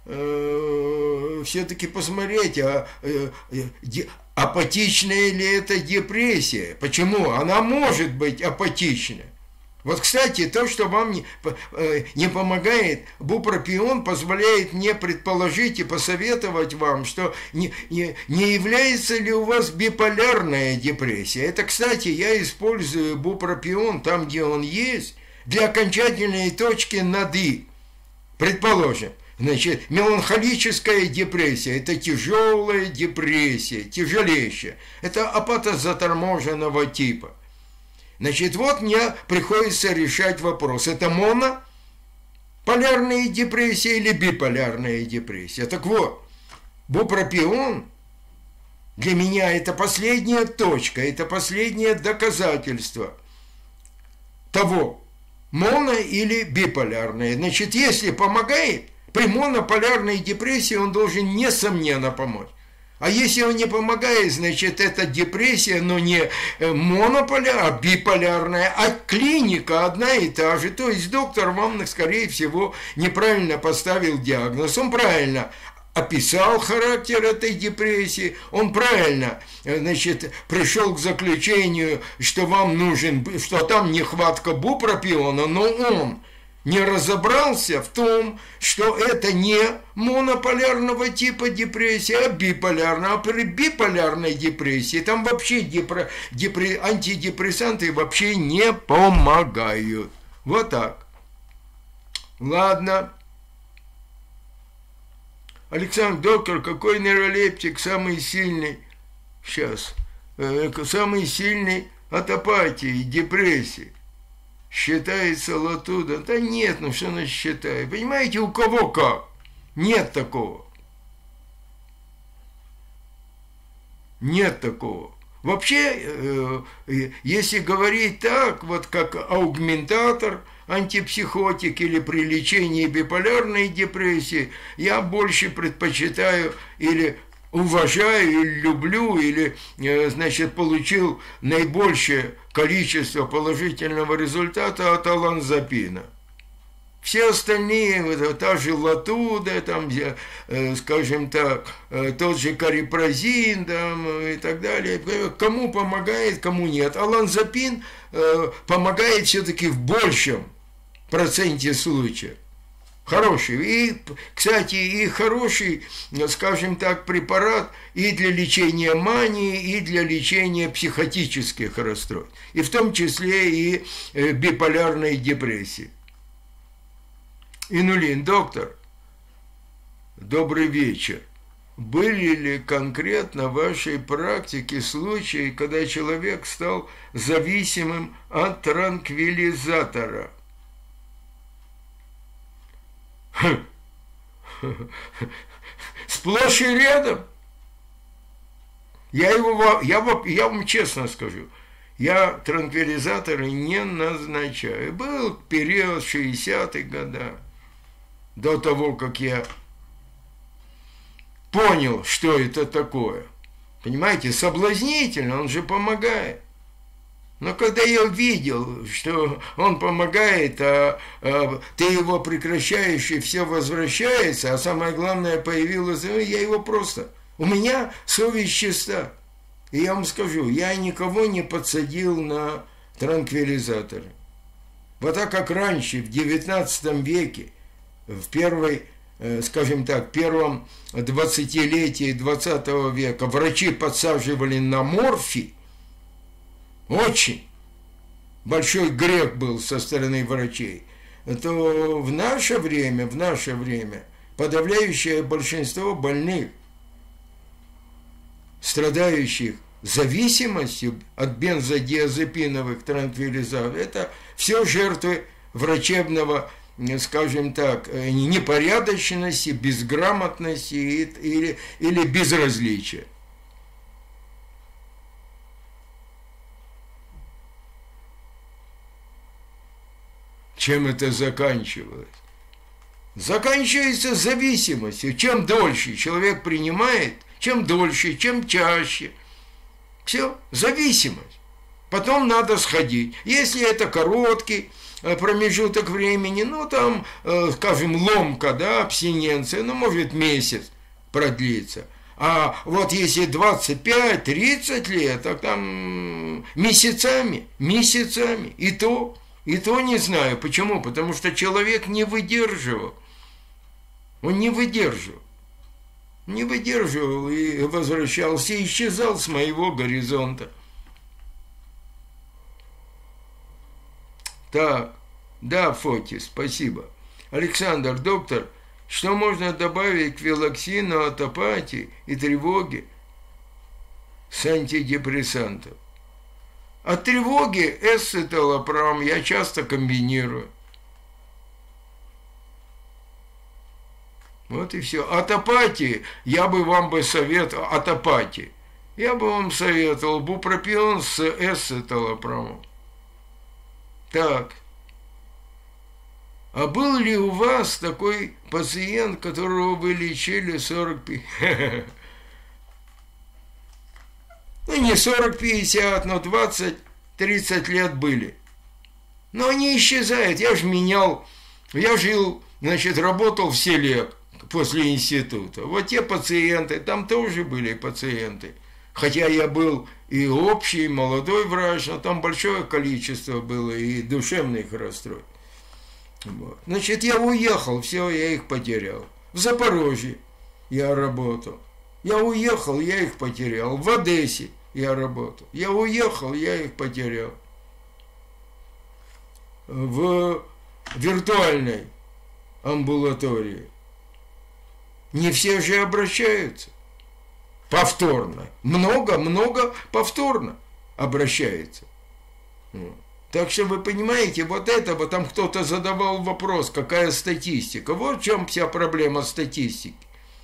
э, все-таки посмотреть, а, э, де, апатичная ли это депрессия, почему? Она может быть апатичной. Вот, кстати, то, что вам не, не помогает, бупропион позволяет мне предположить и посоветовать вам, что не, не, не является ли у вас биполярная депрессия. Это, кстати, я использую бупропион там, где он есть, для окончательной точки над «и». Предположим, значит, меланхолическая депрессия – это тяжелая депрессия, тяжелейшая. Это апатозаторможенного типа. Значит, вот мне приходится решать вопрос, это монополярная депрессия или биполярная депрессия. Так вот, бупропион для меня это последняя точка, это последнее доказательство того, моно или биполярная. Значит, если помогает, при монополярной депрессии он должен несомненно помочь. А если он не помогает, значит, это депрессия, но не монополярная, а биполярная, а клиника одна и та же. То есть доктор вам, скорее всего, неправильно поставил диагноз. Он правильно описал характер этой депрессии, он правильно, значит, пришел к заключению, что вам нужен, что там нехватка бупропиона, но он не разобрался в том, что это не монополярного типа депрессия, а биполярная. А при биполярной депрессии там вообще депре, депре, антидепрессанты вообще не помогают. Вот так. Ладно. Александр, доктор, какой нейролептик самый сильный? Сейчас. Самый сильный от апатии, депрессии. Считается латуда. Да нет, ну что она считает? Понимаете, у кого как? Нет такого. Нет такого. Вообще, э, если говорить так, вот как аугментатор, антипсихотик или при лечении биполярной депрессии, я больше предпочитаю или уважаю, или люблю, или, значит, получил наибольшее количество положительного результата от оланзапина. Все остальные, вот, та же латуда, там, скажем так, тот же карипразин, там, и так далее, кому помогает, кому нет. Оланзапин помогает все-таки в большем проценте случаев. Хороший. И, кстати, и хороший, скажем так, препарат и для лечения мании, и для лечения психотических расстройств. И в том числе и биполярной депрессии. Инулин, доктор, добрый вечер. Были ли конкретно в вашей практике случаи, когда человек стал зависимым от транквилизатора? Сплошь и рядом. Я, его, я, я вам честно скажу, я транквилизаторы не назначаю. Был период шестидесятых годов, до того, как я понял, что это такое. Понимаете, соблазнительно, он же помогает. Но когда я увидел, что он помогает, а, а ты его прекращаешь, и все возвращается, а самое главное, появилось, я его просто... У меня совесть чиста. И я вам скажу, я никого не подсадил на транквилизаторы. Вот так как раньше, в девятнадцатом веке, в первой, скажем так, первом двадцатилетии двадцатого века врачи подсаживали на морфий, очень большой грех был со стороны врачей, то в наше время, в наше время подавляющее большинство больных, страдающих зависимостью от бензодиазепиновых транквилизаторов, это все жертвы врачебного, скажем так, непорядочности, безграмотности или, или безразличия. Чем это заканчивалось? Заканчивается зависимостью. Чем дольше человек принимает, чем дольше, чем чаще. Все, зависимость. Потом надо сходить. Если это короткий промежуток времени, ну там, скажем, ломка, да, абстиненция, ну может месяц продлится. А вот если двадцать пять тридцать лет, так там месяцами, месяцами, и то... И то не знаю. Почему? Потому что человек не выдерживал. Он не выдерживал. Не выдерживал и возвращался, и исчезал с моего горизонта. Так, да, Фоти, спасибо. Александр, доктор, что можно добавить к вилоксину от апатии и тревоги с антидепрессантов? От тревоги эсциtalopram я часто комбинирую. Вот и все. От апатии я бы вам бы советовал, от апатии, я бы вам советовал бупропион с эсциtalopram. Так. А был ли у вас такой пациент, которого вы лечили сорок пять? Ну, не сорок-пятьдесят, но двадцать-тридцать лет были. Но они исчезают. Я же менял, я жил, значит, работал в селе после института. Вот те пациенты, там тоже были пациенты. Хотя я был и общий, и молодой врач, но там большое количество было и душевных расстройств. Вот. Значит, я уехал, все, я их потерял. В Запорожье я работал. Я уехал, я их потерял. В Одессе я работал. Я уехал, я их потерял. В виртуальной амбулатории не все же обращаются повторно. Много-много повторно обращается. Так что вы понимаете, вот этого там кто-то задавал вопрос, какая статистика. Вот в чем вся проблема статистики.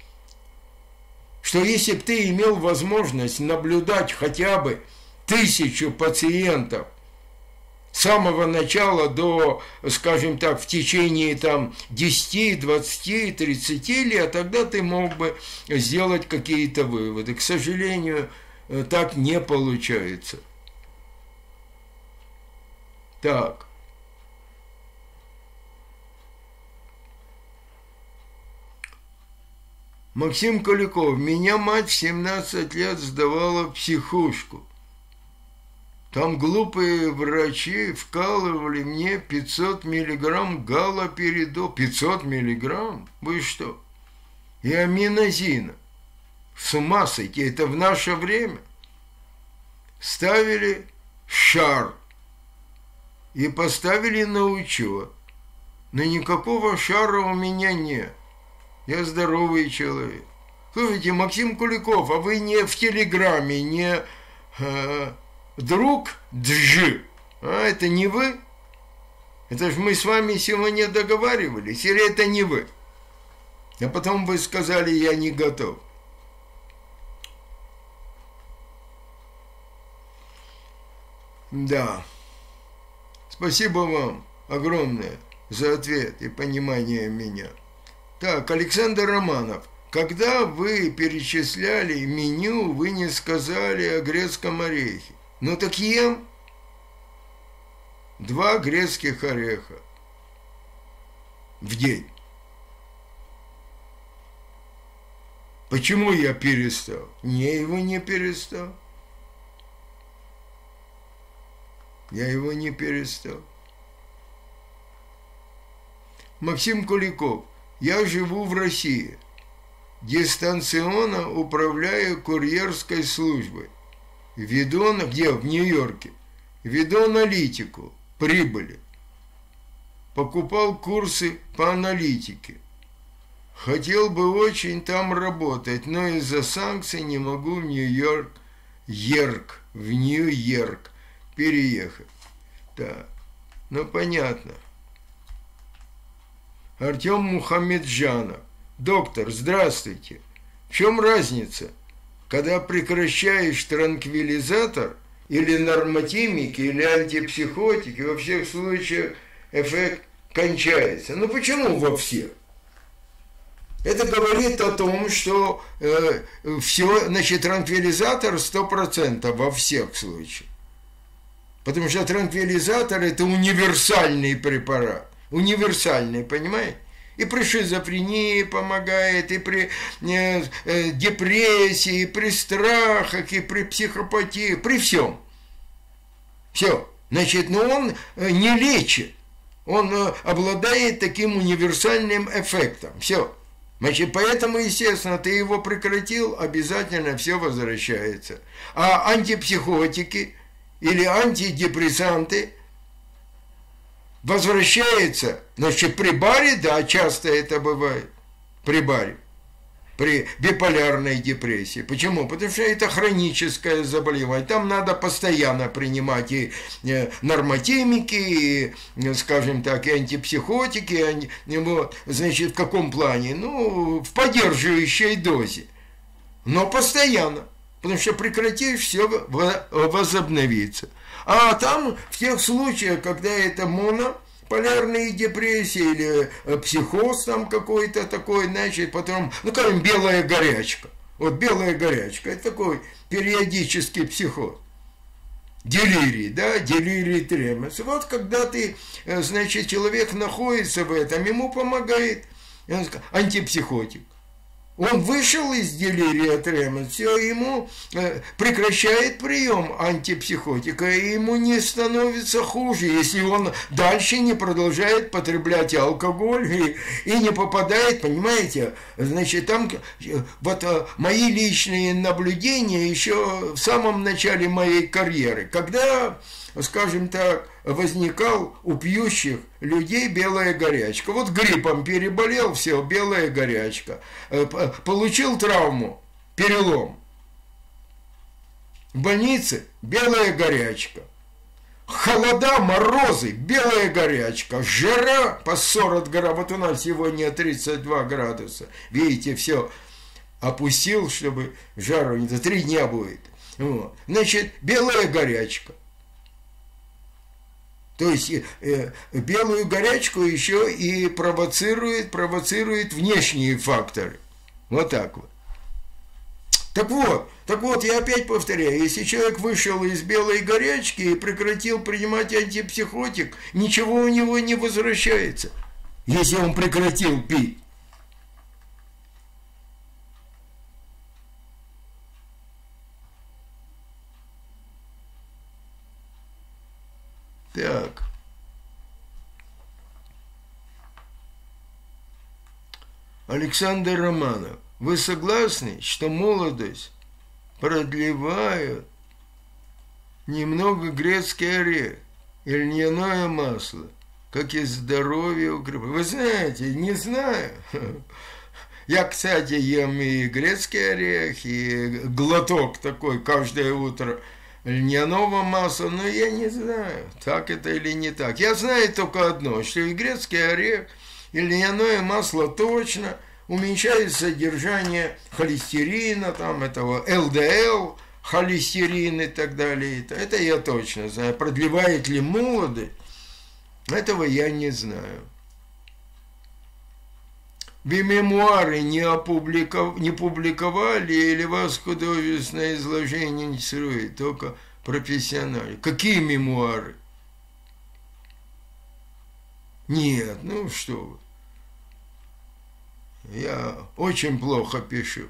Что если бы ты имел возможность наблюдать хотя бы тысячу пациентов с самого начала до, скажем так, в течение там десяти, двадцати, тридцати лет, тогда ты мог бы сделать какие-то выводы. К сожалению, так не получается. Так. Максим Куликов. Меня мать в семнадцать лет сдавала в психушку. Там глупые врачи вкалывали мне пятьсот миллиграмм галоперидол. пятьсот миллиграмм? Вы что? И аминозина. С ума сойти. Это в наше время. Ставили шар. И поставили на учет. Но никакого шара у меня нет. Я здоровый человек. Слушайте, Максим Куликов, а вы не в Телеграме, не э, друг Джи? А это не вы? Это же мы с вами сегодня договаривались, или это не вы? А потом вы сказали, я не готов. Да. Спасибо вам огромное за ответ и понимание меня. Так, Александр Романов. Когда вы перечисляли меню, вы не сказали о грецком орехе. Ну так ем. Два грецких ореха в день. Почему я перестал? Я его не перестал. Я его не перестал. Максим Куликов. Я живу в России. Дистанционно управляю курьерской службой. Веду, где? В Нью-Йорке. Веду аналитику прибыли. Покупал курсы по аналитике. Хотел бы очень там работать, но из-за санкций не могу в Нью-Йорк, Йерк, в Нью-Йорк переехать. Так, ну понятно. Артем Мухамеджанов. Доктор, здравствуйте. В чем разница, когда прекращаешь транквилизатор или нормотимики, или антипсихотики, во всех случаях эффект кончается? Ну почему во всех? Это говорит о том, что э, все, значит, транквилизатор сто процентов во всех случаях. Потому что транквилизатор – это универсальный препарат. Универсальный, понимаете? И при шизофрении помогает, и при э, э, депрессии, и при страхах, и при психопатии, при всем. Все. Значит, но он не лечит. Он э, обладает таким универсальным эффектом. Все. Значит, поэтому, естественно, ты его прекратил, обязательно все возвращается. А антипсихотики или антидепрессанты возвращаются, значит, при баре, да, часто это бывает, при баре, при биполярной депрессии. Почему? Потому что это хроническое заболевание. Там надо постоянно принимать и нормотимики, и, скажем так, и антипсихотики. И вот, значит, в каком плане? Ну, в поддерживающей дозе. Но постоянно. Потому что прекратишь, все возобновится. А там, в тех случаях, когда это моно, полярные депрессии или психоз там какой-то такой, значит, потом, ну, скажем, белая горячка. Вот белая горячка, это такой периодический психоз. Делирий, да, делирий тремес. Вот когда ты, значит, человек находится в этом, ему помогает антипсихотик. Он вышел из делирия тремес, все, ему э, прекращает прием антипсихотика, и ему не становится хуже, если он дальше не продолжает потреблять алкоголь и, и не попадает, понимаете, значит, там вот э, мои личные наблюдения еще в самом начале моей карьеры, когда, скажем так, возникал у пьющих людей белая горячка. Вот гриппом переболел, все, белая горячка. Получил травму, перелом. В больнице белая горячка. Холода, морозы, белая горячка. Жара по сорок градусов. Вот у нас сегодня тридцать два градуса. Видите, все опустил, чтобы жару не... За три дня будет. Вот. Значит, белая горячка. То есть э, белую горячку еще и провоцирует, провоцирует внешние факторы. Вот так вот. Так вот, так вот, я опять повторяю, если человек вышел из белой горячки и прекратил принимать антипсихотик, ничего у него не возвращается, если он прекратил пить. Так. Александр Романов. Вы согласны, что молодость продлевают немного грецкий орех и льняное масло, как и здоровье укрепляет? Вы знаете, не знаю. Я, кстати, ем и грецкий орех, и глоток такой каждое утро льняного масла, но я не знаю, так это или не так. Я знаю только одно, что и грецкий орех, и льняное масло точно уменьшает содержание холестерина, там этого эл дэ эл, холестерин и так далее. Это я точно знаю. Продлевает ли молодость, этого я не знаю. вы мемуары не, опубликов... не публиковали или вас художественное изложение интересует только профессионально? Какие мемуары? Нет, ну что вы. Я очень плохо пишу.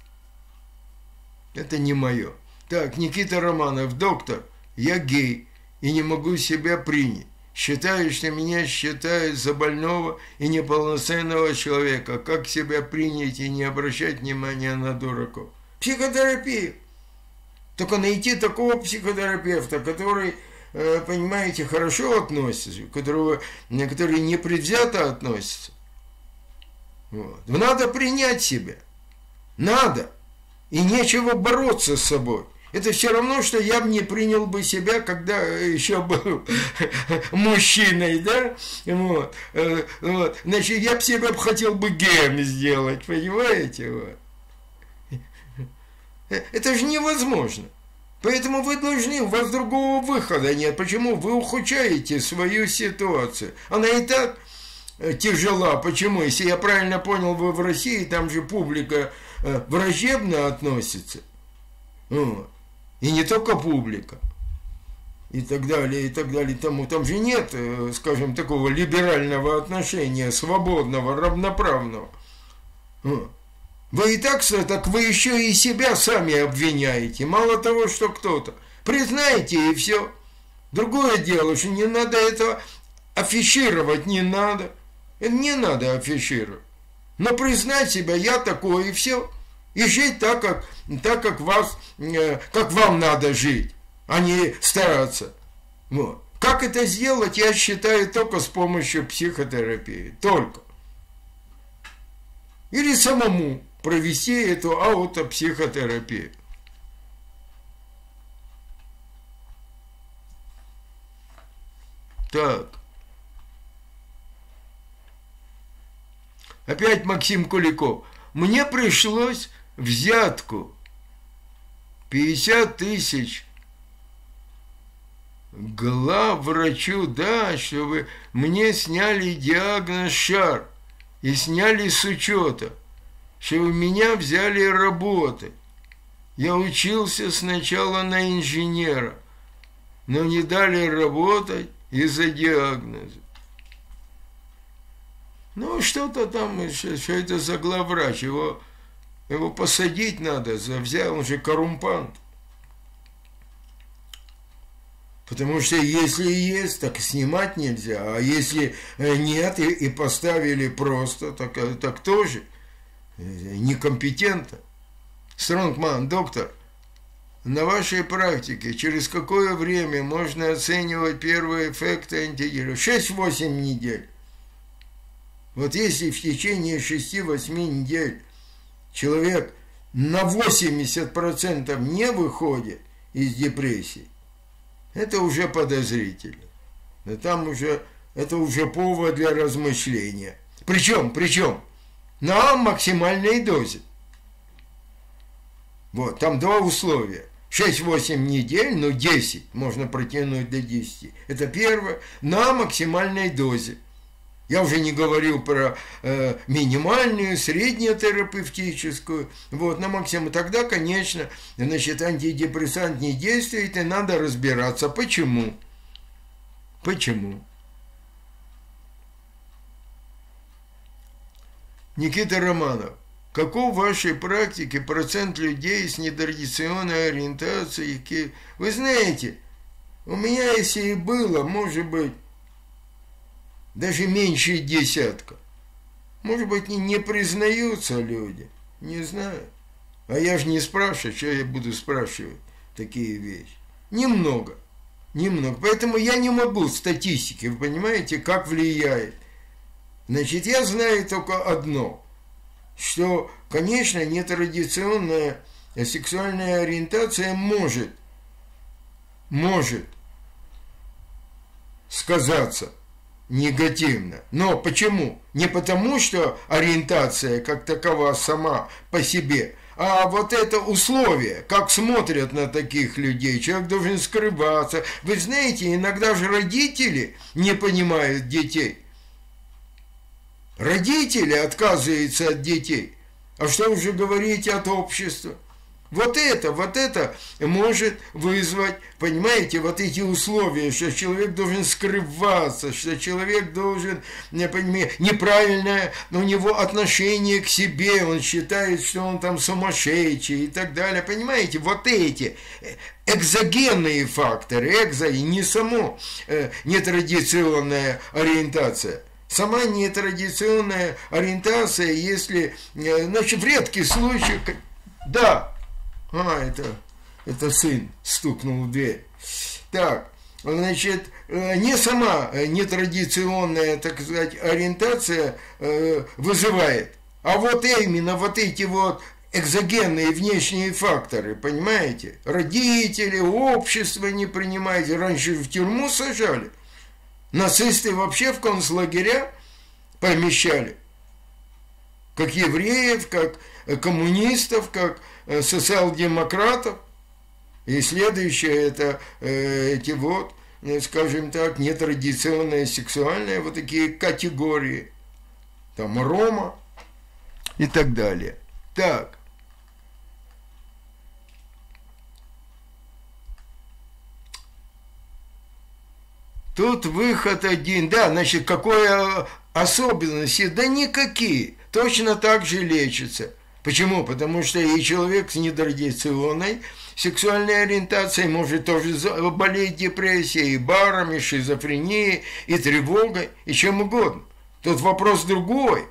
Это не мое. Так, Никита Романов, доктор, я гей и не могу себя принять. Считаю, что меня считают за больного и неполноценного человека. Как себя принять и не обращать внимания на дураков? Психотерапия. Только найти такого психотерапевта, который, понимаете, хорошо относится, которого, который непредвзято относится. Вот. Надо принять себя. Надо. И нечего бороться с собой. Это все равно, что я бы не принял бы себя, когда еще был мужчиной, да? Вот. Вот. Значит, я бы себя хотел бы геем сделать, понимаете? Вот. Это же невозможно. Поэтому вы должны, у вас другого выхода нет. Почему? Вы ухудшаете свою ситуацию. Она и так тяжела. Почему? Если я правильно понял, вы в России, там же публика враждебно относится. Вот. И не только публика. И так далее, и так далее. Тому, там же нет, скажем, такого либерального отношения, свободного, равноправного. Вот. Вы и так, так вы еще и себя сами обвиняете. Мало того, что кто-то. Признаете, и все. Другое дело, что не надо этого афишировать, не надо. Это не надо афишировать. Но признать себя, я такой, и все. И жить так, как, так, как, вас, как вам надо жить, а не стараться. Вот. Как это сделать, я считаю, только с помощью психотерапии. Только. Или самому провести эту аутопсихотерапию. Так. Опять Максим Куликов. Мне пришлось взятку пятьдесят тысяч главврачу, да, чтобы мне сняли диагноз шар и сняли с учета, чтобы меня взяли работать. Я учился сначала на инженера, но не дали работать из-за диагноза. Ну, что-то там, что это за главврач, его, его посадить надо, за взял, он же коррумпант. Потому что если есть, так снимать нельзя, а если нет и, и поставили просто, так, так тоже некомпетентно. Стронгман, доктор, на вашей практике через какое время можно оценивать первые эффекты антигероидов? шесть-восемь недель. Вот если в течение шести-восьми недель человек на восемьдесят процентов не выходит из депрессии, это уже подозрительно. Но там уже, это уже повод для размышления. Причем, причем, на максимальной дозе. Вот, там два условия. шесть-восемь недель, ну десять, можно протянуть до десяти. Это первое, на максимальной дозе. Я уже не говорил про э, минимальную, среднетерапевтическую, вот, на максимум. Тогда, конечно, значит, антидепрессант не действует, и надо разбираться, почему. Почему? Никита Романов. Каков в вашей практике процент людей с нетрадиционной ориентацией? Вы знаете, у меня, если и было, может быть, даже меньше десятка. Может быть, не, не признаются люди. Не знаю. А я же не спрашиваю, что я буду спрашивать такие вещи. Немного. Немного. Поэтому я не могу статистики, вы понимаете, как влияет. Значит, я знаю только одно. Что, конечно, нетрадиционная сексуальная ориентация может, может сказаться негативно. Но почему? Не потому, что ориентация как такова сама по себе, а вот это условие, как смотрят на таких людей. Человек должен скрываться. Вы знаете, иногда же родители не понимают детей. Родители отказываются от детей. А что уже говорить от общества? Вот это, вот это может вызвать, понимаете, вот эти условия, что человек должен скрываться, что человек должен, не понимаю, неправильное у него отношение к себе, он считает, что он там сумасшедший и так далее. Понимаете, вот эти экзогенные факторы, экзо, и не само э, нетрадиционная ориентация. Сама нетрадиционная ориентация, если, э, значит, в редких случаях, да, А, это, это сын стукнул в дверь. Так, значит, не сама нетрадиционная, так сказать, ориентация э, вызывает, а вот именно вот эти вот экзогенные внешние факторы, понимаете? Родители, общество не принимаете. Раньше в тюрьму сажали. Нацисты вообще в концлагеря помещали. Как евреев, как коммунистов, как социал-демократов. И следующее это э, эти вот, скажем так, нетрадиционные сексуальные вот такие категории. Там Рома и так далее. Так. Тут выход один. Да, значит, какое особенности? Да никакие. Точно так же лечится. Почему? Потому что и человек с нетрадиционной сексуальной ориентацией может тоже болеть депрессией, и баром, и шизофренией, и тревогой, и чем угодно. Тут вопрос другой.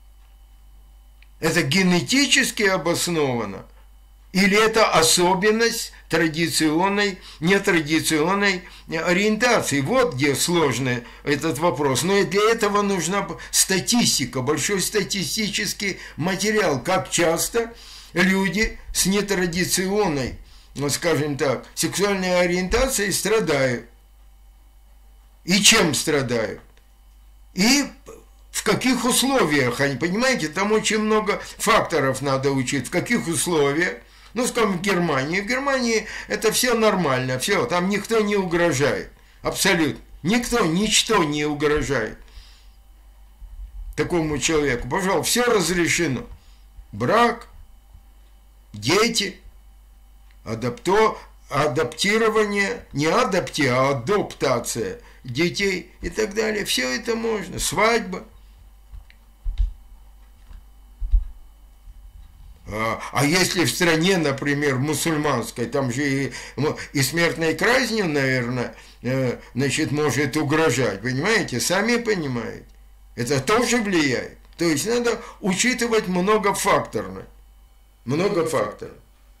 Это генетически обосновано? Или это особенность традиционной, нетрадиционной ориентации? Вот где сложный этот вопрос. Но и для этого нужна статистика, большой статистический материал. Как часто люди с нетрадиционной, ну, скажем так, сексуальной ориентацией страдают. И чем страдают? И в каких условиях они, понимаете, там очень много факторов надо учить. В каких условиях? Ну, скажем, в Германии. В Германии это все нормально, все, там никто не угрожает. Абсолютно. Никто, ничто не угрожает такому человеку. Пожалуйста, все разрешено. Брак, дети, адапто, адаптирование, не адапти, а адаптация детей и так далее. Все это можно. Свадьба. А если в стране, например, мусульманской, там же и, и смертной казнью, наверное, значит, может угрожать, понимаете? Сами понимаете. Это тоже влияет. То есть надо учитывать многофакторно. Много факторов.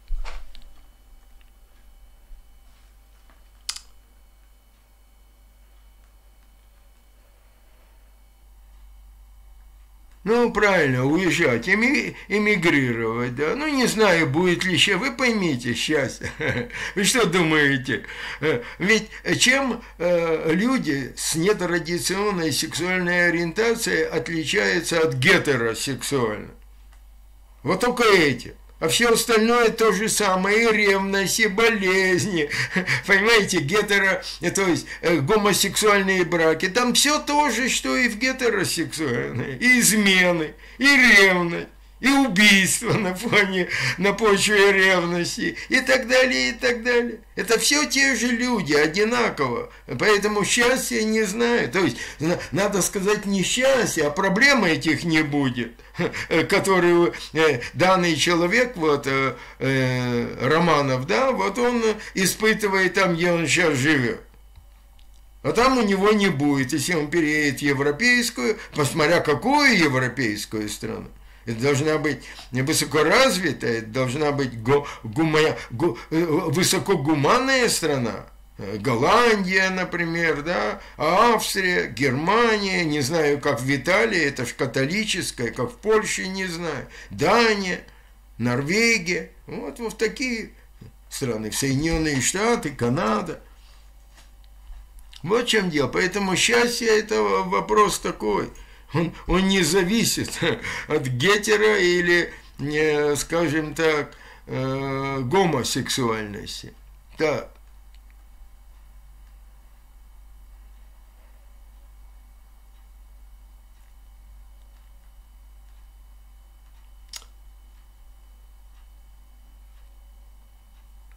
Ну, правильно, уезжать, эми, эмигрировать, да. Ну, не знаю, будет ли еще, вы поймите, счастье. Вы что думаете? Ведь чем люди с нетрадиционной сексуальной ориентацией отличаются от гетеросексуальной? Вот только эти. А все остальное то же самое, и ревность, и болезни, понимаете, гетеро, то есть гомосексуальные браки, там все то же, что и в гетеросексуальной, и измены, и ревность, и убийство на фоне, на почве ревности, и так далее, и так далее. Это все те же люди, одинаково, поэтому счастья не знаю. То есть, надо сказать не счастье, а проблемы этих не будет, которые данный человек, вот Романов, да, вот он испытывает там, где он сейчас живет. А там у него не будет, если он переедет в европейскую, посмотря какую европейскую страну. Это должна быть высокоразвитая, это должна быть го, гума, го, высокогуманная страна. Голландия, например, да, Австрия, Германия, не знаю, как в Италии, это же католическая, как в Польше, не знаю, Дания, Норвегия, вот, вот такие страны, Соединенные Штаты, Канада. Вот в чем дело. Поэтому счастье – это вопрос такой. Он, он не зависит от гетеро или, скажем так, гомосексуальности. Так.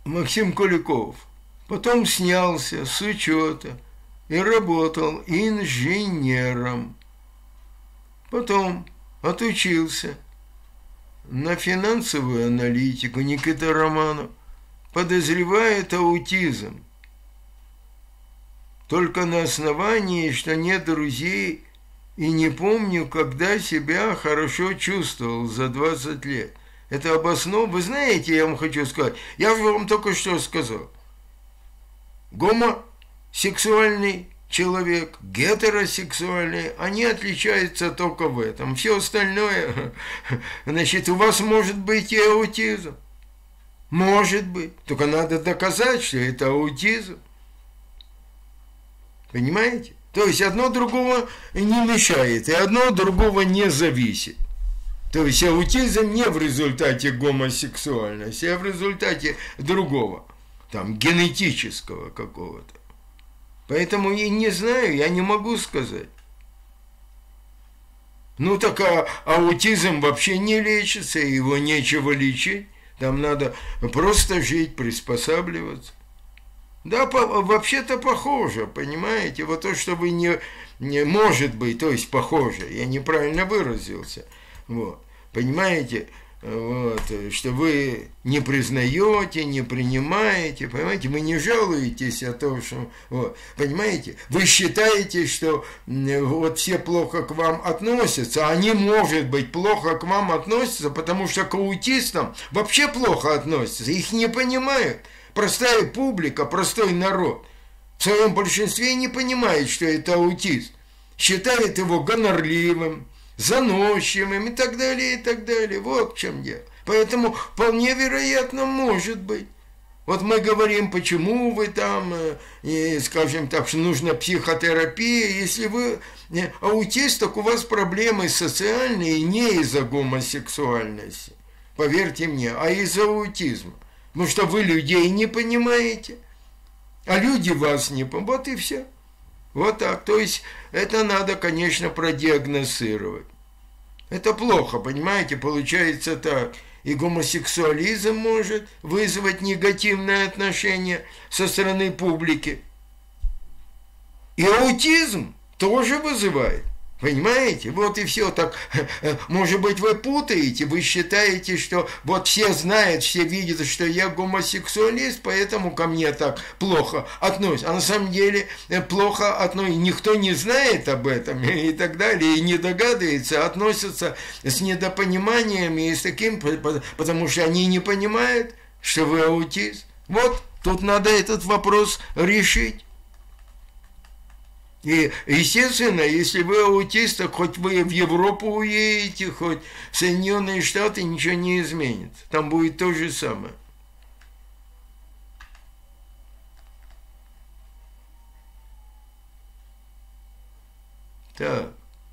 Максим Куликов. Потом снялся с учета и работал инженером. Потом отучился на финансовую аналитику. Никита Романов подозревает аутизм. Только на основании, что нет друзей, и не помню, когда себя хорошо чувствовал за двадцать лет. Это обосновано. Вы знаете, я вам хочу сказать, я же вам только что сказал. Гомосексуальный человек, гетеросексуальный, они отличаются только в этом. Все остальное, значит, у вас может быть и аутизм. Может быть. Только надо доказать, что это аутизм. Понимаете? То есть одно другого не мешает, и одно другого не зависит. То есть аутизм не в результате гомосексуальности, а в результате другого, там, генетического какого-то. Поэтому я не знаю, я не могу сказать. Ну так а аутизм вообще не лечится, его нечего лечить. Там надо просто жить, приспосабливаться. Да, по, вообще-то похоже, понимаете? Вот то, что вы не, не может быть, то есть похоже, я неправильно выразился. Вот, понимаете? Вот, что вы не признаете, не принимаете, понимаете? Вы не жалуетесь о том, что... Вот, понимаете? Вы считаете, что вот все плохо к вам относятся, а они, может быть, плохо к вам относятся, потому что к аутистам вообще плохо относятся, их не понимают. Простая публика, простой народ в своем большинстве не понимает, что это аутист. Считает его гонорливым, заносчивым и так далее, и так далее. Вот в чем дело. Поэтому вполне вероятно может быть. Вот мы говорим, почему вы там, и, скажем так, что нужна психотерапия. Если вы аутист, так у вас проблемы социальные не из-за гомосексуальности, поверьте мне, а из-за аутизма. Потому что вы людей не понимаете, а люди вас не понимают. Вот и все. Вот так. То есть это надо, конечно, продиагностировать. Это плохо, понимаете, получается так. И гомосексуализм может вызвать негативное отношение со стороны публики. И аутизм тоже вызывает. Понимаете? Вот и все. Так, может быть, вы путаете, вы считаете, что вот все знают, все видят, что я гомосексуалист, поэтому ко мне так плохо относятся. А на самом деле плохо относятся. Никто не знает об этом и так далее, и не догадывается, относятся с недопониманием и с таким, потому что они не понимают, что вы аутист. Вот, тут надо этот вопрос решить. И, естественно, если вы аутист, так хоть вы в Европу уедете, хоть в Соединенные Штаты, ничего не изменится. Там будет то же самое. Так.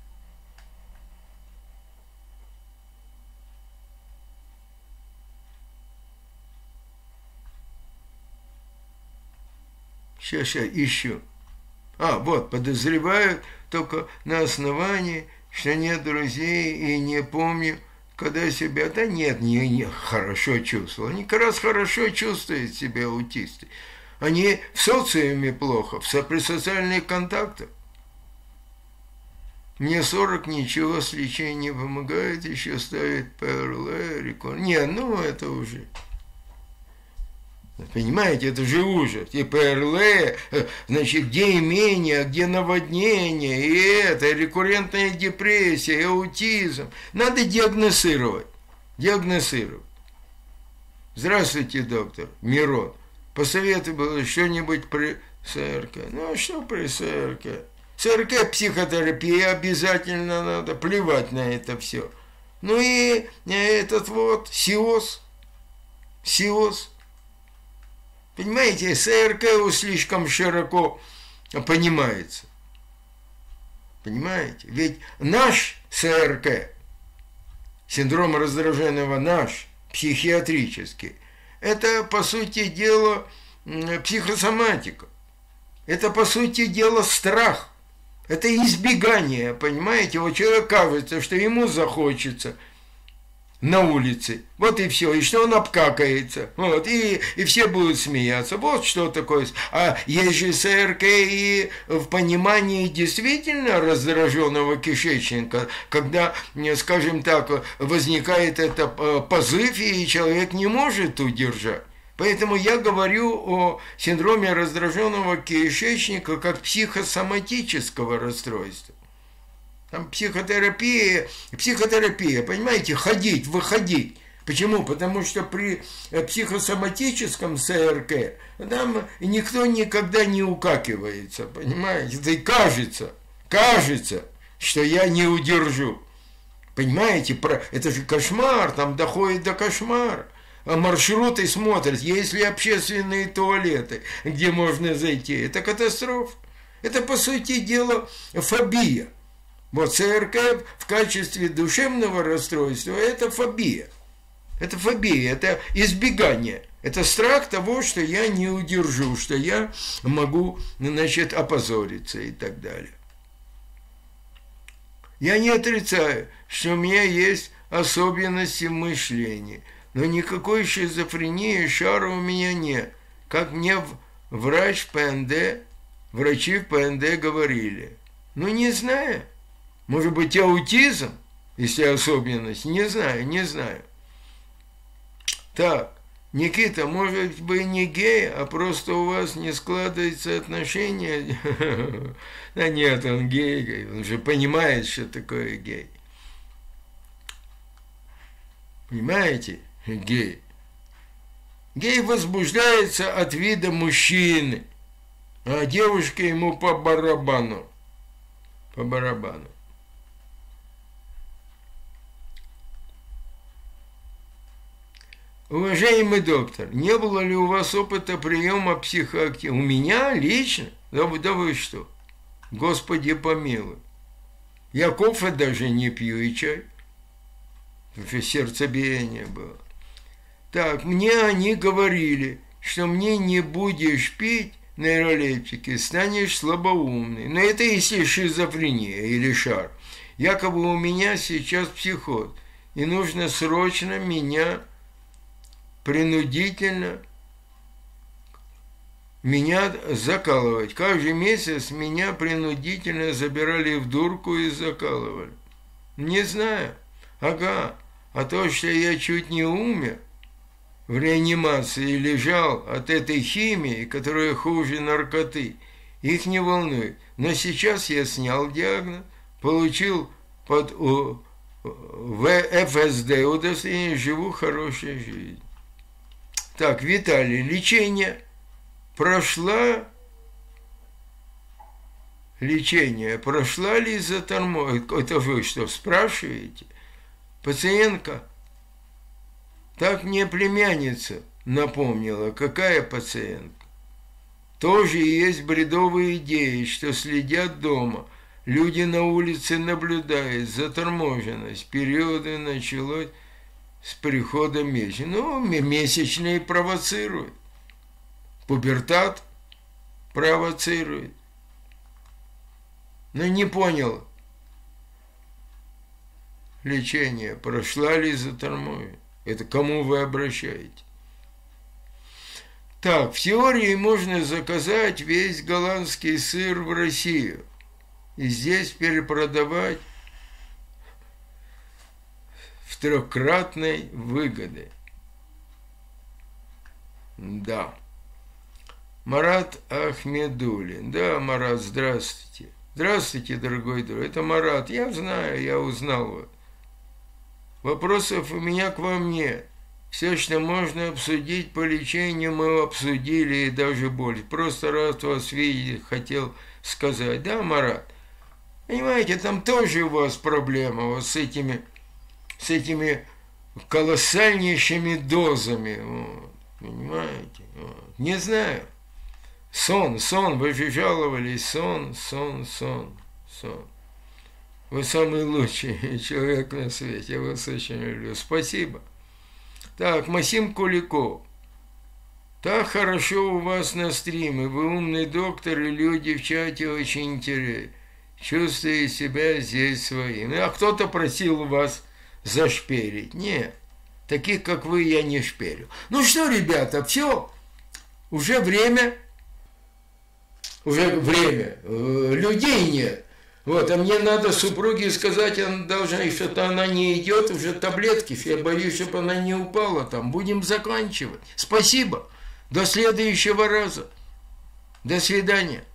Сейчас я ищу. А, вот, подозревают только на основании, что нет друзей и не помню, когда себя... Да нет, не, не хорошо чувствовал. Они как раз хорошо чувствуют себя аутисты. Они в социуме плохо, в, при социальных контактах. Мне сорок, ничего с лечением не помогает, еще ставит ПРЛ, рекорд. Не, ну это уже... Понимаете, это же ужас. И ПРЛ, значит, где имение, где наводнение, и это, и рекуррентная депрессия, и аутизм. Надо диагностировать. Диагностировать. Здравствуйте, доктор Мирон. Посоветуй было что-нибудь при СРК. Ну, а что при СРК? СРК психотерапия обязательно надо. Плевать на это все. Ну и этот вот СИОС. СИОС. Понимаете, СРК слишком широко понимается. Понимаете? Ведь наш СРК, синдром раздраженного наш, психиатрический, это, по сути дела, психосоматика. Это, по сути дела, страх. Это избегание, понимаете? Вот человеку кажется, что ему захочется на улице. Вот и все. И что он обкакается. Вот. И, и все будут смеяться. Вот что такое. А есть же СРК и в понимании действительно раздраженного кишечника, когда, скажем так, возникает это позыв, и человек не может удержать. Поэтому я говорю о синдроме раздраженного кишечника как психосоматического расстройства. Там психотерапия, психотерапия, понимаете, ходить, выходить. Почему? Потому что при психосоматическом СРК там никто никогда не укакивается, понимаете? Да и кажется, кажется, что я не удержу. Понимаете, это же кошмар, там доходит до кошмара. А маршруты смотрят, есть ли общественные туалеты, где можно зайти. Это катастрофа. Это, по сути дела, фобия. Вот СРК в качестве душевного расстройства – это фобия. Это фобия, это избегание. Это страх того, что я не удержу, что я могу, значит, опозориться и так далее. Я не отрицаю, что у меня есть особенности мышления, но никакой шизофрении, шара у меня нет. Как мне врач в ПНД, врачи в ПНД говорили. Ну, не знаю. Может быть, аутизм, если особенность? Не знаю, не знаю. Так, Никита, может быть, не гей, а просто у вас не складывается отношения? Да нет, он гей, он же понимает, что такое гей. Понимаете? Гей. Гей возбуждается от вида мужчины, а девушка ему по барабану. По барабану. Уважаемый доктор, не было ли у вас опыта приема психоактивов? У меня лично? Да вы, да вы что? Господи помилуй. Я кофе даже не пью и чай. Потому что сердцебиение было. Так, мне они говорили, что мне не будешь пить нейролептики, станешь слабоумный. Но это если шизофрения или шар. Якобы у меня сейчас психоз, и нужно срочно меня принудительно меня закалывать. Каждый месяц меня принудительно забирали в дурку и закалывали. Не знаю. Ага. А то, что я чуть не умер, в реанимации лежал от этой химии, которая хуже наркоты, их не волнует. Но сейчас я снял диагноз, получил под в эф эс дэ удостоверение, живу хорошей жизнью. Так, Виталий, лечение прошла, лечение прошла ли заторможенность? Это вы что, спрашиваете? Пациентка, так мне племянница напомнила. Какая пациентка? Тоже есть бредовые идеи, что следят дома. Люди на улице наблюдают, заторможенность. Периоды началось с приходом месячных. Ну, месячные провоцируют. Пубертат провоцирует. Но не понял. Лечение. Прошла ли заторможенность? Это кому вы обращаете? Так, в теории можно заказать весь голландский сыр в Россию. И здесь перепродавать в трехкратной выгоде. Да. Марат Ахмедулин. Да, Марат, здравствуйте. Здравствуйте, дорогой друг. Это Марат. Я знаю, я узнал вас. Вопросов у меня к вам нет. Все, что можно обсудить по лечению, мы обсудили и даже больше. Просто раз вас видеть хотел сказать. Да, Марат? Понимаете, там тоже у вас проблема вот с этими, с этими колоссальнейшими дозами. Вот, понимаете? Вот. Не знаю. Сон, сон, вы же жаловались. Сон, сон, сон, сон. Вы самый лучший человек на свете. Я вас очень люблю. Спасибо. Так, Максим Куликов. Так хорошо у вас на стриме. Вы умный доктор, и люди в чате очень интересны. Чувствую себя здесь своим. А кто-то просил вас зашперить. Нет, таких, как вы, я не шперю. Ну что, ребята, все, уже время, уже время, людей нет. Вот, а мне надо супруге сказать, она должна, что-то она не идет, уже таблетки, я боюсь, чтобы она не упала там. Будем заканчивать. Спасибо. До следующего раза. До свидания.